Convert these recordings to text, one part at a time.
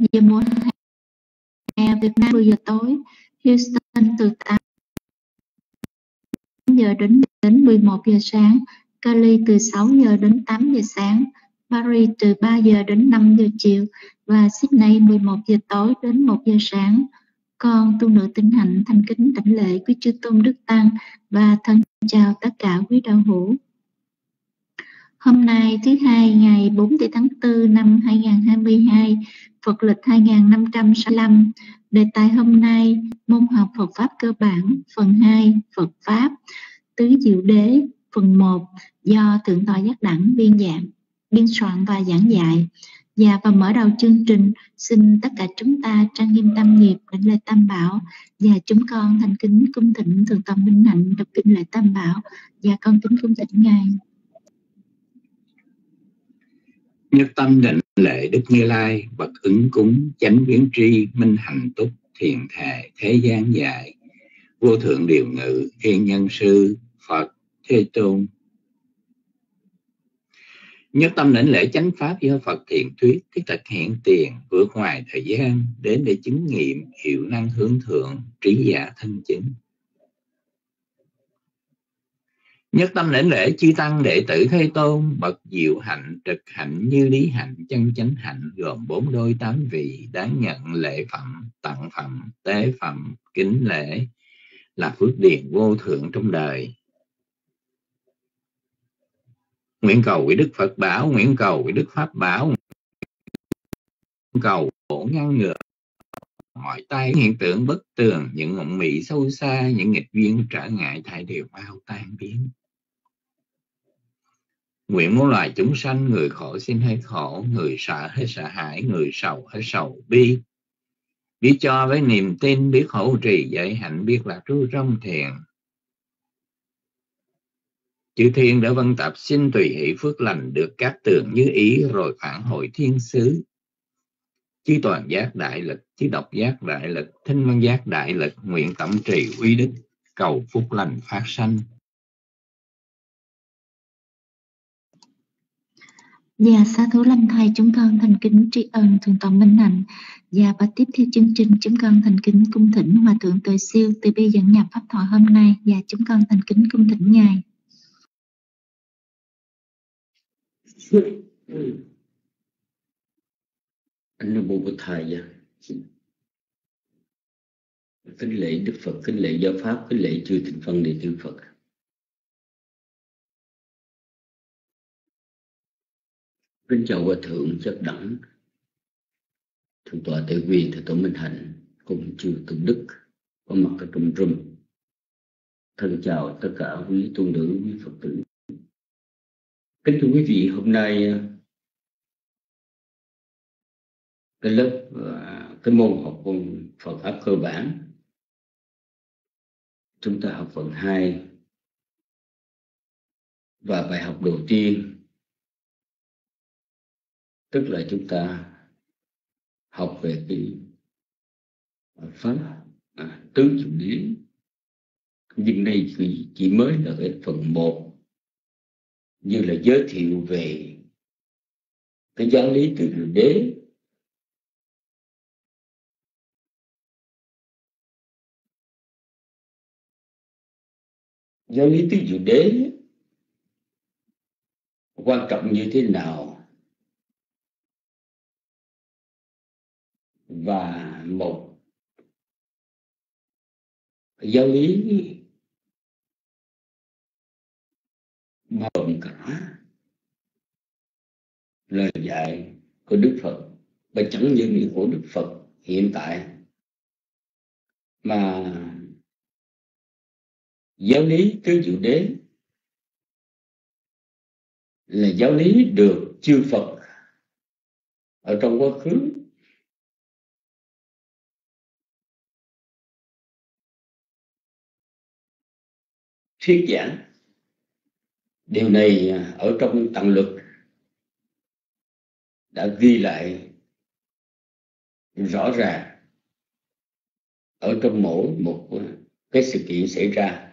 giờ mùa hè Việt Nam 10 giờ tối, Houston từ 8 giờ đến 11 giờ sáng, Cali từ 6 giờ đến 8 giờ sáng, Paris từ 3 giờ đến 5 giờ chiều và Sydney 11 giờ tối đến 1 giờ sáng. Con tu nữ Tinh Hạnh thành kính đảnh lễ quý chư tôn đức tăng và thân chào tất cả quý đạo hữu. Hôm nay thứ hai ngày 4 tháng 4 năm 2022, Phật lịch 2565. Đề tài hôm nay môn học Phật pháp cơ bản, phần 2 Phật pháp tứ diệu đế, phần 1 do Thượng tọa Giác Đẳng biên soạn và giảng dạy. Và mở đầu chương trình, xin tất cả chúng ta trang nghiêm tâm nghiệp đảnh lễ Tam Bảo, và chúng con thành kính cung thỉnh Thượng tọa Minh Hạnh đọc kinh lễ Tam Bảo, và con kính cung thỉnh ngài. Nhất tâm đảnh lễ Đức Như Lai, bậc ứng cúng chánh biến tri, minh hạnh túc thiền thệ thế gian dạy, vô thượng điều ngự thiên nhân sư Phật Thế Tôn. Nhất tâm đảnh lễ chánh pháp do Phật thiện thuyết, thiết thực hiện tiền, vượt ngoài thời gian, đến để chứng nghiệm hiệu năng hướng thượng, trí giả thân chứng. Nhất tâm đảnh lễ chư tăng đệ tử Thế Tôn, bậc diệu hạnh, trực hạnh, như lý hạnh, chân chánh hạnh, gồm 4 đôi 8 vị, đáng nhận lễ phẩm, tặng phẩm, tế phẩm, kính lễ, là phước điền vô thượng trong đời. Nguyện cầu với Đức Phật bảo, nguyện cầu với Đức Pháp bảo, nguyện cầu khổ ngăn ngừa mọi tai hiện tượng bất tường, những mộng mị sâu xa, những nghịch duyên trở ngại thải đều mau tan biến. Nguyện muôn loài chúng sanh, người khổ xin hết khổ, người sợ hết sợ hãi, người sầu hết sầu bi. Biết cho với niềm tin, biết hỗ trì dạy hạnh, biết là trú trong thiền. Chư thiên đã vân tập xin tùy hỷ phước lành, được các tường như ý rồi phản hồi thiên xứ. Chư toàn giác đại lực, chư độc giác đại lực, thinh văn giác đại lực, nguyện tổng trì uy đức, cầu phúc lành phát sanh. Và sa thú lâm thầy, chúng con thành kính tri ân Thượng tọa Minh Hạnh. Và tiếp theo chương trình, chúng con thành kính cung thỉnh Hòa thượng Từ Siêu từ bi dẫn nhập pháp thoại hôm nay, và chúng con thành kính cung thỉnh ngài. Nam mô Bổn Thầy. Kính lễ Đức Phật, kính lễ giáo pháp, kính lễ chư thịnh phân đệ tử Phật. Kính chào Hòa thượng Giác Đẳng, Thượng tọa Tệ Quyền, Thượng tọa Minh Hạnh cùng chư tôn đức có mặt ở trong room. Thân chào tất cả quý tôn nữ, quý Phật tử. Kính thưa quý vị, hôm nay cái lớp cái môn học Phật pháp cơ bản, chúng ta học phần 2 và bài học đầu tiên, tức là chúng ta học về cái pháp tứ diệu đế. Nhưng đây chỉ mới là cái phần 1, như là giới thiệu về cái giáo lý tứ diệu đế. Giáo lý tứ diệu đế quan trọng như thế nào, và một giáo lý bao gồm cả lời dạy của Đức Phật, và chẳng những của Đức Phật hiện tại, mà giáo lý tứ diệu đế là giáo lý được chư Phật ở trong quá khứ thuyết giảng. Điều này ở trong Tạng Luật đã ghi lại rõ ràng ở trong mỗi một cái sự kiện xảy ra.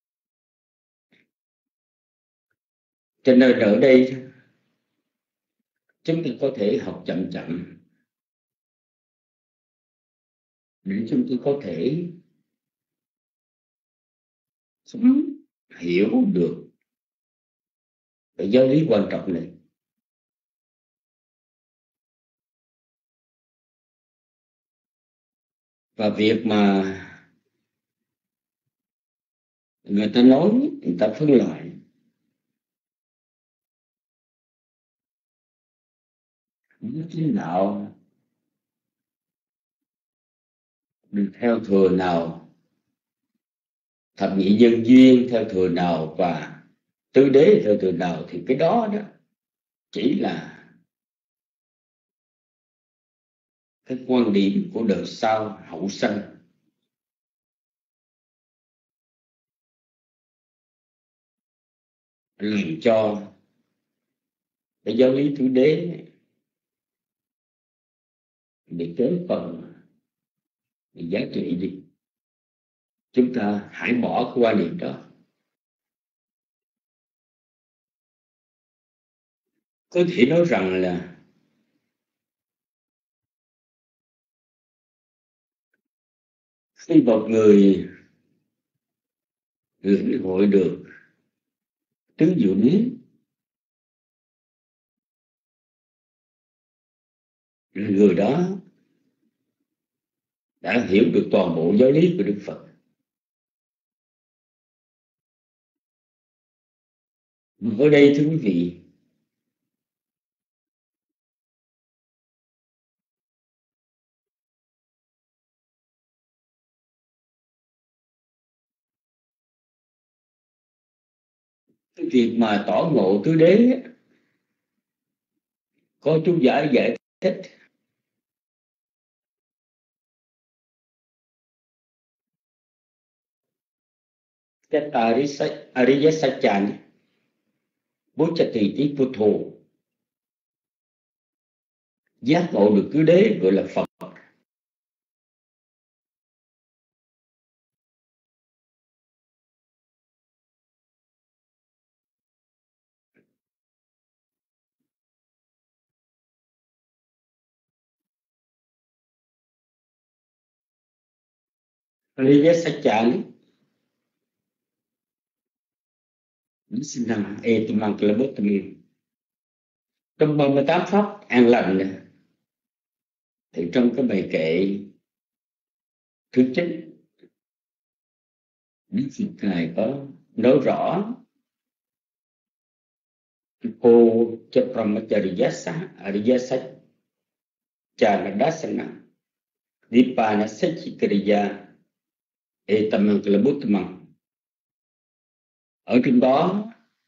Cho nên ở đây chúng ta có thể học chậm chậm để chúng tôi có thể hiểu được cái giáo lý quan trọng này. Và việc mà người ta nói, người ta phân loại, những chính đạo được theo thừa nào, thập nhị nhân duyên theo thừa nào và tứ đế theo thừa nào, thì cái đó chỉ là cái quan điểm của đời sau hậu sanh. Làm cho cái giáo lý tứ đế bị kém phần, bị giá trị đi. Chúng ta hãy bỏ cái quan điểm đó. Có thể nói rằng là khi một người lĩnh hội được tứ diệu đế, người đó đã hiểu được toàn bộ giáo lý của Đức Phật. Ở đây thưa quý vị, cái việc mà tỏ ngộ tứ đế có chú giải thích cái Ariyasachan Bhuchati Tí Phu Thù, giác ngộ được tứ đế gọi là Phật. Ariyasachan sinh năm Etimangklabotami. Trong 38 pháp an lành này, thì trong cái bài kệ thứ 9, Đức Phật Ngài có nói rõ cô cho Brahmacharya Ariyasachan Chanadasana Dipana Sachikariya Etamangklabottamang. Ở trong đó,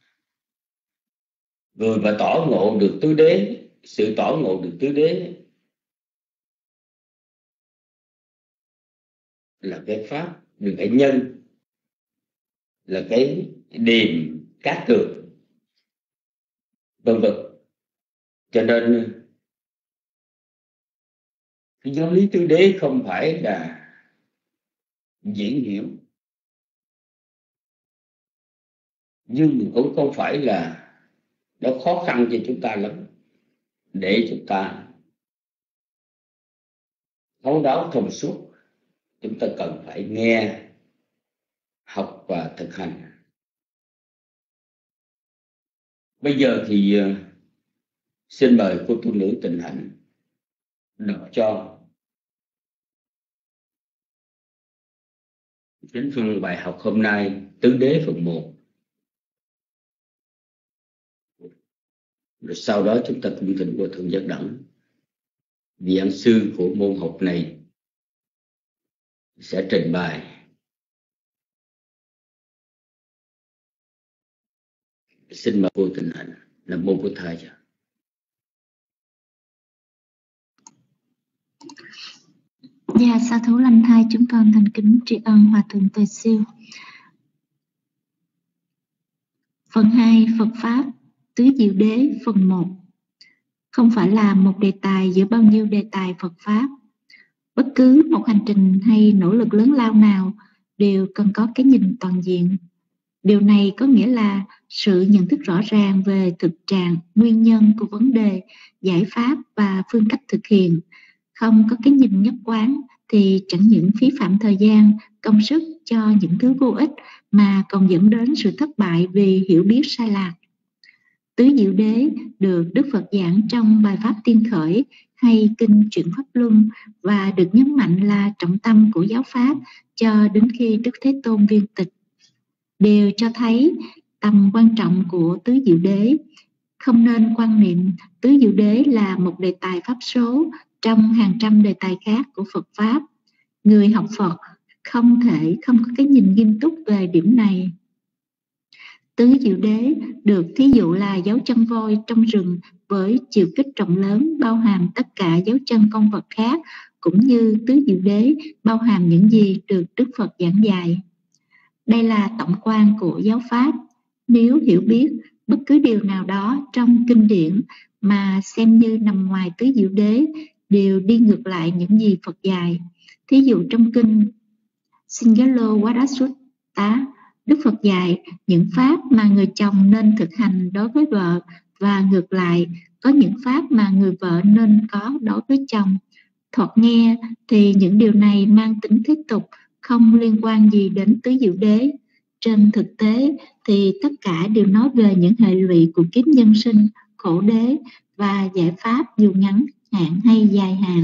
người mà tỏ ngộ được tứ đế, sự tỏ ngộ được tứ đế là cái pháp, được cái nhân, là cái điềm cát tường, vân vân. Cho nên cái giáo lý tứ đế không phải là diễn hiểu, nhưng cũng không phải là nó khó khăn cho chúng ta lắm, để chúng ta thấu đáo thông suốt. Chúng ta cần phải nghe, học và thực hành. Bây giờ thì xin mời cô tu nữ Tịnh Hạnh đọc cho chính phần bài học hôm nay, tứ đế phần 1. Rồi sau đó chúng ta cung thỉnh Hòa Thượng Giác Đẳng, vị giảng sư của môn học này, sẽ trình bày. Xin mời cô Tịnh Hạnh. Nam mô Bổn Thầy. Dạ, sa thú lành thai, chúng con thành kính tri ân Hòa Thượng Tuệ Siêu. Phần 2, Phật Pháp Tứ Diệu Đế, phần 1. Không phải là một đề tài giữa bao nhiêu đề tài Phật Pháp. Bất cứ một hành trình hay nỗ lực lớn lao nào đều cần có cái nhìn toàn diện. Điều này có nghĩa là sự nhận thức rõ ràng về thực trạng, nguyên nhân của vấn đề, giải pháp và phương cách thực hiện. Không có cái nhìn nhất quán thì chẳng những phí phạm thời gian, công sức cho những thứ vô ích mà còn dẫn đến sự thất bại vì hiểu biết sai lạc. Tứ Diệu Đế được Đức Phật giảng trong bài pháp Tiên Khởi hay kinh Chuyển Pháp Luân và được nhấn mạnh là trọng tâm của giáo pháp cho đến khi Đức Thế Tôn viên tịch, đều cho thấy tầm quan trọng của Tứ Diệu Đế. Không nên quan niệm Tứ Diệu Đế là một đề tài pháp số trong hàng trăm đề tài khác của Phật Pháp. Người học Phật không có cái nhìn nghiêm túc về điểm này. Tứ Diệu Đế được thí dụ là dấu chân voi trong rừng với chiều kích rộng lớn, bao hàm tất cả dấu chân con vật khác, cũng như Tứ Diệu Đế bao hàm những gì được Đức Phật giảng dạy. Đây là tổng quan của giáo pháp. Nếu hiểu biết bất cứ điều nào đó trong kinh điển mà xem như nằm ngoài Tứ Diệu Đế, đều đi ngược lại những gì Phật dạy. Thí dụ trong kinh Singalo-Vadasutta, Đức Phật dạy những pháp mà người chồng nên thực hành đối với vợ, và ngược lại, có những pháp mà người vợ nên có đối với chồng. Thoạt nghe thì những điều này mang tính thế tục, không liên quan gì đến Tứ Diệu Đế. Trên thực tế thì tất cả đều nói về những hệ lụy của kiếp nhân sinh, khổ đế và giải pháp dù ngắn hạn hay dài hạn.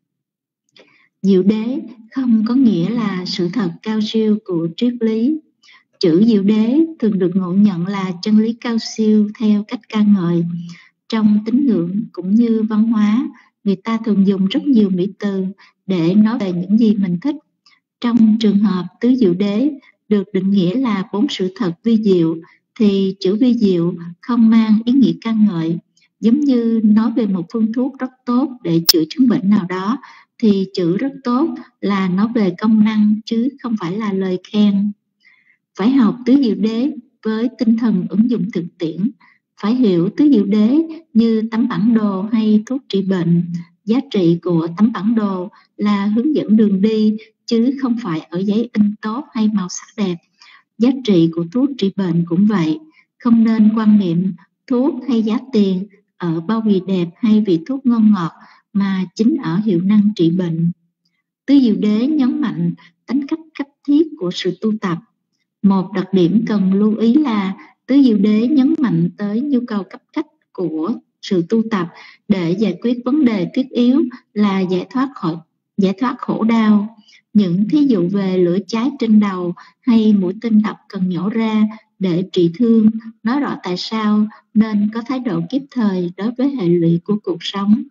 Diệu Đế không có nghĩa là sự thật cao siêu của triết lý. Chữ Diệu Đế thường được ngộ nhận là chân lý cao siêu theo cách ca ngợi. Trong tín ngưỡng cũng như văn hóa, người ta thường dùng rất nhiều mỹ từ để nói về những gì mình thích. Trong trường hợp Tứ Diệu Đế được định nghĩa là 4 sự thật vi diệu, thì chữ vi diệu không mang ý nghĩa ca ngợi. Giống như nói về một phương thuốc rất tốt để chữa chứng bệnh nào đó, thì chữ rất tốt là nói về công năng chứ không phải là lời khen. Phải học Tứ Diệu Đế với tinh thần ứng dụng thực tiễn. Phải hiểu Tứ Diệu Đế như tấm bản đồ hay thuốc trị bệnh. Giá trị của tấm bản đồ là hướng dẫn đường đi, chứ không phải ở giấy in tốt hay màu sắc đẹp. Giá trị của thuốc trị bệnh cũng vậy. Không nên quan niệm thuốc hay giá tiền ở bao bì đẹp hay vị thuốc ngon ngọt, mà chính ở hiệu năng trị bệnh. Tứ Diệu Đế nhấn mạnh tính cách cấp thiết của sự tu tập. Một đặc điểm cần lưu ý là Tứ Diệu Đế nhấn mạnh tới nhu cầu cấp bách của sự tu tập để giải quyết vấn đề thiết yếu là giải thoát khổ đau. Những thí dụ về lửa cháy trên đầu hay mũi tên độc cần nhổ ra để trị thương, nói rõ tại sao nên có thái độ kịp thời đối với hệ lụy của cuộc sống.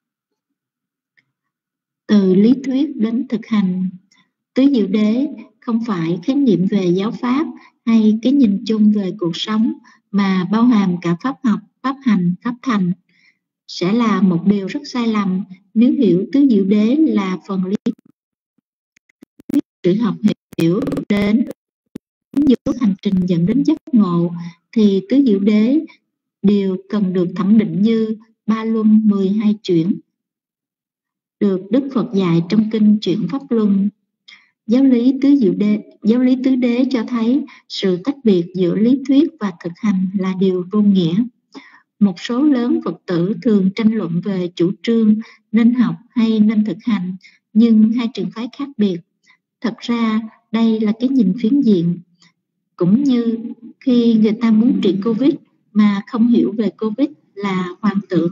Từ lý thuyết đến thực hành, Tứ Diệu Đế không phải khái niệm về giáo pháp hay cái nhìn chung về cuộc sống, mà bao hàm cả pháp học, pháp hành, pháp thành. Sẽ là một điều rất sai lầm nếu hiểu Tứ Diệu Đế là phần lý thuyết sự học hiểu đến những hành trình dẫn đến giác ngộ, thì Tứ Diệu Đế đều cần được thẩm định như ba luân 12 chuyển được Đức Phật dạy trong kinh Chuyển Pháp Luân. Giáo lý tứ đế cho thấy sự tách biệt giữa lý thuyết và thực hành là điều vô nghĩa. Một số lớn Phật tử thường tranh luận về chủ trương nên học hay nên thực hành, nhưng hai trường phái khác biệt. Thật ra đây là cái nhìn phiến diện. Cũng như khi người ta muốn trị Covid mà không hiểu về Covid là hoang tưởng.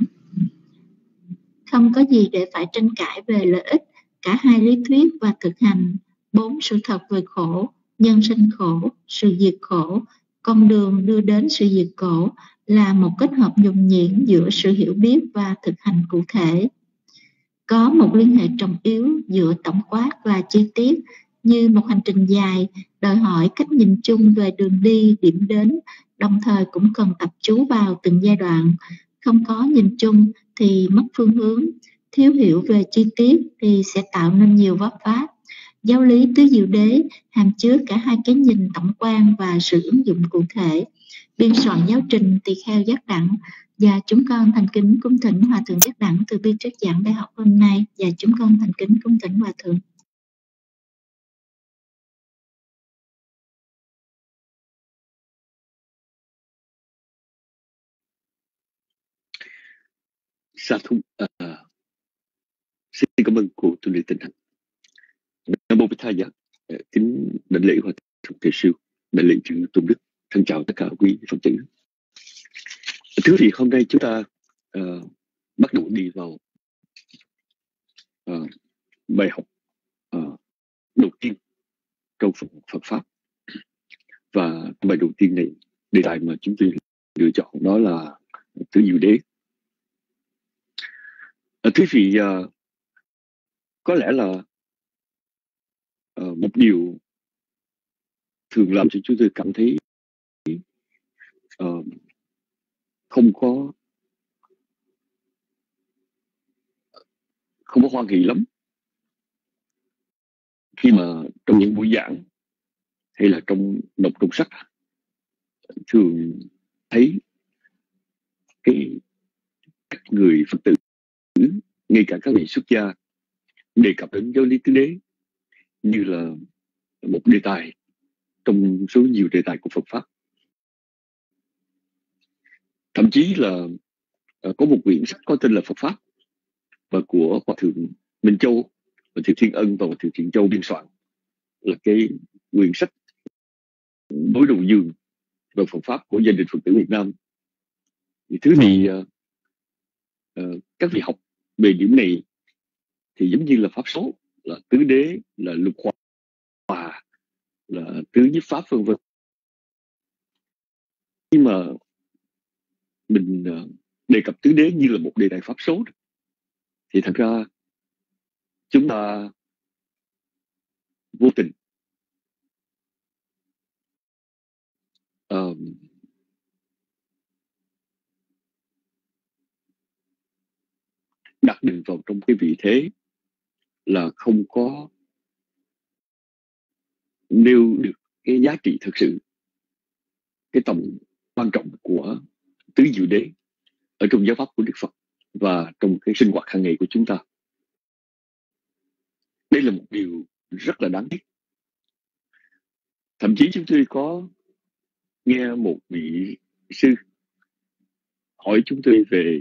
Không có gì để phải tranh cãi về lợi ích cả hai lý thuyết và thực hành. 4 sự thật về khổ, nhân sinh khổ, sự diệt khổ, con đường đưa đến sự diệt khổ là một kết hợp nhuần nhuyễn giữa sự hiểu biết và thực hành cụ thể. Có một liên hệ trọng yếu giữa tổng quát và chi tiết, như một hành trình dài đòi hỏi cách nhìn chung về đường đi, điểm đến, đồng thời cũng cần tập chú vào từng giai đoạn. Không có nhìn chung thì mất phương hướng, thiếu hiểu về chi tiết thì sẽ tạo nên nhiều vấp váp. Giáo lý Tứ Diệu Đế hàm chứa cả hai cái nhìn tổng quan và sự ứng dụng cụ thể. Biên soạn giáo trình Tỳ Kheo Giác Đẳng, và chúng con thành kính cung thỉnh Hòa Thượng Giác Đẳng từ bi trích giảng bài học hôm nay, và chúng con thành kính cung thỉnh Hòa Thượng. Sa thú, xin cảm ơn cụ tu luyện Tịnh Hạnh. Mô Bích Tha Dạ, kính đảnh lễ Hòa Thượng Tề Siêu, đảnh lễ chư tôn đức, thân chào tất cả quý Phật tử. Thưa quý vị, hôm nay chúng ta bắt đầu đi vào bài học đầu tiên trong Phật pháp, và bài đầu tiên này, đề tài mà chúng tôi lựa chọn đó là Tứ Diệu Đế. Thưa quý vị, có lẽ là một điều thường làm cho chúng tôi cảm thấy không có hoan hỉ lắm khi mà trong những buổi giảng hay là trong đọc trong sách thường thấy các người Phật tử, ngay cả các vị xuất gia, đề cập đến giáo lý tứ đế như là một đề tài trong số nhiều đề tài của Phật pháp. Thậm chí là có một quyển sách có tên là Phật pháp, và của Hòa Thượng Minh Châu, Hòa Thượng Thiên Ân và Hòa Thượng Thiện Châu biên soạn, là cái quyển sách đối đầu dương về Phật pháp của gia đình Phật tử Việt Nam. Thì thứ thì các vị học về điểm này thì giống như là pháp số, là tứ đế, là lục hòa, là tứ nhiếp pháp vân vân. Khi mà mình đề cập tứ đế như là một đề tài pháp số thì thật ra chúng ta vô tình đặt mình vào trong cái vị thế là không có nêu được cái giá trị thực sự, cái tầm quan trọng của tứ diệu đế ở trong giáo pháp của Đức Phật và trong cái sinh hoạt hàng ngày của chúng ta. Đây là một điều rất là đáng tiếc. Thậm chí chúng tôi có nghe một vị sư hỏi chúng tôi về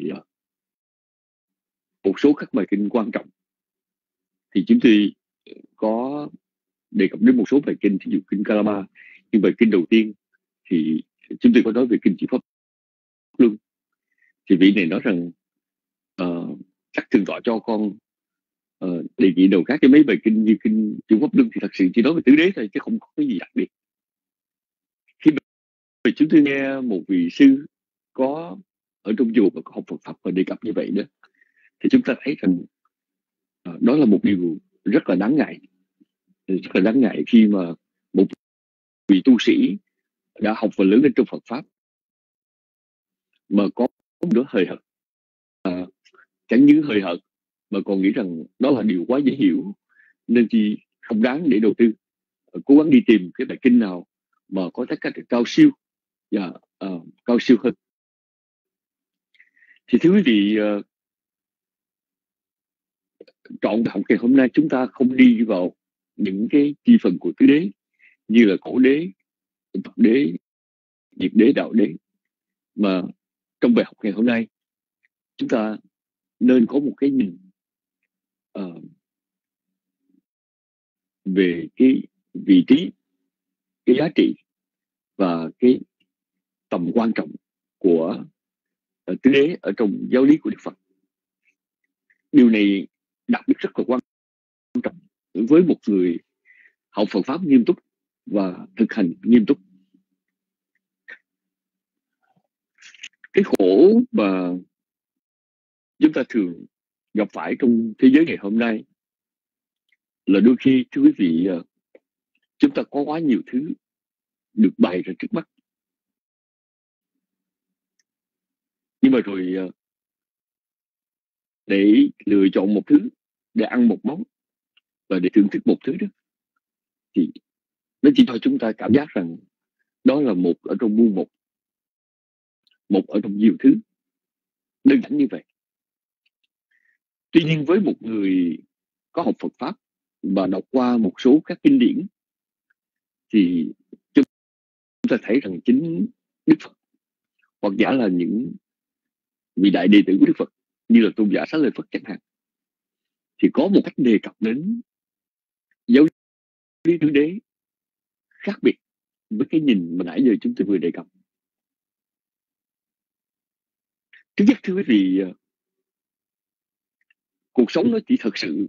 một số các bài kinh quan trọng, thì chúng tôi có đề cập đến một số bài kinh, ví dụ kinh Kalama. Nhưng bài kinh đầu tiên thì chúng tôi có nói về kinh Chỉ Pháp Luân. Thì vị này nói rằng chắc thượng tọa cho con đề nghị đầu các cái mấy bài kinh như kinh Chỉ Pháp Luân thì thật sự chỉ nói về tứ đế thôi, chứ không có cái gì đặc biệt. Khi mà chúng tôi nghe một vị sư có ở trong chùa và có học Phật pháp và đề cập như vậy đó, thì chúng ta thấy rằng đó là một điều rất là đáng ngại. Rất là đáng ngại khi mà một vị tu sĩ đã học và lớn lên trong Phật pháp mà có một đứa hời hợt, chẳng những hời hợt mà còn nghĩ rằng đó là điều quá dễ hiểu, nên thì không đáng để đầu tư, cố gắng đi tìm cái bài kinh nào mà có tất cả cao siêu và cao siêu hơn. Thì thưa quý vị, trọn học ngày hôm nay chúng ta không đi vào những cái chi phần của tứ đế như là cổ đế, Phật đế, diệt đế, đạo đế, mà trong bài học ngày hôm nay chúng ta nên có một cái nhìn về cái vị trí, cái giá trị và cái tầm quan trọng của tứ đế ở trong giáo lý của Đức Phật. Điều này đặc biệt rất là quan trọng với một người học Phật pháp nghiêm túc và thực hành nghiêm túc. Cái khổ mà chúng ta thường gặp phải trong thế giới ngày hôm nay là đôi khi, thưa quý vị, chúng ta có quá nhiều thứ được bày ra trước mắt, nhưng mà rồi để lựa chọn một thứ, để ăn một món và để thưởng thức một thứ đó, thì nó chỉ cho chúng ta cảm giác rằng đó là một ở trong muôn một ở trong nhiều thứ, đơn giản như vậy. Tuy nhiên với một người có học Phật pháp và đọc qua một số các kinh điển thì chúng ta thấy rằng chính Đức Phật hoặc giả là những vị đại đệ tử của Đức Phật như là tôn giả Xá Lợi Phất chẳng hạn, thì có một cách đề cập đến giáo lý tứ đế khác biệt với cái nhìn mà nãy giờ chúng tôi vừa đề cập. Thứ nhất, thưa quý vị, cuộc sống nó chỉ thật sự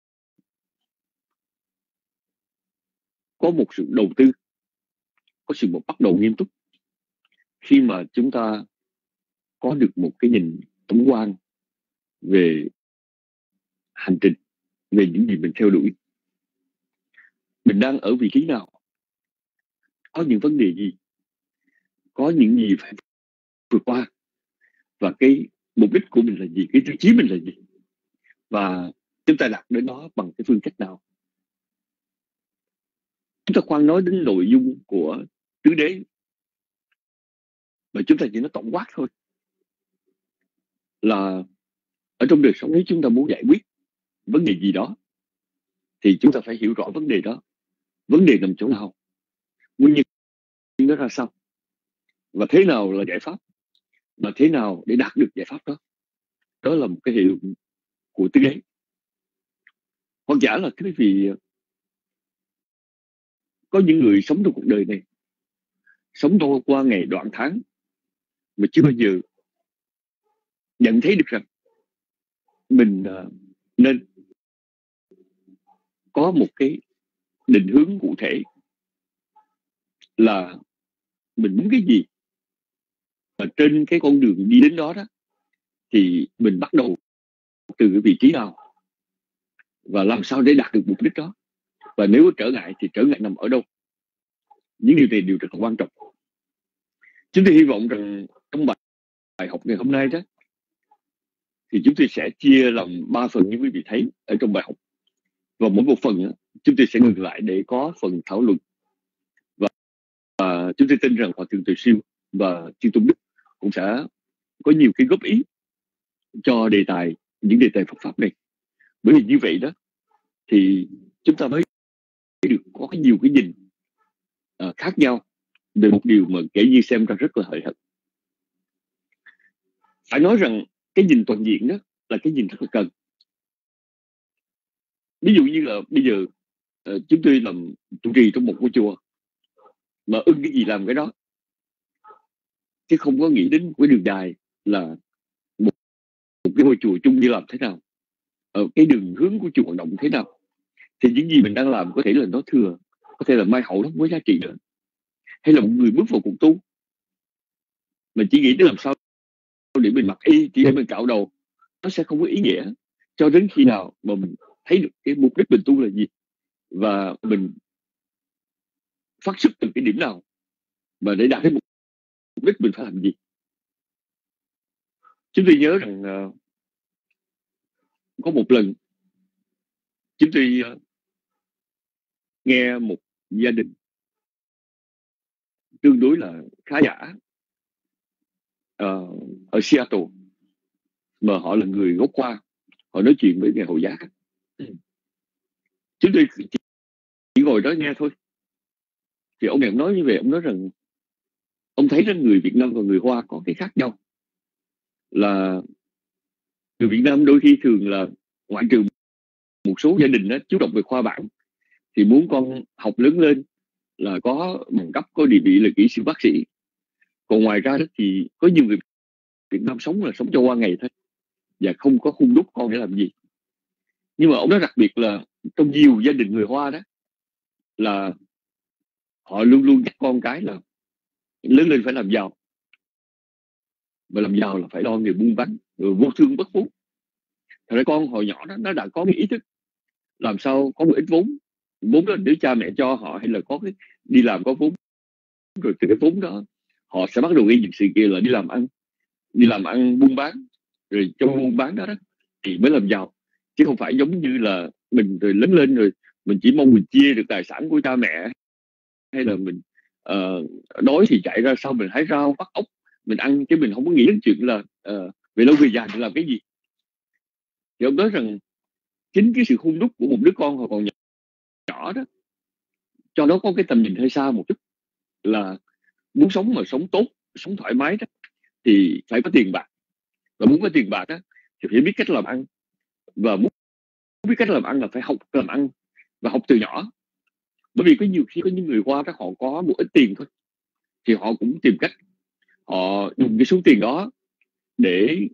có một sự đầu tư, có sự bắt đầu nghiêm túc khi mà chúng ta có được một cái nhìn tổng quan về hành trình, về những gì mình theo đuổi. Mình đang ở vị trí nào, có những vấn đề gì, có những gì phải vượt qua, và cái mục đích của mình là gì, cái tiêu chí mình là gì, và chúng ta đạt đến đó bằng cái phương cách nào. Chúng ta khoan nói đến nội dung của tứ đế, mà chúng ta chỉ nói tổng quát thôi, là ở trong đời sống nếu chúng ta muốn giải quyết vấn đề gì đó thì chúng ta phải hiểu rõ vấn đề đó, vấn đề nằm chỗ nào, nguyên nhân nó ra sao, và thế nào là giải pháp, và thế nào để đạt được giải pháp đó. Đó là một cái hệ luận của tứ đế. Hoặc giả là cái vì có những người sống trong cuộc đời này, sống qua ngày đoạn tháng mà chưa bao giờ nhận thấy được rằng mình nên có một cái định hướng cụ thể là mình muốn cái gì, và trên cái con đường đi đến đó thì mình bắt đầu từ cái vị trí nào, và làm sao để đạt được mục đích đó, và nếu có trở ngại thì trở ngại nằm ở đâu. Những điều này đều rất là quan trọng. Chúng tôi hy vọng rằng trong bài học ngày hôm nay đó thì chúng tôi sẽ chia làm 3 phần như quý vị thấy ở trong bài học, và mỗi một phần chúng tôi sẽ ngừng lại để có phần thảo luận, và chúng tôi tin rằng Hòa Thượng Từ Siêu và Chư Tôn Đức cũng sẽ có nhiều cái góp ý cho những đề tài Phật pháp này. Bởi vì như vậy đó thì chúng ta mới được có nhiều cái nhìn khác nhau về một điều mà kể như xem ra rất là hời hợt. Phải nói rằng cái nhìn toàn diện đó là cái nhìn rất là cần. Ví dụ như là bây giờ chúng tôi làm trụ trì trong một ngôi chùa, mà ưng cái gì làm cái đó, chứ không có nghĩ đến cái đường dài là một cái ngôi chùa chung đi làm thế nào, cái đường hướng của chùa hoạt động thế nào. Thì những gì mình đang làm có thể là nó thừa, có thể là mai hậu nó không có giá trị nữa. Hay là một người bước vào cuộc tu, mình chỉ nghĩ đến làm sao để mình mặc y, chỉ để mình cạo đầu, nó sẽ không có ý nghĩa cho đến khi nào mà mình thấy được cái mục đích mình tu là gì, và mình phát xuất từ cái điểm nào, và để đạt đến mục đích mình phải làm gì. Chúng tôi nhớ rằng có một lần chúng tôi nghe một gia đình tương đối là khá giả ở Seattle, mà họ là người gốc Hoa, họ nói chuyện với người Hồi giáo. Chúng tôi chỉ ngồi đó nghe thôi. Thì ông này nói như vậy, ông nói rằng ông thấy rằng người Việt Nam và người Hoa có cái khác nhau, là người Việt Nam đôi khi thường là, ngoại trừ một số gia đình đó chú trọng về khoa bảng, thì muốn con học lớn lên là có bằng cấp, có địa vị là kỹ sư bác sĩ. Còn ngoài ra đó thì có nhiều người Việt Nam sống là sống cho qua ngày thôi, và không có hung đúc con để làm gì. Nhưng mà ông nói đặc biệt là trong nhiều gia đình người Hoa đó, là họ luôn luôn dắt con cái là lớn lên phải làm giàu, và làm giàu là phải lo nghề buôn bán, rồi vô thương bất phú. Thật ra con hồi nhỏ đó nó đã có cái ý thức làm sao có một ít vốn đó để cha mẹ cho họ, hay là có cái đi làm có vốn, rồi từ cái vốn đó họ sẽ bắt đầu gây dựng sự kia là đi làm ăn buôn bán, rồi trong buôn bán đó thì mới làm giàu, chứ không phải giống như là mình rồi lớn lên rồi mình chỉ mong mình chia được tài sản của cha mẹ, hay là mình đói thì chạy ra sau mình hái rau bắt ốc mình ăn, chứ mình không có nghĩ đến chuyện là về lâu về dài mình làm cái gì. Thì ông nói rằng chính cái sự hung đúc của một đứa con hồi còn nhỏ đó, cho nó có cái tầm nhìn hơi xa một chút, là muốn sống mà sống tốt, sống thoải mái đó, thì phải có tiền bạc, và muốn có tiền bạc đó thì phải biết cách làm ăn, và muốn biết cách làm ăn là phải học làm ăn, và học từ nhỏ. Bởi vì có nhiều khi có những người Hoa đó, họ có một ít tiền thôi thì họ cũng tìm cách họ dùng cái số tiền đó để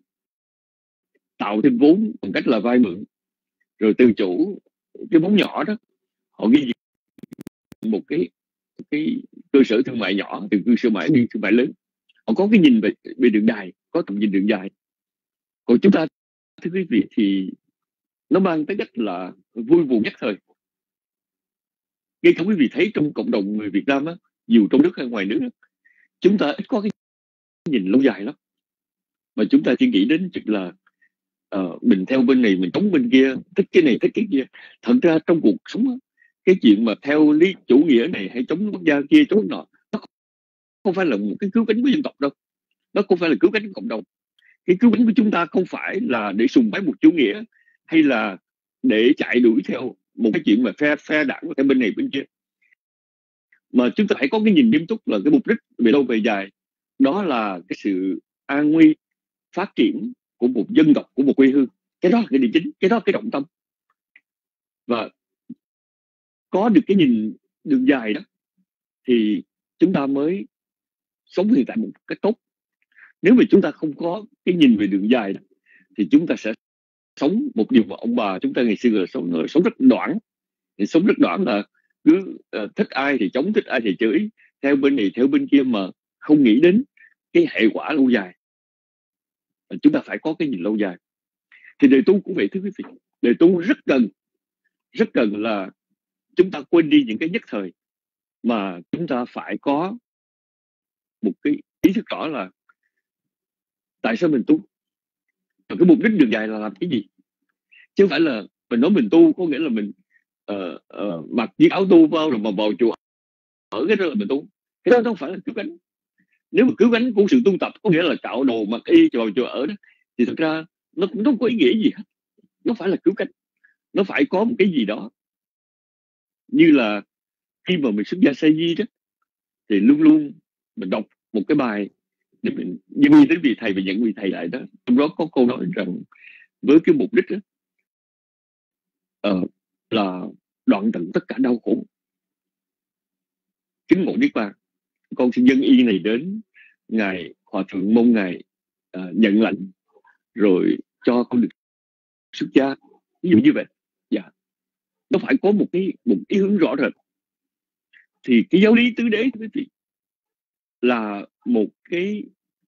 tạo thêm vốn bằng cách là vay mượn, rồi từ chủ cái vốn nhỏ đó họ ghi một cái cơ sở thương mại nhỏ, từ cơ sở mại đi thương mại lớn. Họ có cái nhìn về đường dài, có tầm nhìn đường dài. Còn chúng ta, thưa quý vị, thì nó mang tới cách là vui buồn nhất thời. Ngay cả quý vị thấy trong cộng đồng người Việt Nam á, dù trong nước hay ngoài nước á, chúng ta ít có cái nhìn lâu dài lắm, mà chúng ta chỉ nghĩ đến chuyện là mình theo bên này, mình chống bên kia, thích cái này thích cái kia. Thật ra trong cuộc sống á, cái chuyện mà theo lý chủ nghĩa này hay chống quốc gia kia chống nọ, nó không phải là một cái cứu cánh của dân tộc đâu, nó không phải là cứu cánh của cộng đồng. Cái cứu cánh của chúng ta không phải là để sùng bái một chủ nghĩa, hay là để chạy đuổi theo một cái chuyện mà phe đảng của bên này bên kia, mà chúng ta phải có cái nhìn nghiêm túc là cái mục đích về lâu về dài, đó là cái sự an nguy phát triển của một dân tộc, của một quê hương. Cái đó là cái điểm chính, cái đó là cái trọng tâm. Và có được cái nhìn đường dài đó thì chúng ta mới sống hiện tại một cách tốt. Nếu mà chúng ta không có cái nhìn về đường dài đó, thì chúng ta sẽ sống một điều mà ông bà chúng ta ngày xưa là sống rất đoạn. Thì sống rất đoạn là cứ thích ai thì chống, thích ai thì chửi, theo bên này theo bên kia, mà không nghĩ đến cái hệ quả lâu dài. Chúng ta phải có cái nhìn lâu dài. Thì đời tu cũng vậy, thưa quý vị. Đời tu rất cần là chúng ta quên đi những cái nhất thời, mà chúng ta phải có một cái ý thức rõ là tại sao mình tu, và cái mục đích đường dài là làm cái gì. Chứ không phải là mình nói mình tu có nghĩa là mình mặc chiếc áo tu vào rồi mà vào chùa ở, cái đó là mình tu. Cái đó không phải là cứu cánh. Nếu mà cứu cánh của sự tu tập có nghĩa là cạo đồ mặc y vào chùa ở đó, thì thật ra nó cũng không có ý nghĩa gì hết. Nó phải là cứu cánh. Nó phải có một cái gì đó, như là khi mà mình xuất gia sa di đó, thì luôn luôn mình đọc một cái bài để mình dâng đến vị thầy và nhận vị thầy lại đó. Trong đó có câu nói rằng với cái mục đích đó, là đoạn tận tất cả đau khổ, chứng ngộ niết bàn. Con xin dâng y này đến ngài hòa thượng, mong ngài nhận lãnh rồi cho con được xuất gia, ví dụ như vậy. Dạ, nó phải có một ý hướng rõ rệt. Thì cái giáo lý tứ đế, quý vị, là một cái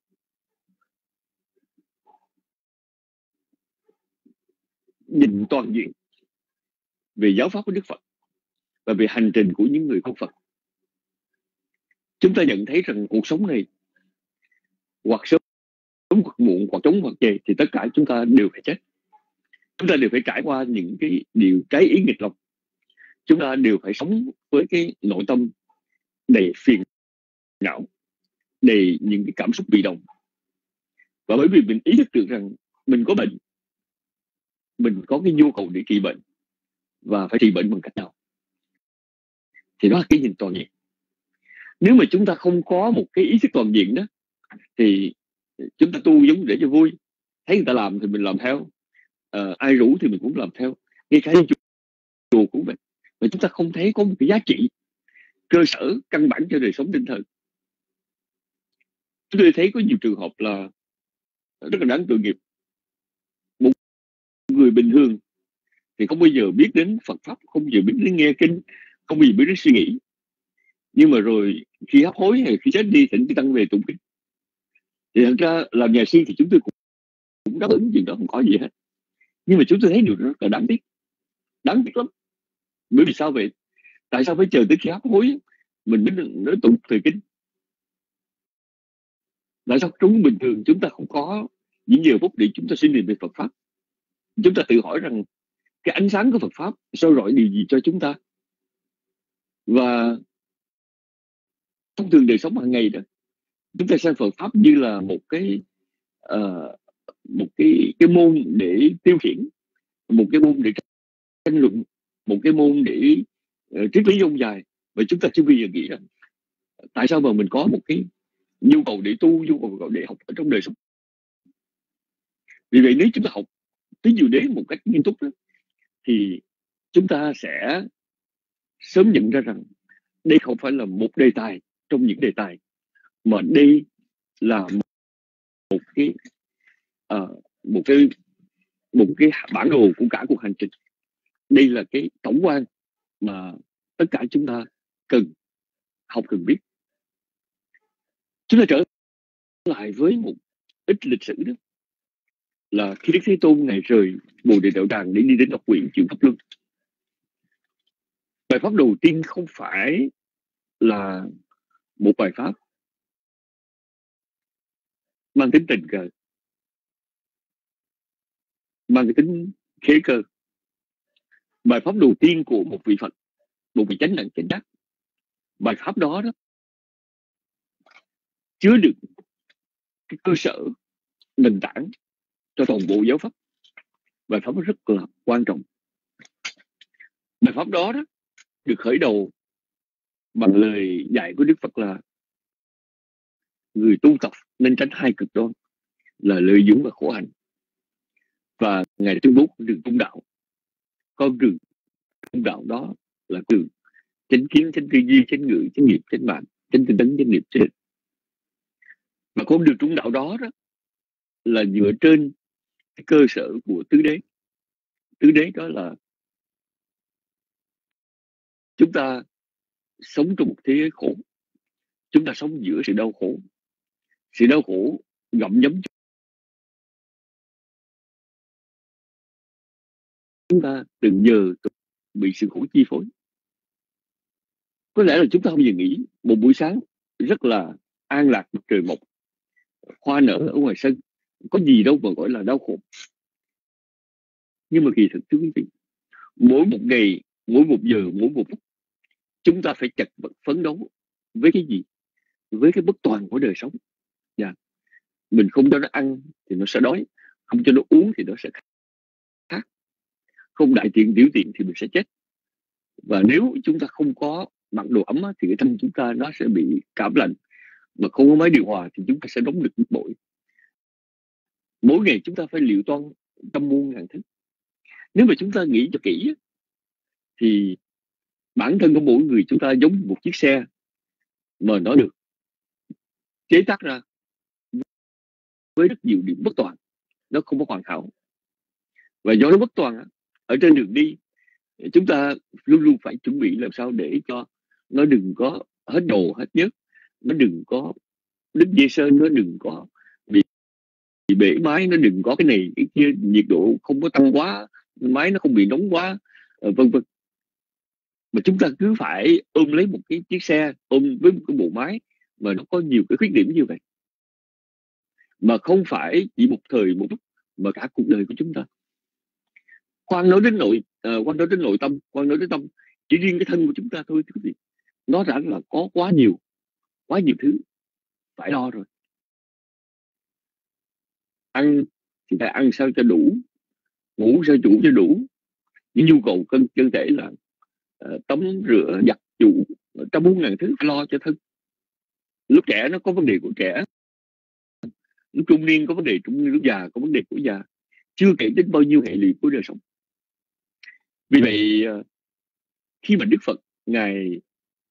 nhìn toàn diện về giáo pháp của Đức Phật và về hành trình của những người con Phật. Chúng ta nhận thấy rằng cuộc sống này hoặc sớm hoặc muộn, hoặc trống hoặc chề, thì tất cả chúng ta đều phải chết. Chúng ta đều phải trải qua những cái điều trái ý nghịch lòng. Chúng ta đều phải sống với cái nội tâm đầy phiền não, đầy những cái cảm xúc bị động. Và bởi vì mình ý thức được rằng mình có bệnh, mình có cái nhu cầu để trị bệnh, và phải trị bệnh bằng cách nào, thì đó là cái nhìn toàn diện. Nếu mà chúng ta không có một cái ý thức toàn diện đó, thì chúng ta tu giống để cho vui, thấy người ta làm thì mình làm theo, ai rủ thì mình cũng làm theo. Ngay cả chùa cũng vậy. Mà chúng ta không thấy có một cái giá trị cơ sở căn bản cho đời sống tinh thần. Chúng tôi thấy có nhiều trường hợp là rất là đáng tội nghiệp. Một người bình thường thì không bao giờ biết đến Phật pháp, không bao giờ biết đến nghe kinh, không bao giờ biết đến suy nghĩ. Nhưng mà rồi khi hấp hối hay khi chết đi, thỉnh cái tăng về tụng kinh. Thì thật ra làm nhà sư thì chúng tôi cũng đáp ứng chuyện đó, không có gì hết. Nhưng mà chúng tôi thấy điều đó rất là đáng tiếc lắm. Bởi vì sao vậy? Tại sao phải chờ tới khi hấp hối mình mới nói tụng thời kinh? Tại sao chúng bình thường chúng ta không có những giờ phút để chúng ta suy niệm về Phật pháp? Chúng ta tự hỏi rằng cái ánh sáng của Phật pháp soi rọi điều gì cho chúng ta? Và thông thường đời sống hàng ngày đó, chúng ta xem Phật pháp như là một cái môn để tiêu khiển, một cái môn để tranh luận, một cái môn để triết lý lâu dài. Và chúng ta chưa bao giờ nghĩ rằng tại sao mà mình có một cái nhu cầu để tu, nhu cầu để học ở trong đời sống. Vì vậy nếu chúng ta học tứ diệu đế một cách nghiêm túc đó, thì chúng ta sẽ sớm nhận ra rằng đây không phải là một đề tài trong những đề tài, mà đây là một cái bản đồ của cả cuộc hành trình. Đây là cái tổng quan mà tất cả chúng ta cần học, cần biết. Chúng ta trở lại với một ít lịch sử đó, là khi Đức Thế Tôn Ngài rời Bồ Đề Đạo Tràng để đi đến Ngọc Nguyện chịu Pháp Luân, bài pháp đầu tiên không phải là một bài pháp mang tính tình cờ, mang cái tính khế cơ. Bài pháp đầu tiên của một vị Phật, một vị chánh đẳng chánh giác, bài pháp đó chứa đựng cái cơ sở nền tảng cho toàn bộ giáo pháp. Bài pháp rất là quan trọng. Bài pháp đó được khởi đầu bằng lời dạy của Đức Phật là người tu tập nên tránh hai cực đoan là lợi dụng và khổ hạnh. Và Ngài tuyên bố đường trung đạo. Con đường trung đạo đó là đường chánh kiến, chánh tư duy, chánh ngữ, chánh nghiệp, chánh mạng, chánh tinh tấn, chánh niệm, chánh định. Và con đường trung đạo đó là dựa trên cái cơ sở của tứ đế. Tứ đế đó là chúng ta sống trong một thế giới khổ, chúng ta sống giữa sự đau khổ. Sự đau khổ gặm nhấm chúng ta từng giờ bị sự khổ chi phối. Có lẽ là chúng ta không giờ nghĩ một buổi sáng rất là an lạc, mặt trời mọc, hoa nở ở ngoài sân, có gì đâu mà gọi là đau khổ. Nhưng mà kỳ thực thưa quý vị, mỗi một ngày, mỗi một giờ, mỗi một phút, chúng ta phải chật vật phấn đấu với cái gì? Với cái bất toàn của đời sống. Mình không cho nó ăn thì nó sẽ đói, không cho nó uống thì nó sẽ khát, không đại tiện tiểu tiện thì mình sẽ chết. Và nếu chúng ta không có mặc đồ ấm thì cái thân chúng ta nó sẽ bị cảm lạnh, mà không có máy điều hòa thì chúng ta sẽ nóng được bức bội. Mỗi ngày chúng ta phải liệu toan trăm muôn ngàn thứ. Nếu mà chúng ta nghĩ cho kỹ thì bản thân của mỗi người chúng ta giống một chiếc xe mà nó được chế tác ra với rất nhiều điểm bất toàn, nó không có hoàn hảo. Và do nó bất toàn, ở trên đường đi chúng ta luôn luôn phải chuẩn bị làm sao để cho nó đừng có hết đồ hết nhớt, nó đừng có đứt dây sơn, nó đừng có bị bể máy, nó đừng có cái này cái kia, nhiệt độ không có tăng quá, máy nó không bị nóng quá, vân vân. Mà chúng ta cứ phải ôm lấy một cái chiếc xe, ôm với một cái bộ máy mà nó có nhiều cái khuyết điểm như vậy, mà không phải chỉ một thời một lúc, mà cả cuộc đời của chúng ta. Khoan nói đến nội tâm, khoan nói đến tâm, chỉ riêng cái thân của chúng ta thôi, nó đã là có quá nhiều thứ phải lo rồi. Ăn thì phải ăn sao cho đủ, ngủ sao chủ cho đủ. Những nhu cầu cơ thể là tắm rửa, giặt giũ, trăm muôn ngàn thứ phải lo cho thân. Lúc trẻ nó có vấn đề của trẻ, lúc trung niên có vấn đề trung niên, lúc già có vấn đề của già, chưa kể đến bao nhiêu hệ lụy của đời sống. Vì vậy khi mà Đức Phật Ngài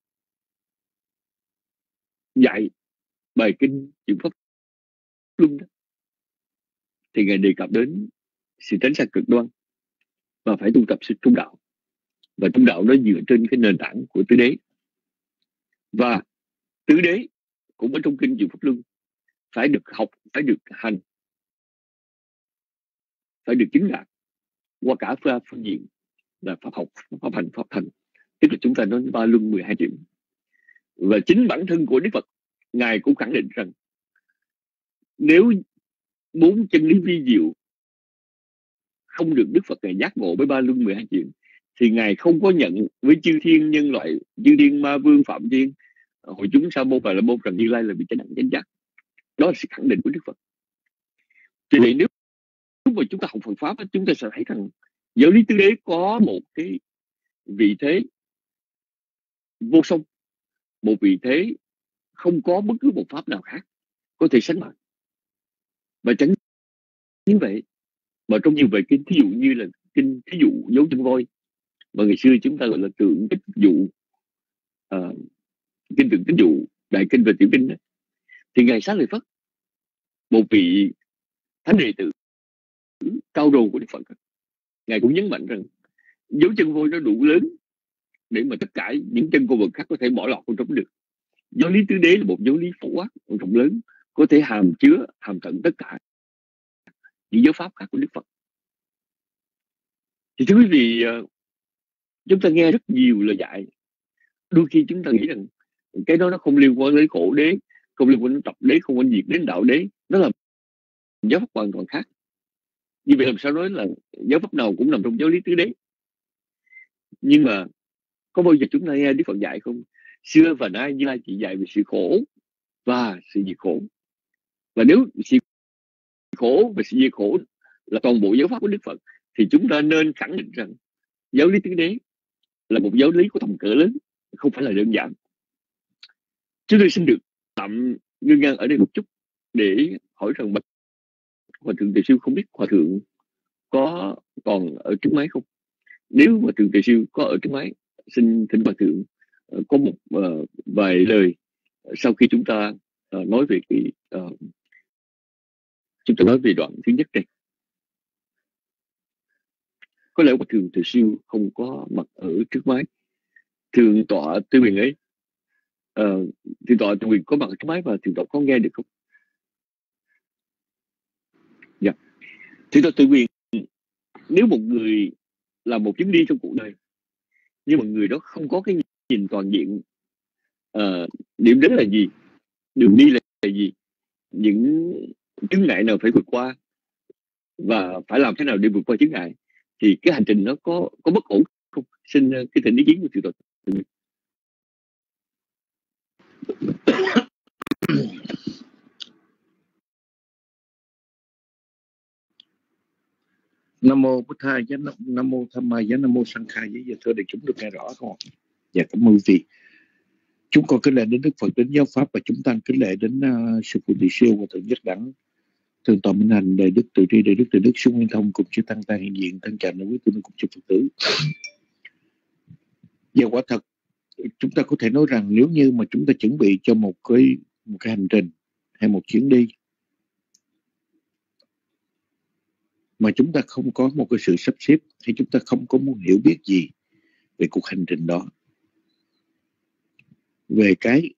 dạy bài kinh Chuyển Pháp Luân đó, thì Ngài đề cập đến sự tránh xa cực đoan và phải tu tập sự trung đạo. Và trung đạo nó dựa trên cái nền tảng của tứ đế. Và tứ đế cũng ở trong kinh Chuyển Pháp Luân phải được học, phải được hành, phải được chứng đạt qua cả phương diện là pháp học, pháp hành, pháp thành. Tức là chúng ta nói 3 luân 12 điểm. Và chính bản thân của Đức Phật Ngài cũng khẳng định rằng nếu 4 chân lý vi diệu không được Đức Phật Ngài giác ngộ với 3 luân 12 chuyện thì Ngài không có nhận với chư thiên nhân loại, chư thiên ma vương phạm thiên, hội chúng sa môn và la môn rằng Như Lai là vị chánh đẳng chánh giác. Đó là sự khẳng định của Đức Phật. Vì vậy nếu mà chúng ta học Phật pháp, chúng ta sẽ thấy rằng giáo lý tứ đế có một cái vị thế vô song, một vị thế không có bất cứ một pháp nào khác có thể sánh bằng. Và chẳng như vậy mà trong nhiều bài kinh, thí dụ như là kinh thí dụ dấu chân voi, mà ngày xưa chúng ta gọi là tượng tích dụ, kinh tượng tích dụ, đại kinh và tiểu kinh đó, thì ngài Xá Lợi Phất, một vị thánh đệ tử cao đồ của Đức Phật, ngài cũng nhấn mạnh rằng dấu chân voi nó đủ lớn để mà tất cả những chân con vật khác có thể bỏ lọt không trống được. Giáo lý tứ đế là một giáo lý phổ quát rộng lớn, có thể hàm chứa, hàm tận tất cả những giáo pháp khác của Đức Phật. Thì thưa quý vị, chúng ta nghe rất nhiều lời dạy, đôi khi chúng ta nghĩ rằng cái đó nó không liên quan đến khổ đế, không liên quan đến tập đế, không quan diệt đến đạo đế, nó là giáo pháp hoàn toàn khác. Như vậy làm sao nói là giáo pháp nào cũng nằm trong giáo lý tứ đế? Nhưng mà có bao giờ chúng ta nghe Đức Phật dạy không? Xưa và nay Như Lai chỉ dạy về sự khổ và sự diệt khổ. Và nếu sự khổ và sự diệt khổ là toàn bộ giáo pháp của Đức Phật, thì chúng ta nên khẳng định rằng giáo lý tứ đế là một giáo lý có tầm cỡ lớn, không phải là đơn giản. Chúng tôi xin được tạm ngưng ngang ở đây một chút để hỏi rằng Hòa thượng Từ Siêu không biết Hòa thượng có còn ở trước máy không? Nếu Hòa thượng Từ Siêu có ở trước máy, xin thỉnh Hòa thượng có một vài lời sau khi chúng ta nói về chúng ta nói về đoạn thứ nhất đây. Có lẽ Hòa thượng Từ Siêu không có mặt ở trước máy. Thượng tọa Tư Quyền ấy, thượng tọa Tư Quyền có mặt ở trước máy và thượng tọa có nghe được không? Dạ. Thượng tọa Tư Quyền, nếu một người là một chuyến đi trong cuộc đời, nhưng mà người đó không có cái nhìn toàn diện, điểm đến là gì, đường đi là gì, những chướng ngại nào phải vượt qua và phải làm thế nào để vượt qua chướng ngại, thì cái hành trình nó có bất ổn không? Xin cái thỉnh ý kiến của thượng tọa. Nam mô Bụt Thầy, Nam mô Tham Mai, Nam mô Sang Khai. Giờ thưa để chúng được nghe rõ không? Dạ cảm ơn quý vị. Chúng con kính lễ đến Đức Phật, đến giáo pháp, và chúng tăng kính lễ đến sư phụ Tỳ Siêu và thượng nhất đẳng thượng tọa Minh Hành, đại đức Từ Tri, đại đức Từ Đức Xuân Nguyên Thông cùng chư tăng hiện diện thân chào quý tôn cùng chư Phật tử. Giờ quả thật chúng ta có thể nói rằng nếu như mà chúng ta chuẩn bị cho một cái hành trình hay một chuyến đi mà chúng ta không có một cái sự sắp xếp, hay chúng ta không có một hiểu biết gì về cuộc hành trình đó, về cái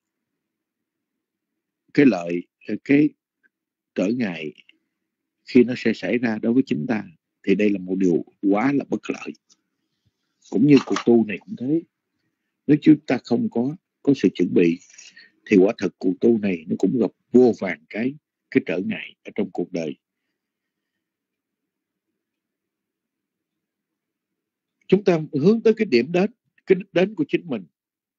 lợi, cái trở ngại khi nó sẽ xảy ra đối với chúng ta, thì đây là một điều quá là bất lợi. Cũng như cuộc tu này cũng thế, nếu chúng ta không có sự chuẩn bị thì quả thật cuộc tu này nó cũng gặp vô vàn cái trở ngại ở trong cuộc đời. Chúng ta hướng tới cái điểm đến, cái đích đến của chính mình,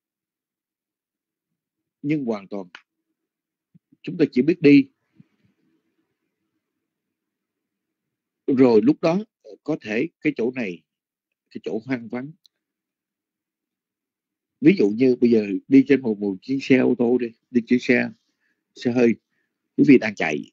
nhưng hoàn toàn chúng ta chỉ biết đi, rồi lúc đó có thể cái chỗ này, cái chỗ hoang vắng. Ví dụ như bây giờ đi trên một chiếc xe ô tô đi chiếc xe hơi, quý vị đang chạy,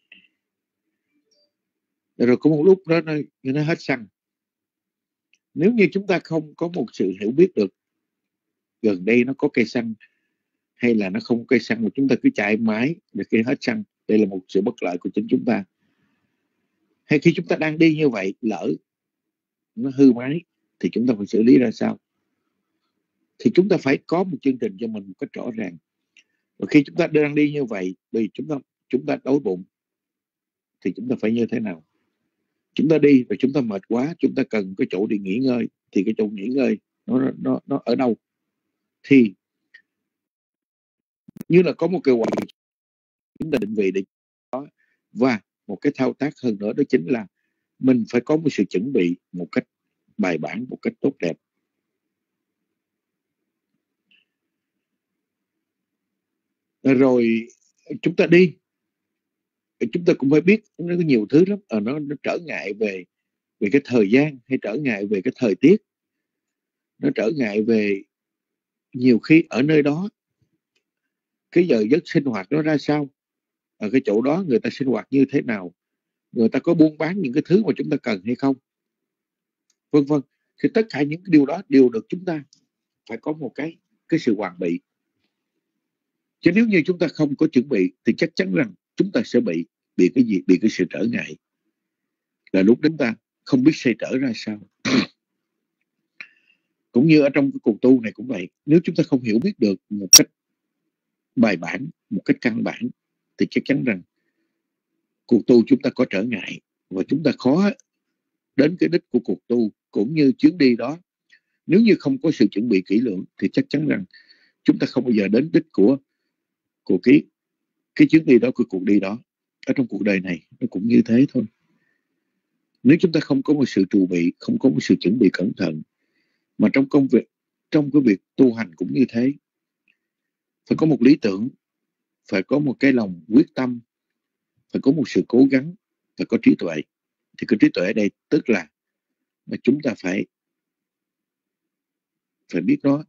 rồi có một lúc đó nó hết xăng. Nếu như chúng ta không có một sự hiểu biết được gần đây nó có cây xăng hay là nó không có cây xăng, mà chúng ta cứ chạy mãi để khi hết xăng, đây là một sự bất lợi của chính chúng ta. Hay khi chúng ta đang đi như vậy, lỡ nó hư máy thì chúng ta phải xử lý ra sao? Thì chúng ta phải có một chương trình cho mình một cách rõ ràng. Và khi chúng ta đang đi như vậy, vì chúng ta đói bụng thì chúng ta phải như thế nào? Chúng ta đi và chúng ta mệt quá, chúng ta cần cái chỗ để nghỉ ngơi, thì cái chỗ nghỉ ngơi nó ở đâu? Thì như là có một cái hoạch chúng ta định vị để đó. Và một cái thao tác hơn nữa đó chính là mình phải có một sự chuẩn bị một cách bài bản, một cách tốt đẹp. Rồi chúng ta đi, chúng ta cũng phải biết nó có nhiều thứ lắm, nó trở ngại về cái thời gian, hay trở ngại về cái thời tiết, nó trở ngại về nhiều khi ở nơi đó cái giờ giấc sinh hoạt nó ra sao, ở cái chỗ đó người ta sinh hoạt như thế nào, người ta có buôn bán những cái thứ mà chúng ta cần hay không, vân vân. thì tất cả những cái điều đó đều được chúng ta phải có một cái sự hoàn bị. Chứ nếu như chúng ta không có chuẩn bị thì chắc chắn rằng chúng ta sẽ bị cái gì? Bị cái sự trở ngại. Là lúc chúng ta không biết xoay trở ra sao. Cũng như ở trong cái cuộc tu này cũng vậy. Nếu chúng ta không hiểu biết được một cách bài bản, một cách căn bản, thì chắc chắn rằng cuộc tu chúng ta có trở ngại và chúng ta khó đến cái đích của cuộc tu cũng như chuyến đi đó. Nếu như không có sự chuẩn bị kỹ lưỡng thì chắc chắn rằng chúng ta không bao giờ đến đích của cái chuyến đi đó, của cuộc đi đó. Ở trong cuộc đời này nó cũng như thế thôi. Nếu chúng ta không có một sự chuẩn bị, không có một sự chuẩn bị cẩn thận, mà trong công việc, trong cái việc tu hành cũng như thế, phải có một lý tưởng, phải có một cái lòng quyết tâm, phải có một sự cố gắng, phải có trí tuệ. Thì cái trí tuệ ở đây tức là chúng ta phải biết nó.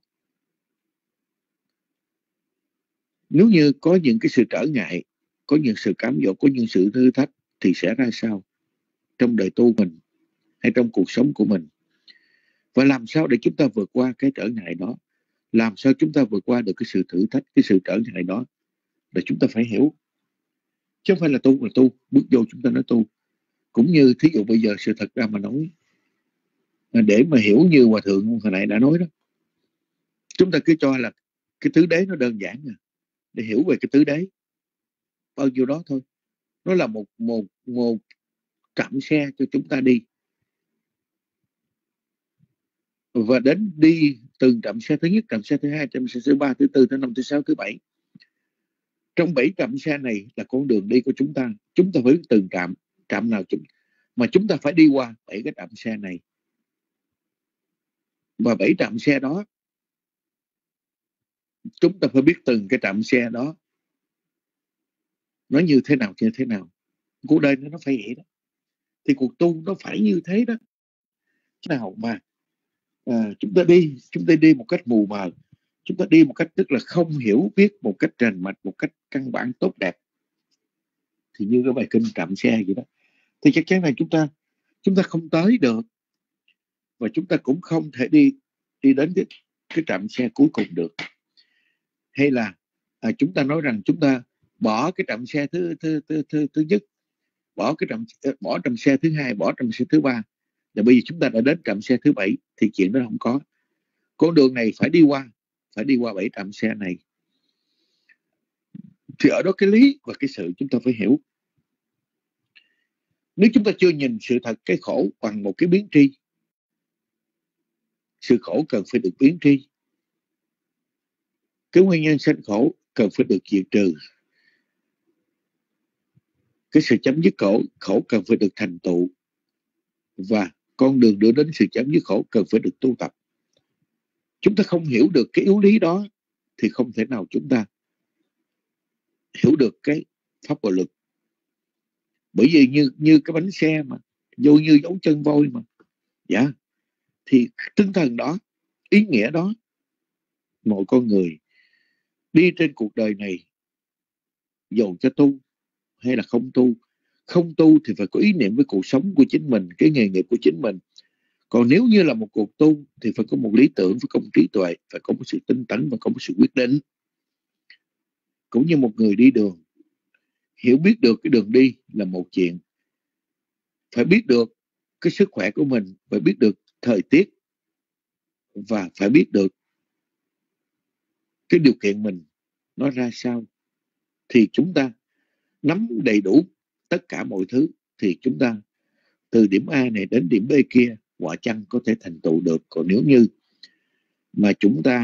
Nếu như có những cái sự trở ngại, có những sự cám dỗ, có những sự thử thách thì sẽ ra sao trong đời tu mình hay trong cuộc sống của mình? Và làm sao để chúng ta vượt qua cái trở ngại đó? Làm sao chúng ta vượt qua được cái sự thử thách, cái sự trở ngại đó? Là chúng ta phải hiểu. Chứ không phải là tu, bước vô chúng ta nói tu. Cũng như thí dụ bây giờ sự thật ra mà nói, để mà hiểu như Hòa Thượng hồi nãy đã nói đó, chúng ta cứ cho là cái tứ đế nó đơn giản à. Để hiểu về cái tứ đế, bao nhiêu đó thôi. Nó là một trạm xe cho chúng ta đi. Và đến đi từng trạm xe thứ nhất, trạm xe thứ hai, trạm xe thứ ba, thứ tư, thứ năm, thứ sáu, thứ bảy. Trong 7 trạm xe này là con đường đi của chúng ta. Chúng ta phải từng trạm nào mà chúng ta phải đi qua 7 cái trạm xe này. Và 7 trạm xe đó chúng ta phải biết từng cái trạm xe đó nó như thế nào. Cuộc đời nó phải vậy đó. Thì cuộc tu nó phải như thế đó. Nào mà chúng ta đi một cách mù mờ, chúng ta đi một cách tức là không hiểu biết một cách rành mạch, một cách căn bản tốt đẹp, thì như cái bài kinh trạm xe vậy đó, thì chắc chắn là chúng ta không tới được, và chúng ta cũng không thể đi đến cái trạm xe cuối cùng được. Hay là chúng ta nói rằng chúng ta bỏ cái trạm xe thứ nhất, bỏ trạm xe thứ hai, bỏ trạm xe thứ ba, và bây giờ chúng ta đã đến trạm xe thứ 7, thì chuyện đó không có. Con đường này phải đi qua 7 trạm xe này. Thì ở đó cái lý và cái sự chúng ta phải hiểu. Nếu chúng ta chưa nhìn sự thật cái khổ bằng một cái biến tri, sự khổ cần phải được biến tri, cái nguyên nhân sanh khổ cần phải được diệt trừ, cái sự chấm dứt khổ cần phải được thành tựu, và con đường đưa đến sự chấm dứt khổ cần phải được tu tập. Chúng ta không hiểu được cái yếu lý đó thì không thể nào chúng ta hiểu được cái pháp và luật. Bởi vì như cái bánh xe mà vô như dấu chân voi mà, thì tinh thần đó, ý nghĩa đó, mọi con người đi trên cuộc đời này, dầu cho tu hay là không tu thì phải có ý niệm với cuộc sống của chính mình, cái nghề nghiệp của chính mình. Còn nếu như là một cuộc tu thì phải có một lý tưởng, phải có một trí tuệ, phải có một sự tinh tấn và có một sự quyết định. Cũng như một người đi đường, hiểu biết được cái đường đi là một chuyện, phải biết được cái sức khỏe của mình, phải biết được thời tiết, và phải biết được cái điều kiện mình nó ra sao. Thì chúng ta nắm đầy đủ tất cả mọi thứ, thì chúng ta từ điểm A này đến điểm B kia quả chăng có thể thành tựu được. Còn nếu như mà chúng ta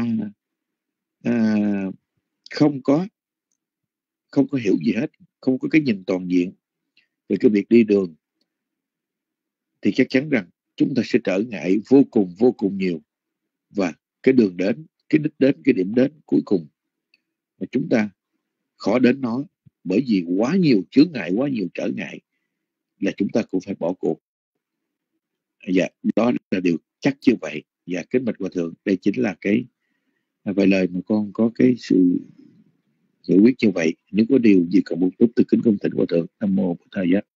không có hiểu gì hết, không có cái nhìn toàn diện về cái việc đi đường, thì chắc chắn rằng chúng ta sẽ trở ngại vô cùng nhiều. Và cái đường đến, cái đích đến, cái điểm đến cuối cùng mà chúng ta khó đến nó, bởi vì quá nhiều chướng ngại, quá nhiều trở ngại, là chúng ta cũng phải bỏ cuộc. Dạ, đó là điều chắc như vậy. Dạ, kính bạch Hòa Thượng, đây chính là cái vài lời mà con có cái sự giải quyết như vậy. Nếu có điều gì cần bổ túc, từ kính công thỉnh Hòa Thượng. Nam mô Bổn Thầy Giác.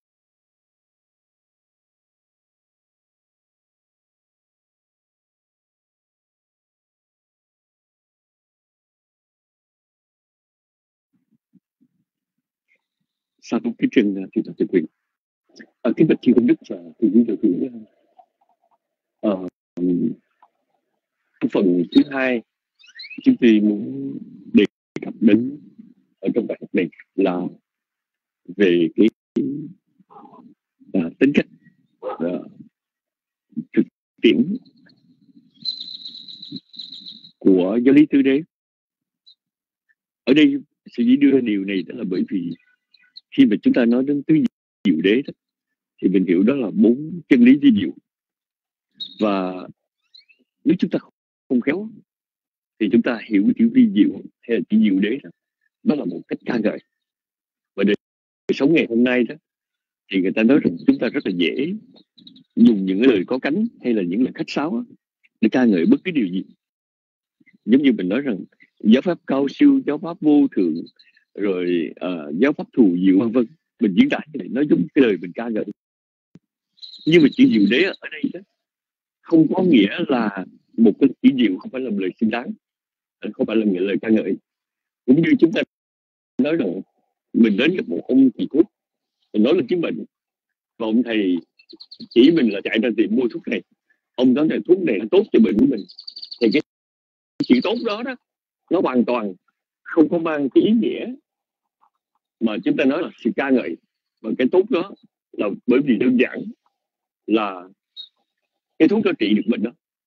Sa thú kính trân thưa Thượng Quyền. Kính bạch chư công đức và thượng quý thượng hữu. Phần thứ hai chúng tôi muốn đề cập đến ở trong bài học này là về cái tính cách thực tiễn của giáo lý tứ đế. Ở đây sự dĩ đưa ra điều này đó là bởi vì khi mà chúng ta nói đến tứ diệu đế đó, thì mình hiểu đó là 4 chân lý vi diệu, và nếu chúng ta không khéo thì chúng ta hiểu chữ vi diệu hay là chữ diệu đế đó là một cách ca ngợi. Và đời sống ngày hôm nay đó thì người ta nói rằng chúng ta rất là dễ dùng những lời có cánh hay là những lời khách sáo để ca ngợi bất cứ điều gì. Giống như mình nói rằng giáo pháp cao siêu, giáo pháp vô thượng, rồi giáo pháp thù diệu vân vân. Mình diễn tả như này, nói giống cái lời mình ca ngợi. Nhưng mà chữ diệu đế ở đây đó không có nghĩa là một cái chữ diệu không phải là một lời xứng đáng, không phải là một lời ca ngợi. Cũng như chúng ta nói rằng mình đến gặp một ông thầy thuốc, mình nói là chứng bệnh, và ông thầy chỉ mình là chạy ra tìm mua thuốc này, ông nói là thuốc này là tốt cho bệnh của mình, thì cái sự tốt đó nó hoàn toàn không có mang cái ý nghĩa mà chúng ta nói là sự ca ngợi. Và cái tốt đó là bởi vì đơn giản là cái thuốc đó trị được bệnh đó.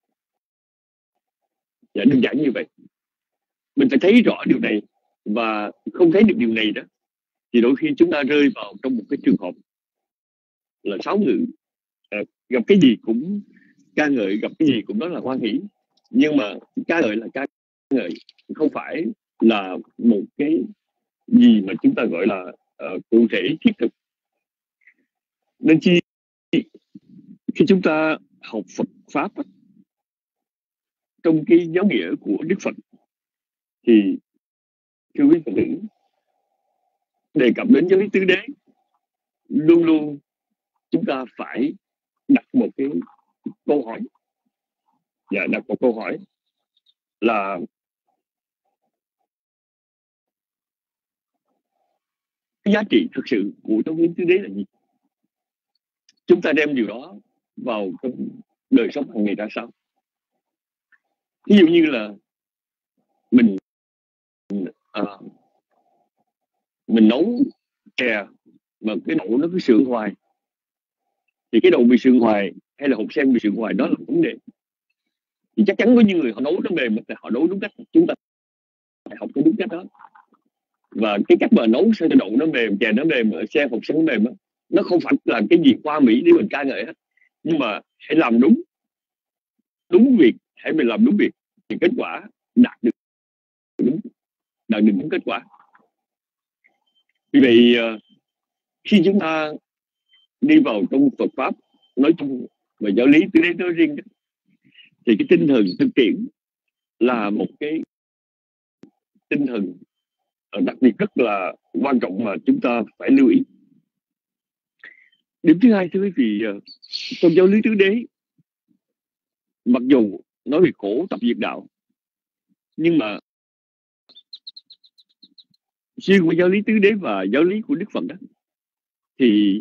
Dạ, đơn giản như vậy. Mình phải thấy rõ điều này, và không thấy được điều này đó thì đôi khi chúng ta rơi vào trong một cái trường hợp là sáo ngự, gặp cái gì cũng ca ngợi, gặp cái gì cũng nói là hoan hỷ. Nhưng mà ca ngợi là ca ngợi, không phải là một cái gì mà chúng ta gọi là cụ thể thiết thực. Nên khi chúng ta học Phật Pháp trong cái giáo nghĩa của Đức Phật thì thưa quý Phật tử, đề cập đến giáo lý tứ đế, luôn luôn chúng ta phải đặt một cái câu hỏi. Dạ, đặt một câu hỏi là cái giá trị thực sự của giáo lý tứ đế là gì? Chúng ta đem điều đó vào trong đời sống hàng ngày ra sao? Ví dụ như là mình nấu chè mà cái đậu nó cứ sượng hoài, thì cái đậu bị sượng hoài hay là hột sen bị sượng hoài đó là vấn đề. Thì chắc chắn có những người họ nấu nó mềm, họ nấu đúng cách, chúng ta phải học cái đúng cách đó. Và cái cách mà nấu sao cho đậu nó mềm, chè nó mềm, sen hột sen nó mềm đó, nó không phải là cái gì hoa mỹ để mình ca ngợi hết, nhưng mà hãy làm đúng việc, hãy mình làm đúng việc thì kết quả đạt được đúng kết quả. Vì vậy khi chúng ta đi vào trong Phật Pháp nói chung và giáo lý tứ đế nói riêng, thì cái tinh thần thực tiễn là một cái tinh thần đặc biệt rất là quan trọng mà chúng ta phải lưu ý. Điểm thứ hai, thưa quý vị, trong giáo lý tứ đế, mặc dù nói về khổ tập diệt đạo, nhưng mà riêng của giáo lý tứ đế và giáo lý của Đức Phật đó thì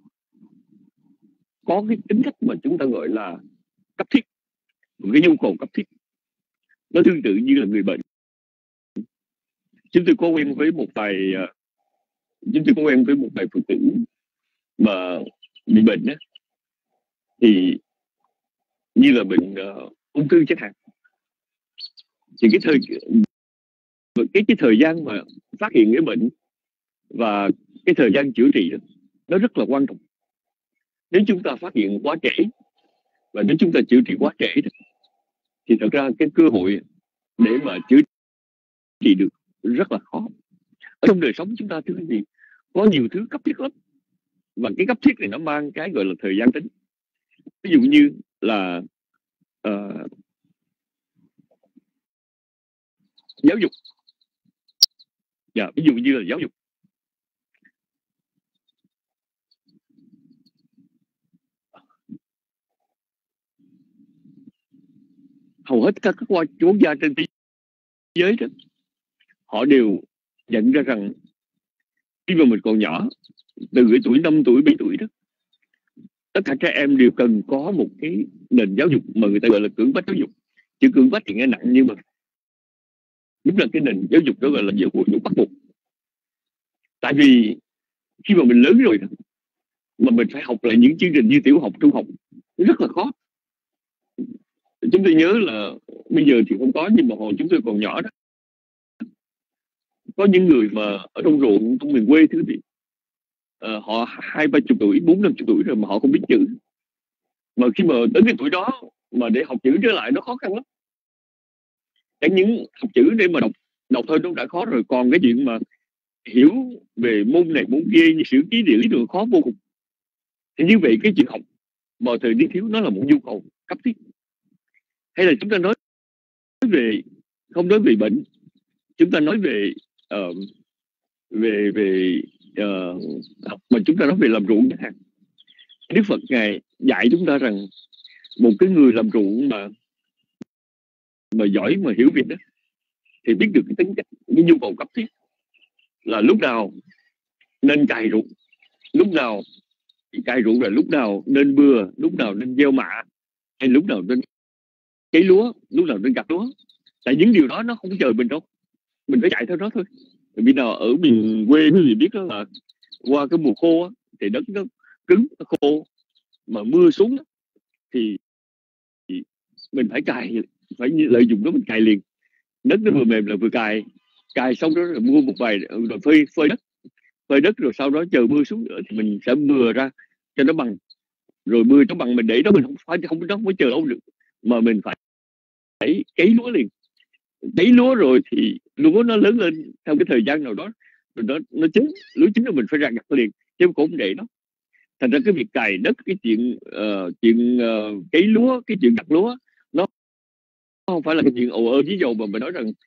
có cái tính cách mà chúng ta gọi là cấp thiết, một cái nhu cầu cấp thiết. Nó tương tự như là người bệnh. Chúng tôi có quen với một vài Phật tử mà bị bệnh đó, thì như là bệnh ung thư chẳng hạn, thì cái thời gian mà phát hiện cái bệnh và cái thời gian chữa trị đó, nó rất là quan trọng. Nếu chúng ta phát hiện quá trễ và nếu chúng ta chữa trị quá trễ đó, thì thật ra cái cơ hội để mà chữa trị được rất là khó. Ở trong đời sống chúng ta, thưa quý vị, có nhiều thứ cấp thiết lắm, và cái cấp thiết này nó mang cái gọi là thời gian tính. Ví dụ như là giáo dục. Ví dụ như là giáo dục. Hầu hết các quốc gia trên thế giới đó, họ đều nhận ra rằng khi mà mình còn nhỏ, từ cái tuổi 5 tuổi 7 tuổi đó, tất cả trẻ em đều cần có một cái nền giáo dục mà người ta gọi là cưỡng bách giáo dục. Chữ cưỡng bách thì nghe nặng, nhưng mà đúng là cái nền giáo dục đó gọi là giáo dục bắt buộc. Tại vì khi mà mình lớn rồi mà mình phải học lại những chương trình như tiểu học, trung học, rất là khó. Chúng tôi nhớ là bây giờ thì không có, nhưng mà hồi chúng tôi còn nhỏ đó, có những người mà ở trong ruộng, trong miền quê thứ gì, họ 20-30 tuổi, 40-50 tuổi rồi mà họ không biết chữ. Mà khi mà tới cái tuổi đó mà để học chữ trở lại nó khó khăn lắm. Chẳng những học chữ để mà đọc thôi nó đã khó rồi, còn cái chuyện mà hiểu về môn này môn kia như sử ký địa lý rồi khó vô cùng. Thì như vậy cái chuyện học mà thời niên thiếu nó là một nhu cầu cấp thiết. Hay là chúng ta nói về, không nói về bệnh, chúng ta nói về học mà chúng ta nói về làm ruộng chẳng hạn. Đức Phật Ngài dạy chúng ta rằng một cái người làm ruộng mà giỏi, mà hiểu việc đó, thì biết được cái tính cách, cái nhu cầu cấp thiết là lúc nào nên cày ruộng, lúc nào cày ruộng là lúc nào nên bừa, lúc nào nên gieo mạ, hay lúc nào nên cấy lúa, lúc nào nên gặt lúa. Tại những điều đó nó không chờ mình đâu, mình phải chạy theo đó thôi. Vì nào ở miền quê quý vị biết đó là qua cái mùa khô á, thì đất nó cứng, nó khô, mà mưa xuống á, thì mình phải cày, phải lợi dụng đó mình cày liền. Đất nó vừa mềm là vừa cày xong đó rồi mua một vài rồi phơi đất rồi sau đó chờ mưa xuống nữa thì mình sẽ mưa ra cho nó bằng, rồi mưa cho bằng mình để đó, mình không phải chờ lâu được, mà mình phải cấy lúa liền. Cấy lúa rồi thì lúa nó lớn lên theo cái thời gian nào đó, rồi nó chín, lúa chín rồi mình phải ra gặt liền, chứ cũng không để đó. Thành ra cái việc cày đất, cái chuyện cấy lúa, cái chuyện gặt lúa, nó không phải là cái chuyện ồ ơ dí dầu mà mình nói rằng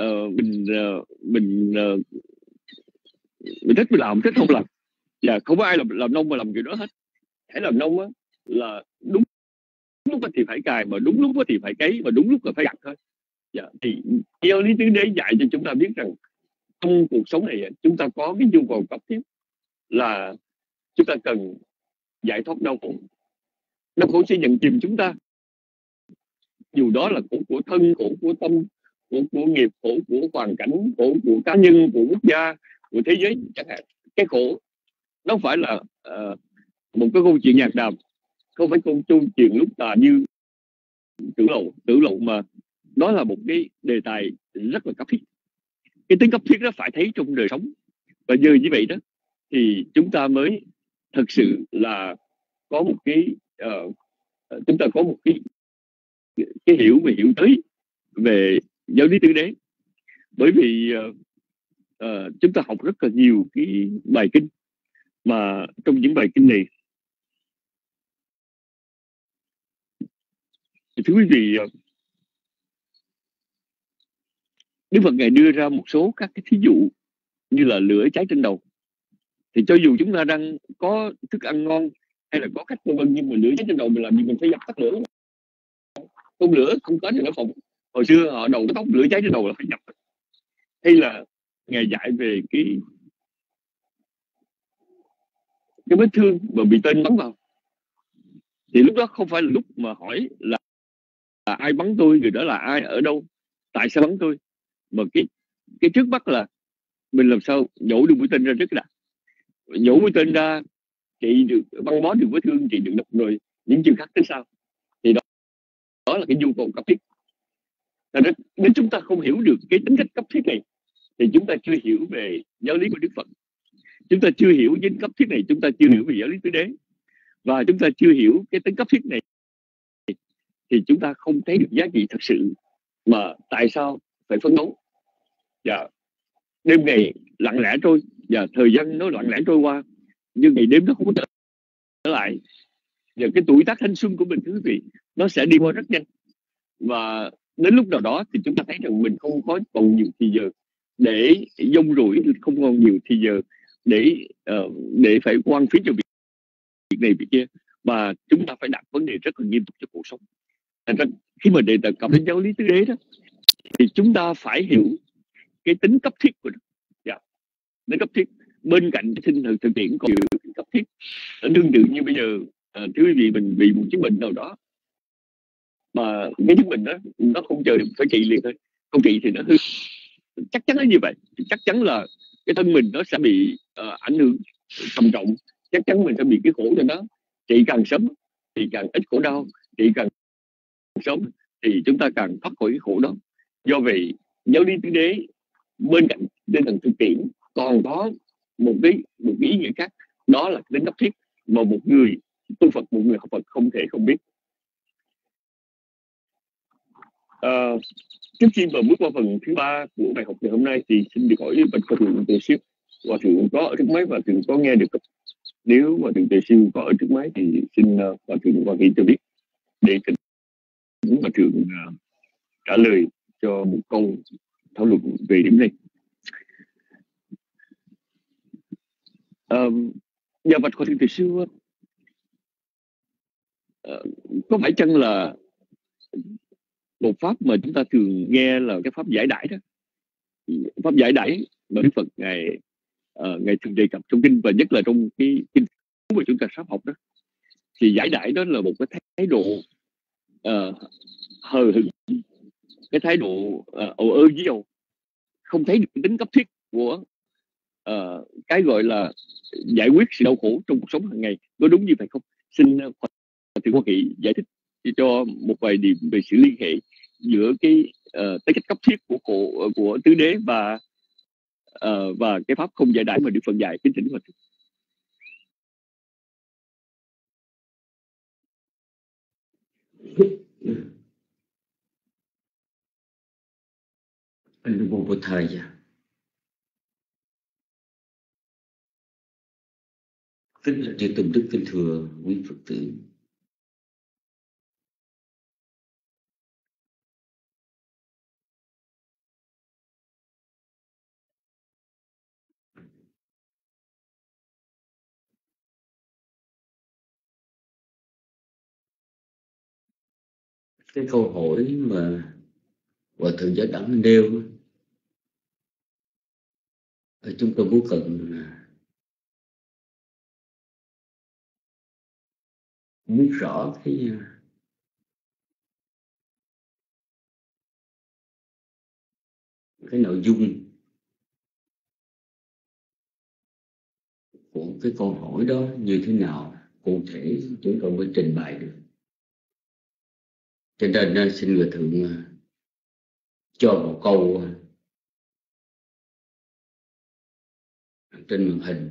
mình thích mình làm, thích không làm. Và không có ai làm nông mà làm kiểu đó hết. Hãy làm nông á là đúng lúc thì phải cày, mà đúng lúc thì phải cấy, và đúng lúc là phải gặt thôi. Thì giáo lý tứ đế dạy cho chúng ta biết rằng trong cuộc sống này chúng ta có cái nhu cầu cấp thiết là chúng ta cần giải thoát đau khổ. Đau khổ sẽ nhận chìm chúng ta, dù đó là khổ của thân, khổ của tâm, khổ của nghiệp, khổ của hoàn cảnh, khổ của cá nhân, của quốc gia, của thế giới chẳng hạn. Cái khổ nó phải là một cái câu chuyện nhạc đàm, không phải câu chuyện lúc tà như tử lộ, mà đó là một cái đề tài rất là cấp thiết. Cái tính cấp thiết đó phải thấy trong đời sống, và nhờ như vậy đó thì chúng ta mới thật sự là có một cái chúng ta có một cái hiểu tới về giáo lý tứ đế. Bởi vì chúng ta học rất là nhiều cái bài kinh, mà trong những bài kinh này thì thưa quý vị, Đức Phật Ngài đưa ra một số các cái thí dụ như là lửa cháy trên đầu. Thì cho dù chúng ta đang có thức ăn ngon hay là có khách vân vân, nhưng mà lửa cháy trên đầu mình làm gì, mình phải dập tắt lửa. Không lửa không có thì nó phòng. Hồi xưa họ đầu tóc lửa cháy trên đầu là phải dập. Hay là Ngài dạy về cái vết thương mà bị tên bắn vào, thì lúc đó không phải là lúc mà hỏi là ai bắn tôi, người đó là ai, ở đâu, tại sao bắn tôi, mà cái trước mắt là mình làm sao nhổ được mũi tên ra trước đã. Nhổ mũi tên ra, trị được, băng bó được vết thương, trị được độc, rồi những chuyện khác tới sau. Thì đó là cái nhu cầu cấp thiết. Nếu chúng ta không hiểu được cái tính cách cấp thiết này thì chúng ta chưa hiểu về giáo lý của Đức Phật. Chúng ta chưa hiểu tính cấp thiết này, chúng ta chưa hiểu về giáo lý tứ đế, và chúng ta chưa hiểu cái tính cấp thiết này thì chúng ta không thấy được giá trị thật sự mà tại sao phải phấn đấu. Và đêm ngày lặng lẽ trôi, và thời gian nó lặng lẽ trôi qua, nhưng ngày đêm nó không có trở lại. Và cái tuổi tác thanh xuân của mình, quý vị, nó sẽ đi qua rất nhanh. Và đến lúc nào đó thì chúng ta thấy rằng mình không có còn nhiều thì giờ để dông rủi, không còn nhiều thì giờ để phải quan phí cho việc này việc kia, mà chúng ta phải đặt vấn đề rất là nghiêm túc cho cuộc sống. Khi mà đề cập đến giáo lý tứ đế đó thì chúng ta phải hiểu cái tính cấp thiết của nó. Tính cấp thiết bên cạnh sinh thực tiễn còn nhiều cấp thiết. Tương tự như bây giờ thưa quý vị, mình bị một chứng bệnh nào đó mà cái chứng bệnh đó nó không chờ được, phải trị liền thôi, không trị thì nó hư. Chắc chắn là như vậy, chắc chắn là cái thân mình nó sẽ bị ảnh hưởng trầm trọng, chắc chắn mình sẽ bị cái khổ cho nó. Trị càng sớm thì càng ít khổ đau, trị càng sớm thì chúng ta càng thoát khỏi cái khổ đó. Do vậy giáo lý tứ đế bên cạnh tinh thần thực tiễn còn có một cái ý nghĩa khác, đó là tính cấp thiết mà một người tu Phật, một người học Phật không thể không biết. Trước khi mà bước qua phần thứ 3 của bài học ngày hôm nay thì xin được hỏi bạch Hòa thượng Tề Siêu, Hòa thượng có ở trước máy và thượng có nghe được không? Nếu Hòa thượng Tề Siêu có ở trước máy thì xin Hòa thượng Hoa Kỳ cho biết để thỉnh Hòa thượng trả lời cho một câu thảo luận về điểm này. Nhà bạch Hòa thượng Tề Siêu, có phải chăng là một pháp mà chúng ta thường nghe là cái pháp giải đãi đó, pháp giải đãi mà Đức Phật ngài thường đề cập trong kinh, và nhất là trong cái kinh mà chúng ta sắp học đó, thì giải đãi đó là một cái thái độ hờ hững, cái thái độ ồ ơ với dầu, không thấy được tính cấp thiết của cái gọi là giải quyết sự đau khổ trong cuộc sống hàng ngày. Có đúng như vậy không? Xin Hòa thượng Hoa Kỳ giải thích cho một vài điểm về sự liên hệ giữa cái cách cấp thiết của tứ đế và cái pháp không giải đãi mà Đức Phật dạy. Kính thỉnh Hòa thượng. Anh vô một thời gian, tức là chư Tôn Đức kính thưa quý Phật tử. Cái câu hỏi mà Hòa thượng Giá Đẳng nêu, chúng tôi muốn cần biết rõ cái nội dung của cái câu hỏi đó như thế nào cụ thể, chúng tôi mới trình bày được. Cho nên xin Hòa thượng cho một câu trên màn hình.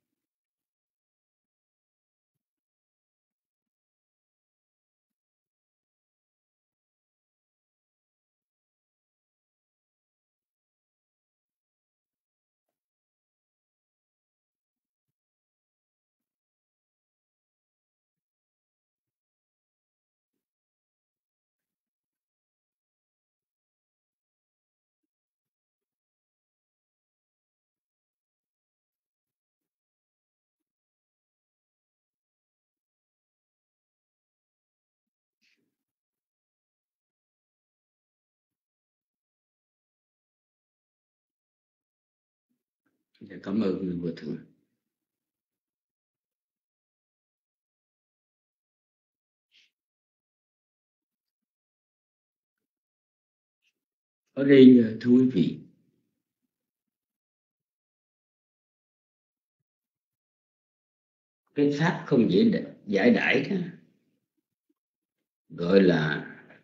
Cảm ơn Hòa thượng. Ở đây thưa quý vị, cái pháp không giải đãi đó gọi là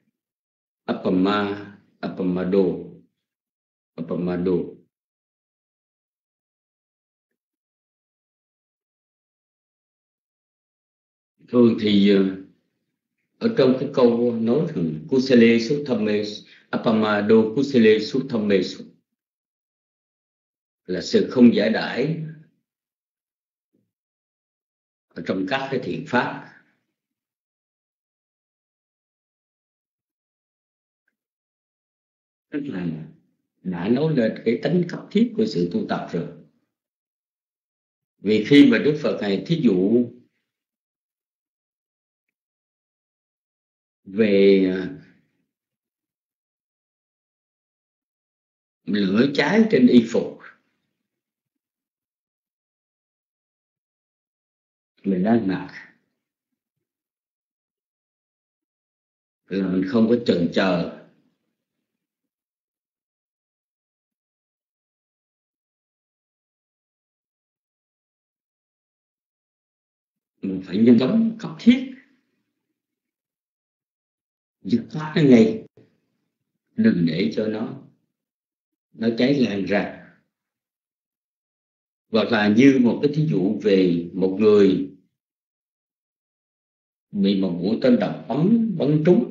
Appamado. Thường thì ở trong cái câu nói thường Kusale Suttame Appamado Kusale Suttame là sự không giải đãi ở trong các cái thiện pháp. Tức là đã nói lên cái tính cấp thiết của sự tu tập rồi. Vì khi mà Đức Phật này thí dụ về lửa cháy trên y phục, mình đang mặc là mình không có chần chờ, mình phải nhanh chóng cấp thiết dứt khoát nó ngay, đừng để cho nó cháy lan ra. Hoặc là như một cái thí dụ về một người bị một mũi tên độc bắn trúng,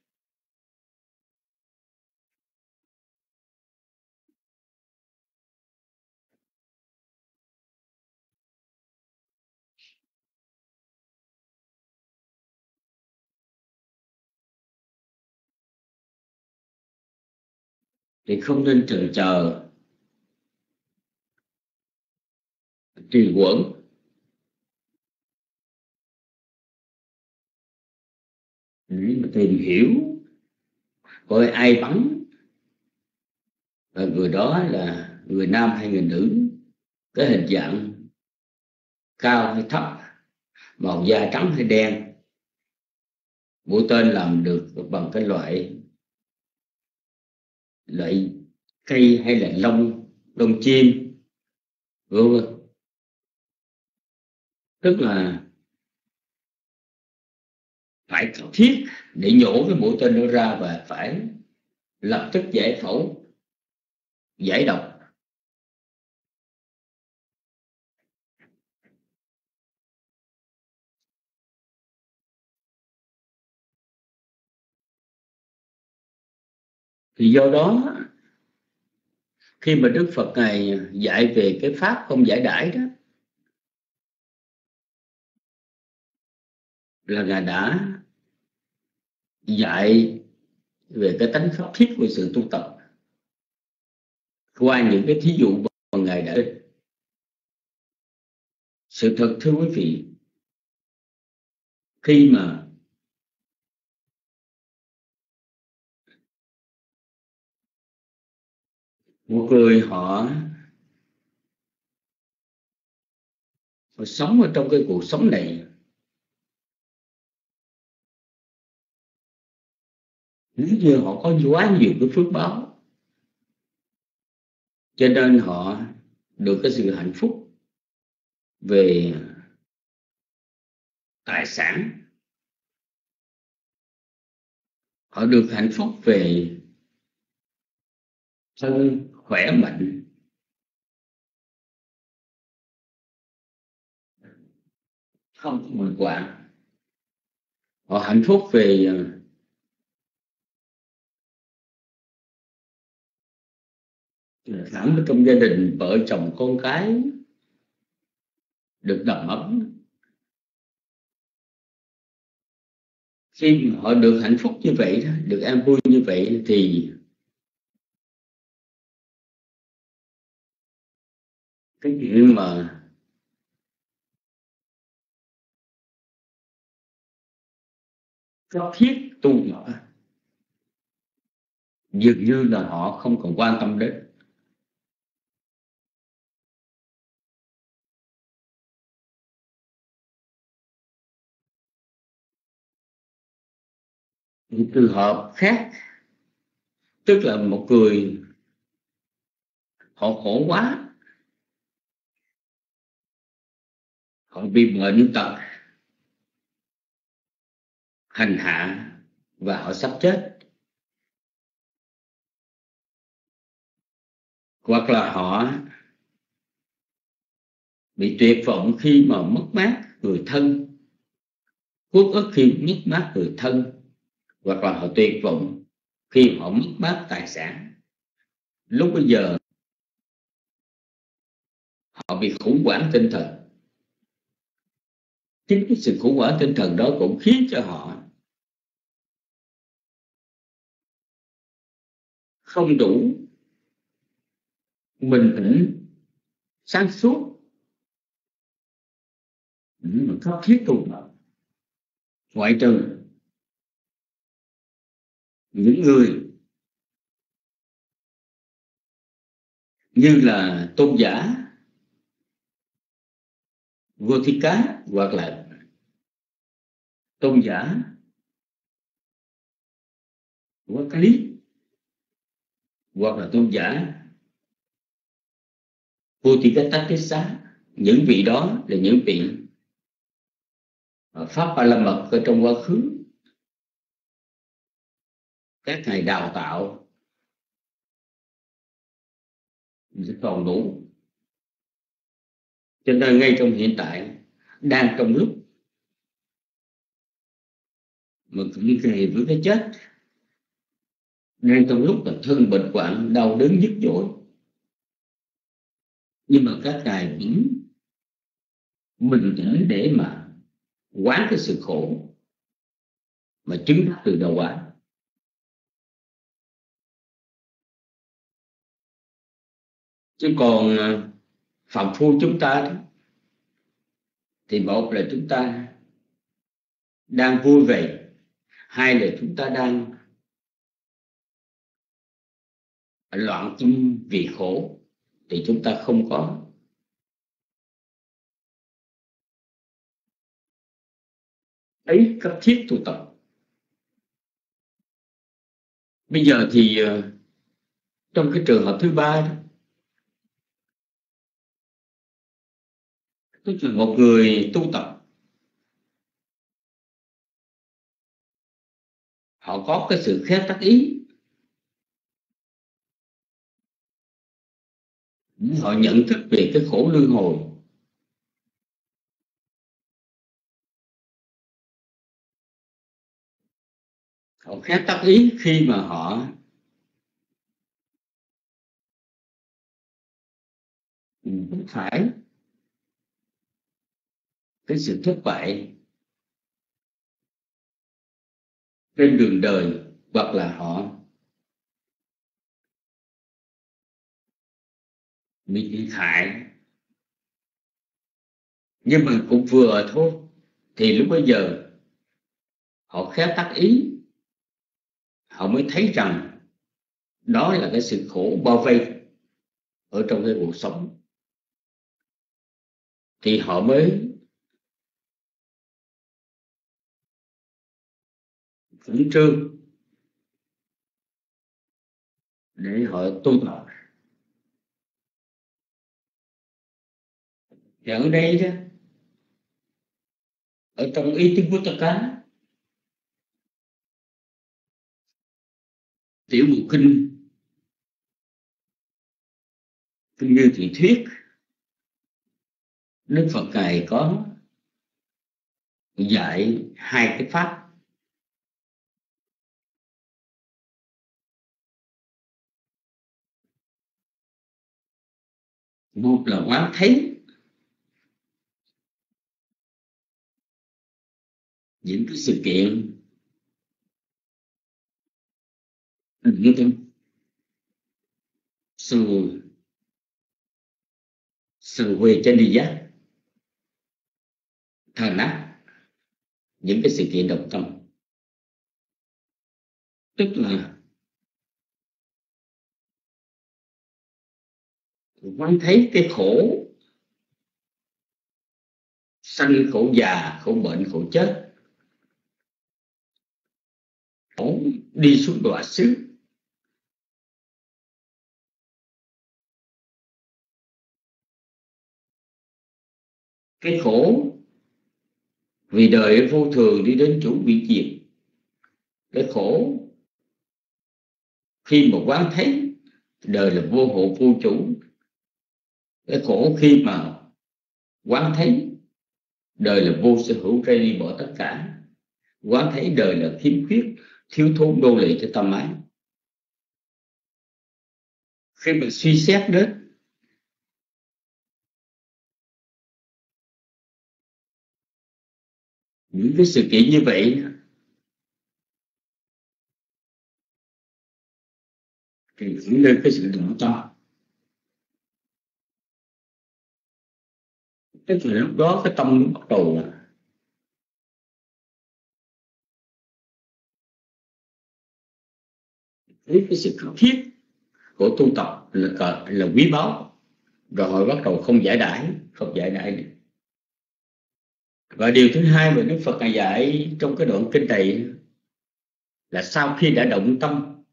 thì không nên chần chờ trì hoãn, để mà tìm hiểu coi ai bắn và người đó là người nam hay người nữ, cái hình dạng cao hay thấp, màu da trắng hay đen, mũi tên làm được bằng cái loại cây hay là lông chim, vân. Tức là phải cấp thiết để nhổ cái mũi tên đó ra và phải lập tức giải phẫu, giải độc. Thì do đó khi mà Đức Phật Ngài dạy về cái pháp không giải đãi đó, là Ngài đã dạy về cái tánh khắp thiết của sự tu tập qua những cái thí dụ mà Ngài đã. Sự thật thưa quý vị, khi mà một người họ sống ở trong cái cuộc sống này, nếu như họ có quá nhiều cái phước báo, cho nên họ được cái sự hạnh phúc về tài sản, họ được hạnh phúc về thân khỏe mạnh, không có bệnh hoạn, họ hạnh phúc về cảm trong gia đình, vợ chồng con cái được đầm ấm. Khi mà họ được hạnh phúc như vậy, được an vui như vậy, thì cái chuyện mà cấp thiết tu tập dường như là họ không còn quan tâm đến. Những trường hợp khác, tức là một người họ khổ quá, họ bị bệnh tật hành hạ và họ sắp chết, hoặc là họ bị tuyệt vọng khi mà mất mát người thân, uất ức khi mất mát người thân, hoặc là họ tuyệt vọng khi họ mất mát tài sản. Lúc bây giờ họ bị khủng hoảng tinh thần. Chính cái sự khủng hoảng tinh thần đó cũng khiến cho họ không đủ bình tĩnh, sáng suốt mà cấp thiết tu tập. Ngoại trừ những người như là tôn giả vô thi cá, hoặc là tôn giả quá lý, hoặc là tôn giả vô thi cá tát xá. Những vị đó là những vị pháp ba la mật ở trong quá khứ các ngài đào tạo sẽ còn đủ. Cho nên ngay trong hiện tại, đang trong lúc mà cũng kề với cái chết, đang trong lúc là thân bệnh hoạn, đau đớn nhức nhối, nhưng mà các ngài vẫn bình tĩnh để mà quán cái sự khổ mà chứng đắc từ đầu quả. Chứ còn phạm phu chúng ta đó, thì một là chúng ta đang vui vẻ, hai là chúng ta đang loạn tâm vì khổ, thì chúng ta không có ấy cấp thiết tu tập. Bây giờ thì trong cái trường hợp thứ ba đó, tức là một người tu tập, họ có cái sự khép tác ý, họ nhận thức về cái khổ luân hồi, họ khép tác ý khi mà họ không phải cái sự thất bại trên đường đời, hoặc là họ bị thiệt hại, nhưng mà cũng vừa thôi. Thì lúc bây giờ họ khép tác ý, họ mới thấy rằng đó là cái sự khổ bao vây ở trong cái cuộc sống, thì họ mới khẩn trương để họ tu tập. Thì ở đây đó, ở trong ý tiếng Bhuttaka, tiểu bộ kinh Như Thị Thuyết, Đức Phật Ngài có dạy hai cái pháp. Một là quán thấy những cái sự kiện như thế, sự về trên đi giác thần ác, những cái sự kiện động tâm, tức là quán thấy cái khổ sanh, khổ già, khổ bệnh, khổ chết, khổ đi xuống đọa xứ, cái khổ vì đời vô thường đi đến chỗ bị diệt, cái khổ khi mà quán thấy đời là vô hộ vô chủ, cái khổ khi mà quán thấy đời là vô sở hữu, ra đi bỏ tất cả, quán thấy đời là khiếm khuyết, thiếu thốn, đô lệ cho tâm ái. Khi mà suy xét đến những cái sự kiện như vậy, thì dẫn lên cái sự động tâm. Tức là lúc đó cái tâm bắt đầu là thấy cái sự cấp thiết của tu tập là quý báu, rồi họ bắt đầu không giải đãi được. Và điều thứ hai mà Đức Phật Ngài dạy trong cái đoạn kinh này là sau khi đã động tâm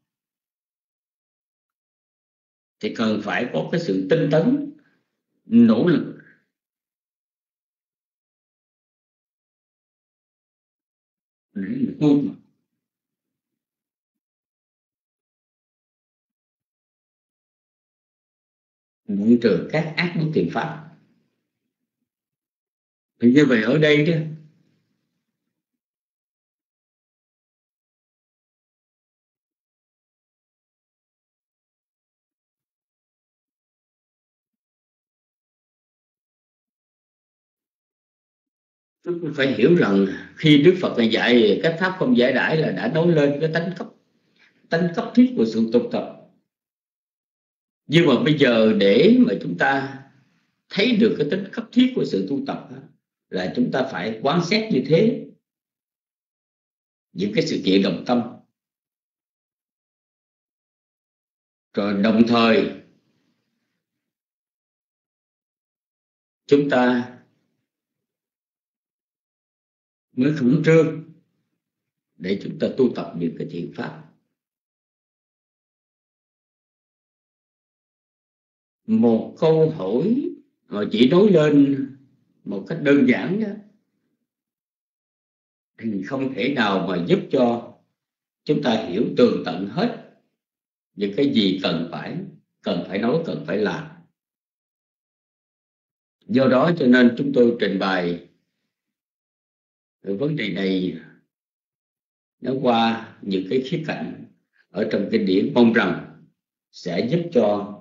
thì cần phải có cái sự tinh tấn, nỗ lực để tu, ngự trừ các ác bất thiện pháp. Thì như vậy ở đây đó, chúng tôi phải hiểu rằng khi Đức Phật này dạy các pháp không giải đãi là đã nói lên cái tánh cấp thiết của sự tu tập. Nhưng mà bây giờ để mà chúng ta thấy được cái tính cấp thiết của sự tu tập là chúng ta phải quan sát như thế những cái sự kiện động tâm, rồi đồng thời chúng ta mới khẩn trương để chúng ta tu tập những cái thiện pháp. Một câu hỏi mà chỉ nói lên một cách đơn giản đó thì không thể nào mà giúp cho chúng ta hiểu tường tận hết những cái gì cần phải nói, cần phải làm. Do đó cho nên chúng tôi trình bày vấn đề này nó qua những cái khía cạnh ở trong kinh điển, mong rằng sẽ giúp cho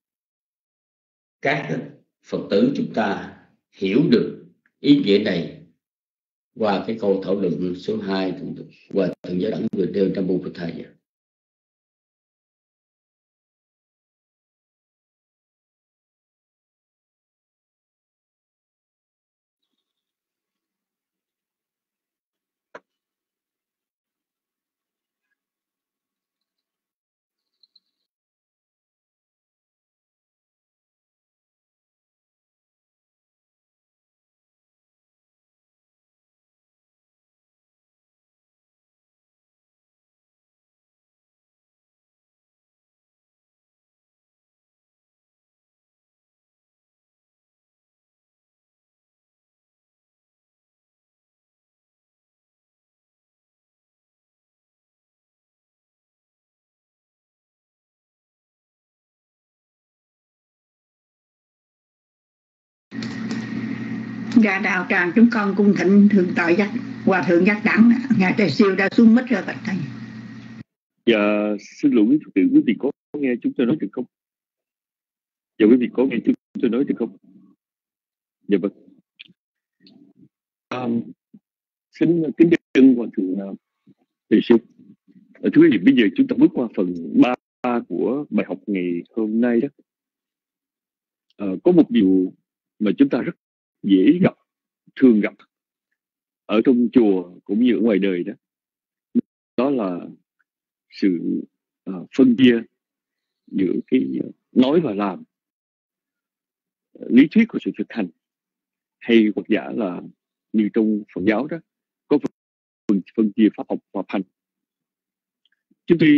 các Phật tử chúng ta hiểu được ý nghĩa này qua cái câu thảo luận số 2 và Thượng Giáo Đẳng vừa nêu trong Mô Phật Thầy. Dạ đạo tràng chúng con cung thịnh thượng tọa giác hòa thượng Giác Đẳng, ngài Tề Siêu đã xuống mít rồi bạch thầy. Dạ xin lỗi quý vị, quý vị có nghe chúng tôi nói được không? Dạ quý vị có nghe chúng tôi nói được không? Dạ vâng. Xin kính chân hòa thượng Tề Siêu. Thưa quý vị, bây giờ chúng ta bước qua phần 3 của bài học ngày hôm nay đó. Có một điều mà chúng ta rất dễ gặp, thường gặp ở trong chùa cũng như ở ngoài đời đó, đó là sự phân chia giữa cái nói và làm, lý thuyết của sự thực hành, hay hoặc giả là như trong Phật giáo đó có phân chia pháp học và hành. Chúng tôi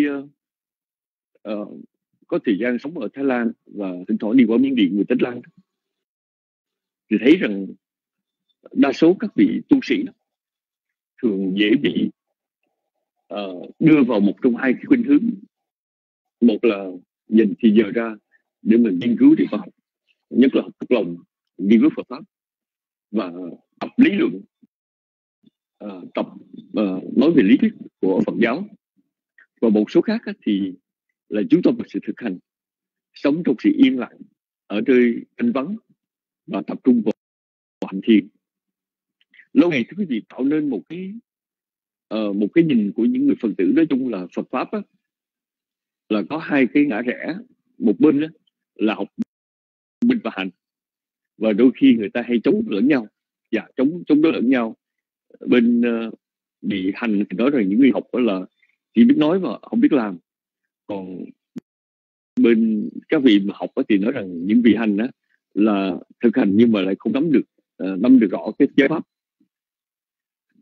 có thời gian sống ở Thái Lan và thỉnh thoảng đi qua Miến Điện, người Tích Lan đó, thì thấy rằng đa số các vị tu sĩ thường dễ bị đưa vào một trong hai cái khuynh hướng. Một là dành thì giờ ra để mình nghiên cứu để học, nhất là học thuộc lòng, nghiên cứu Phật pháp và tập lý luận, tập nói về lý thuyết của Phật giáo. Và một số khác thì là chú tâm vào sự thực hành, sống trong sự yên lặng, ở nơi thanh vắng và tập trung vào hành thiền. Lâu ngày thưa quý vị, tạo nên một cái nhìn của những người Phật tử nói chung là Phật pháp là có hai cái ngã rẽ. Một bên là học bên và hành, và đôi khi người ta hay chống lẫn nhau, chống đối lẫn nhau. Bên bị hành thì nói rằng những người học đó là chỉ biết nói mà không biết làm, còn bên các vị mà học thì nói rằng những vị hành là thực hành nhưng mà lại không nắm được rõ cái giới pháp.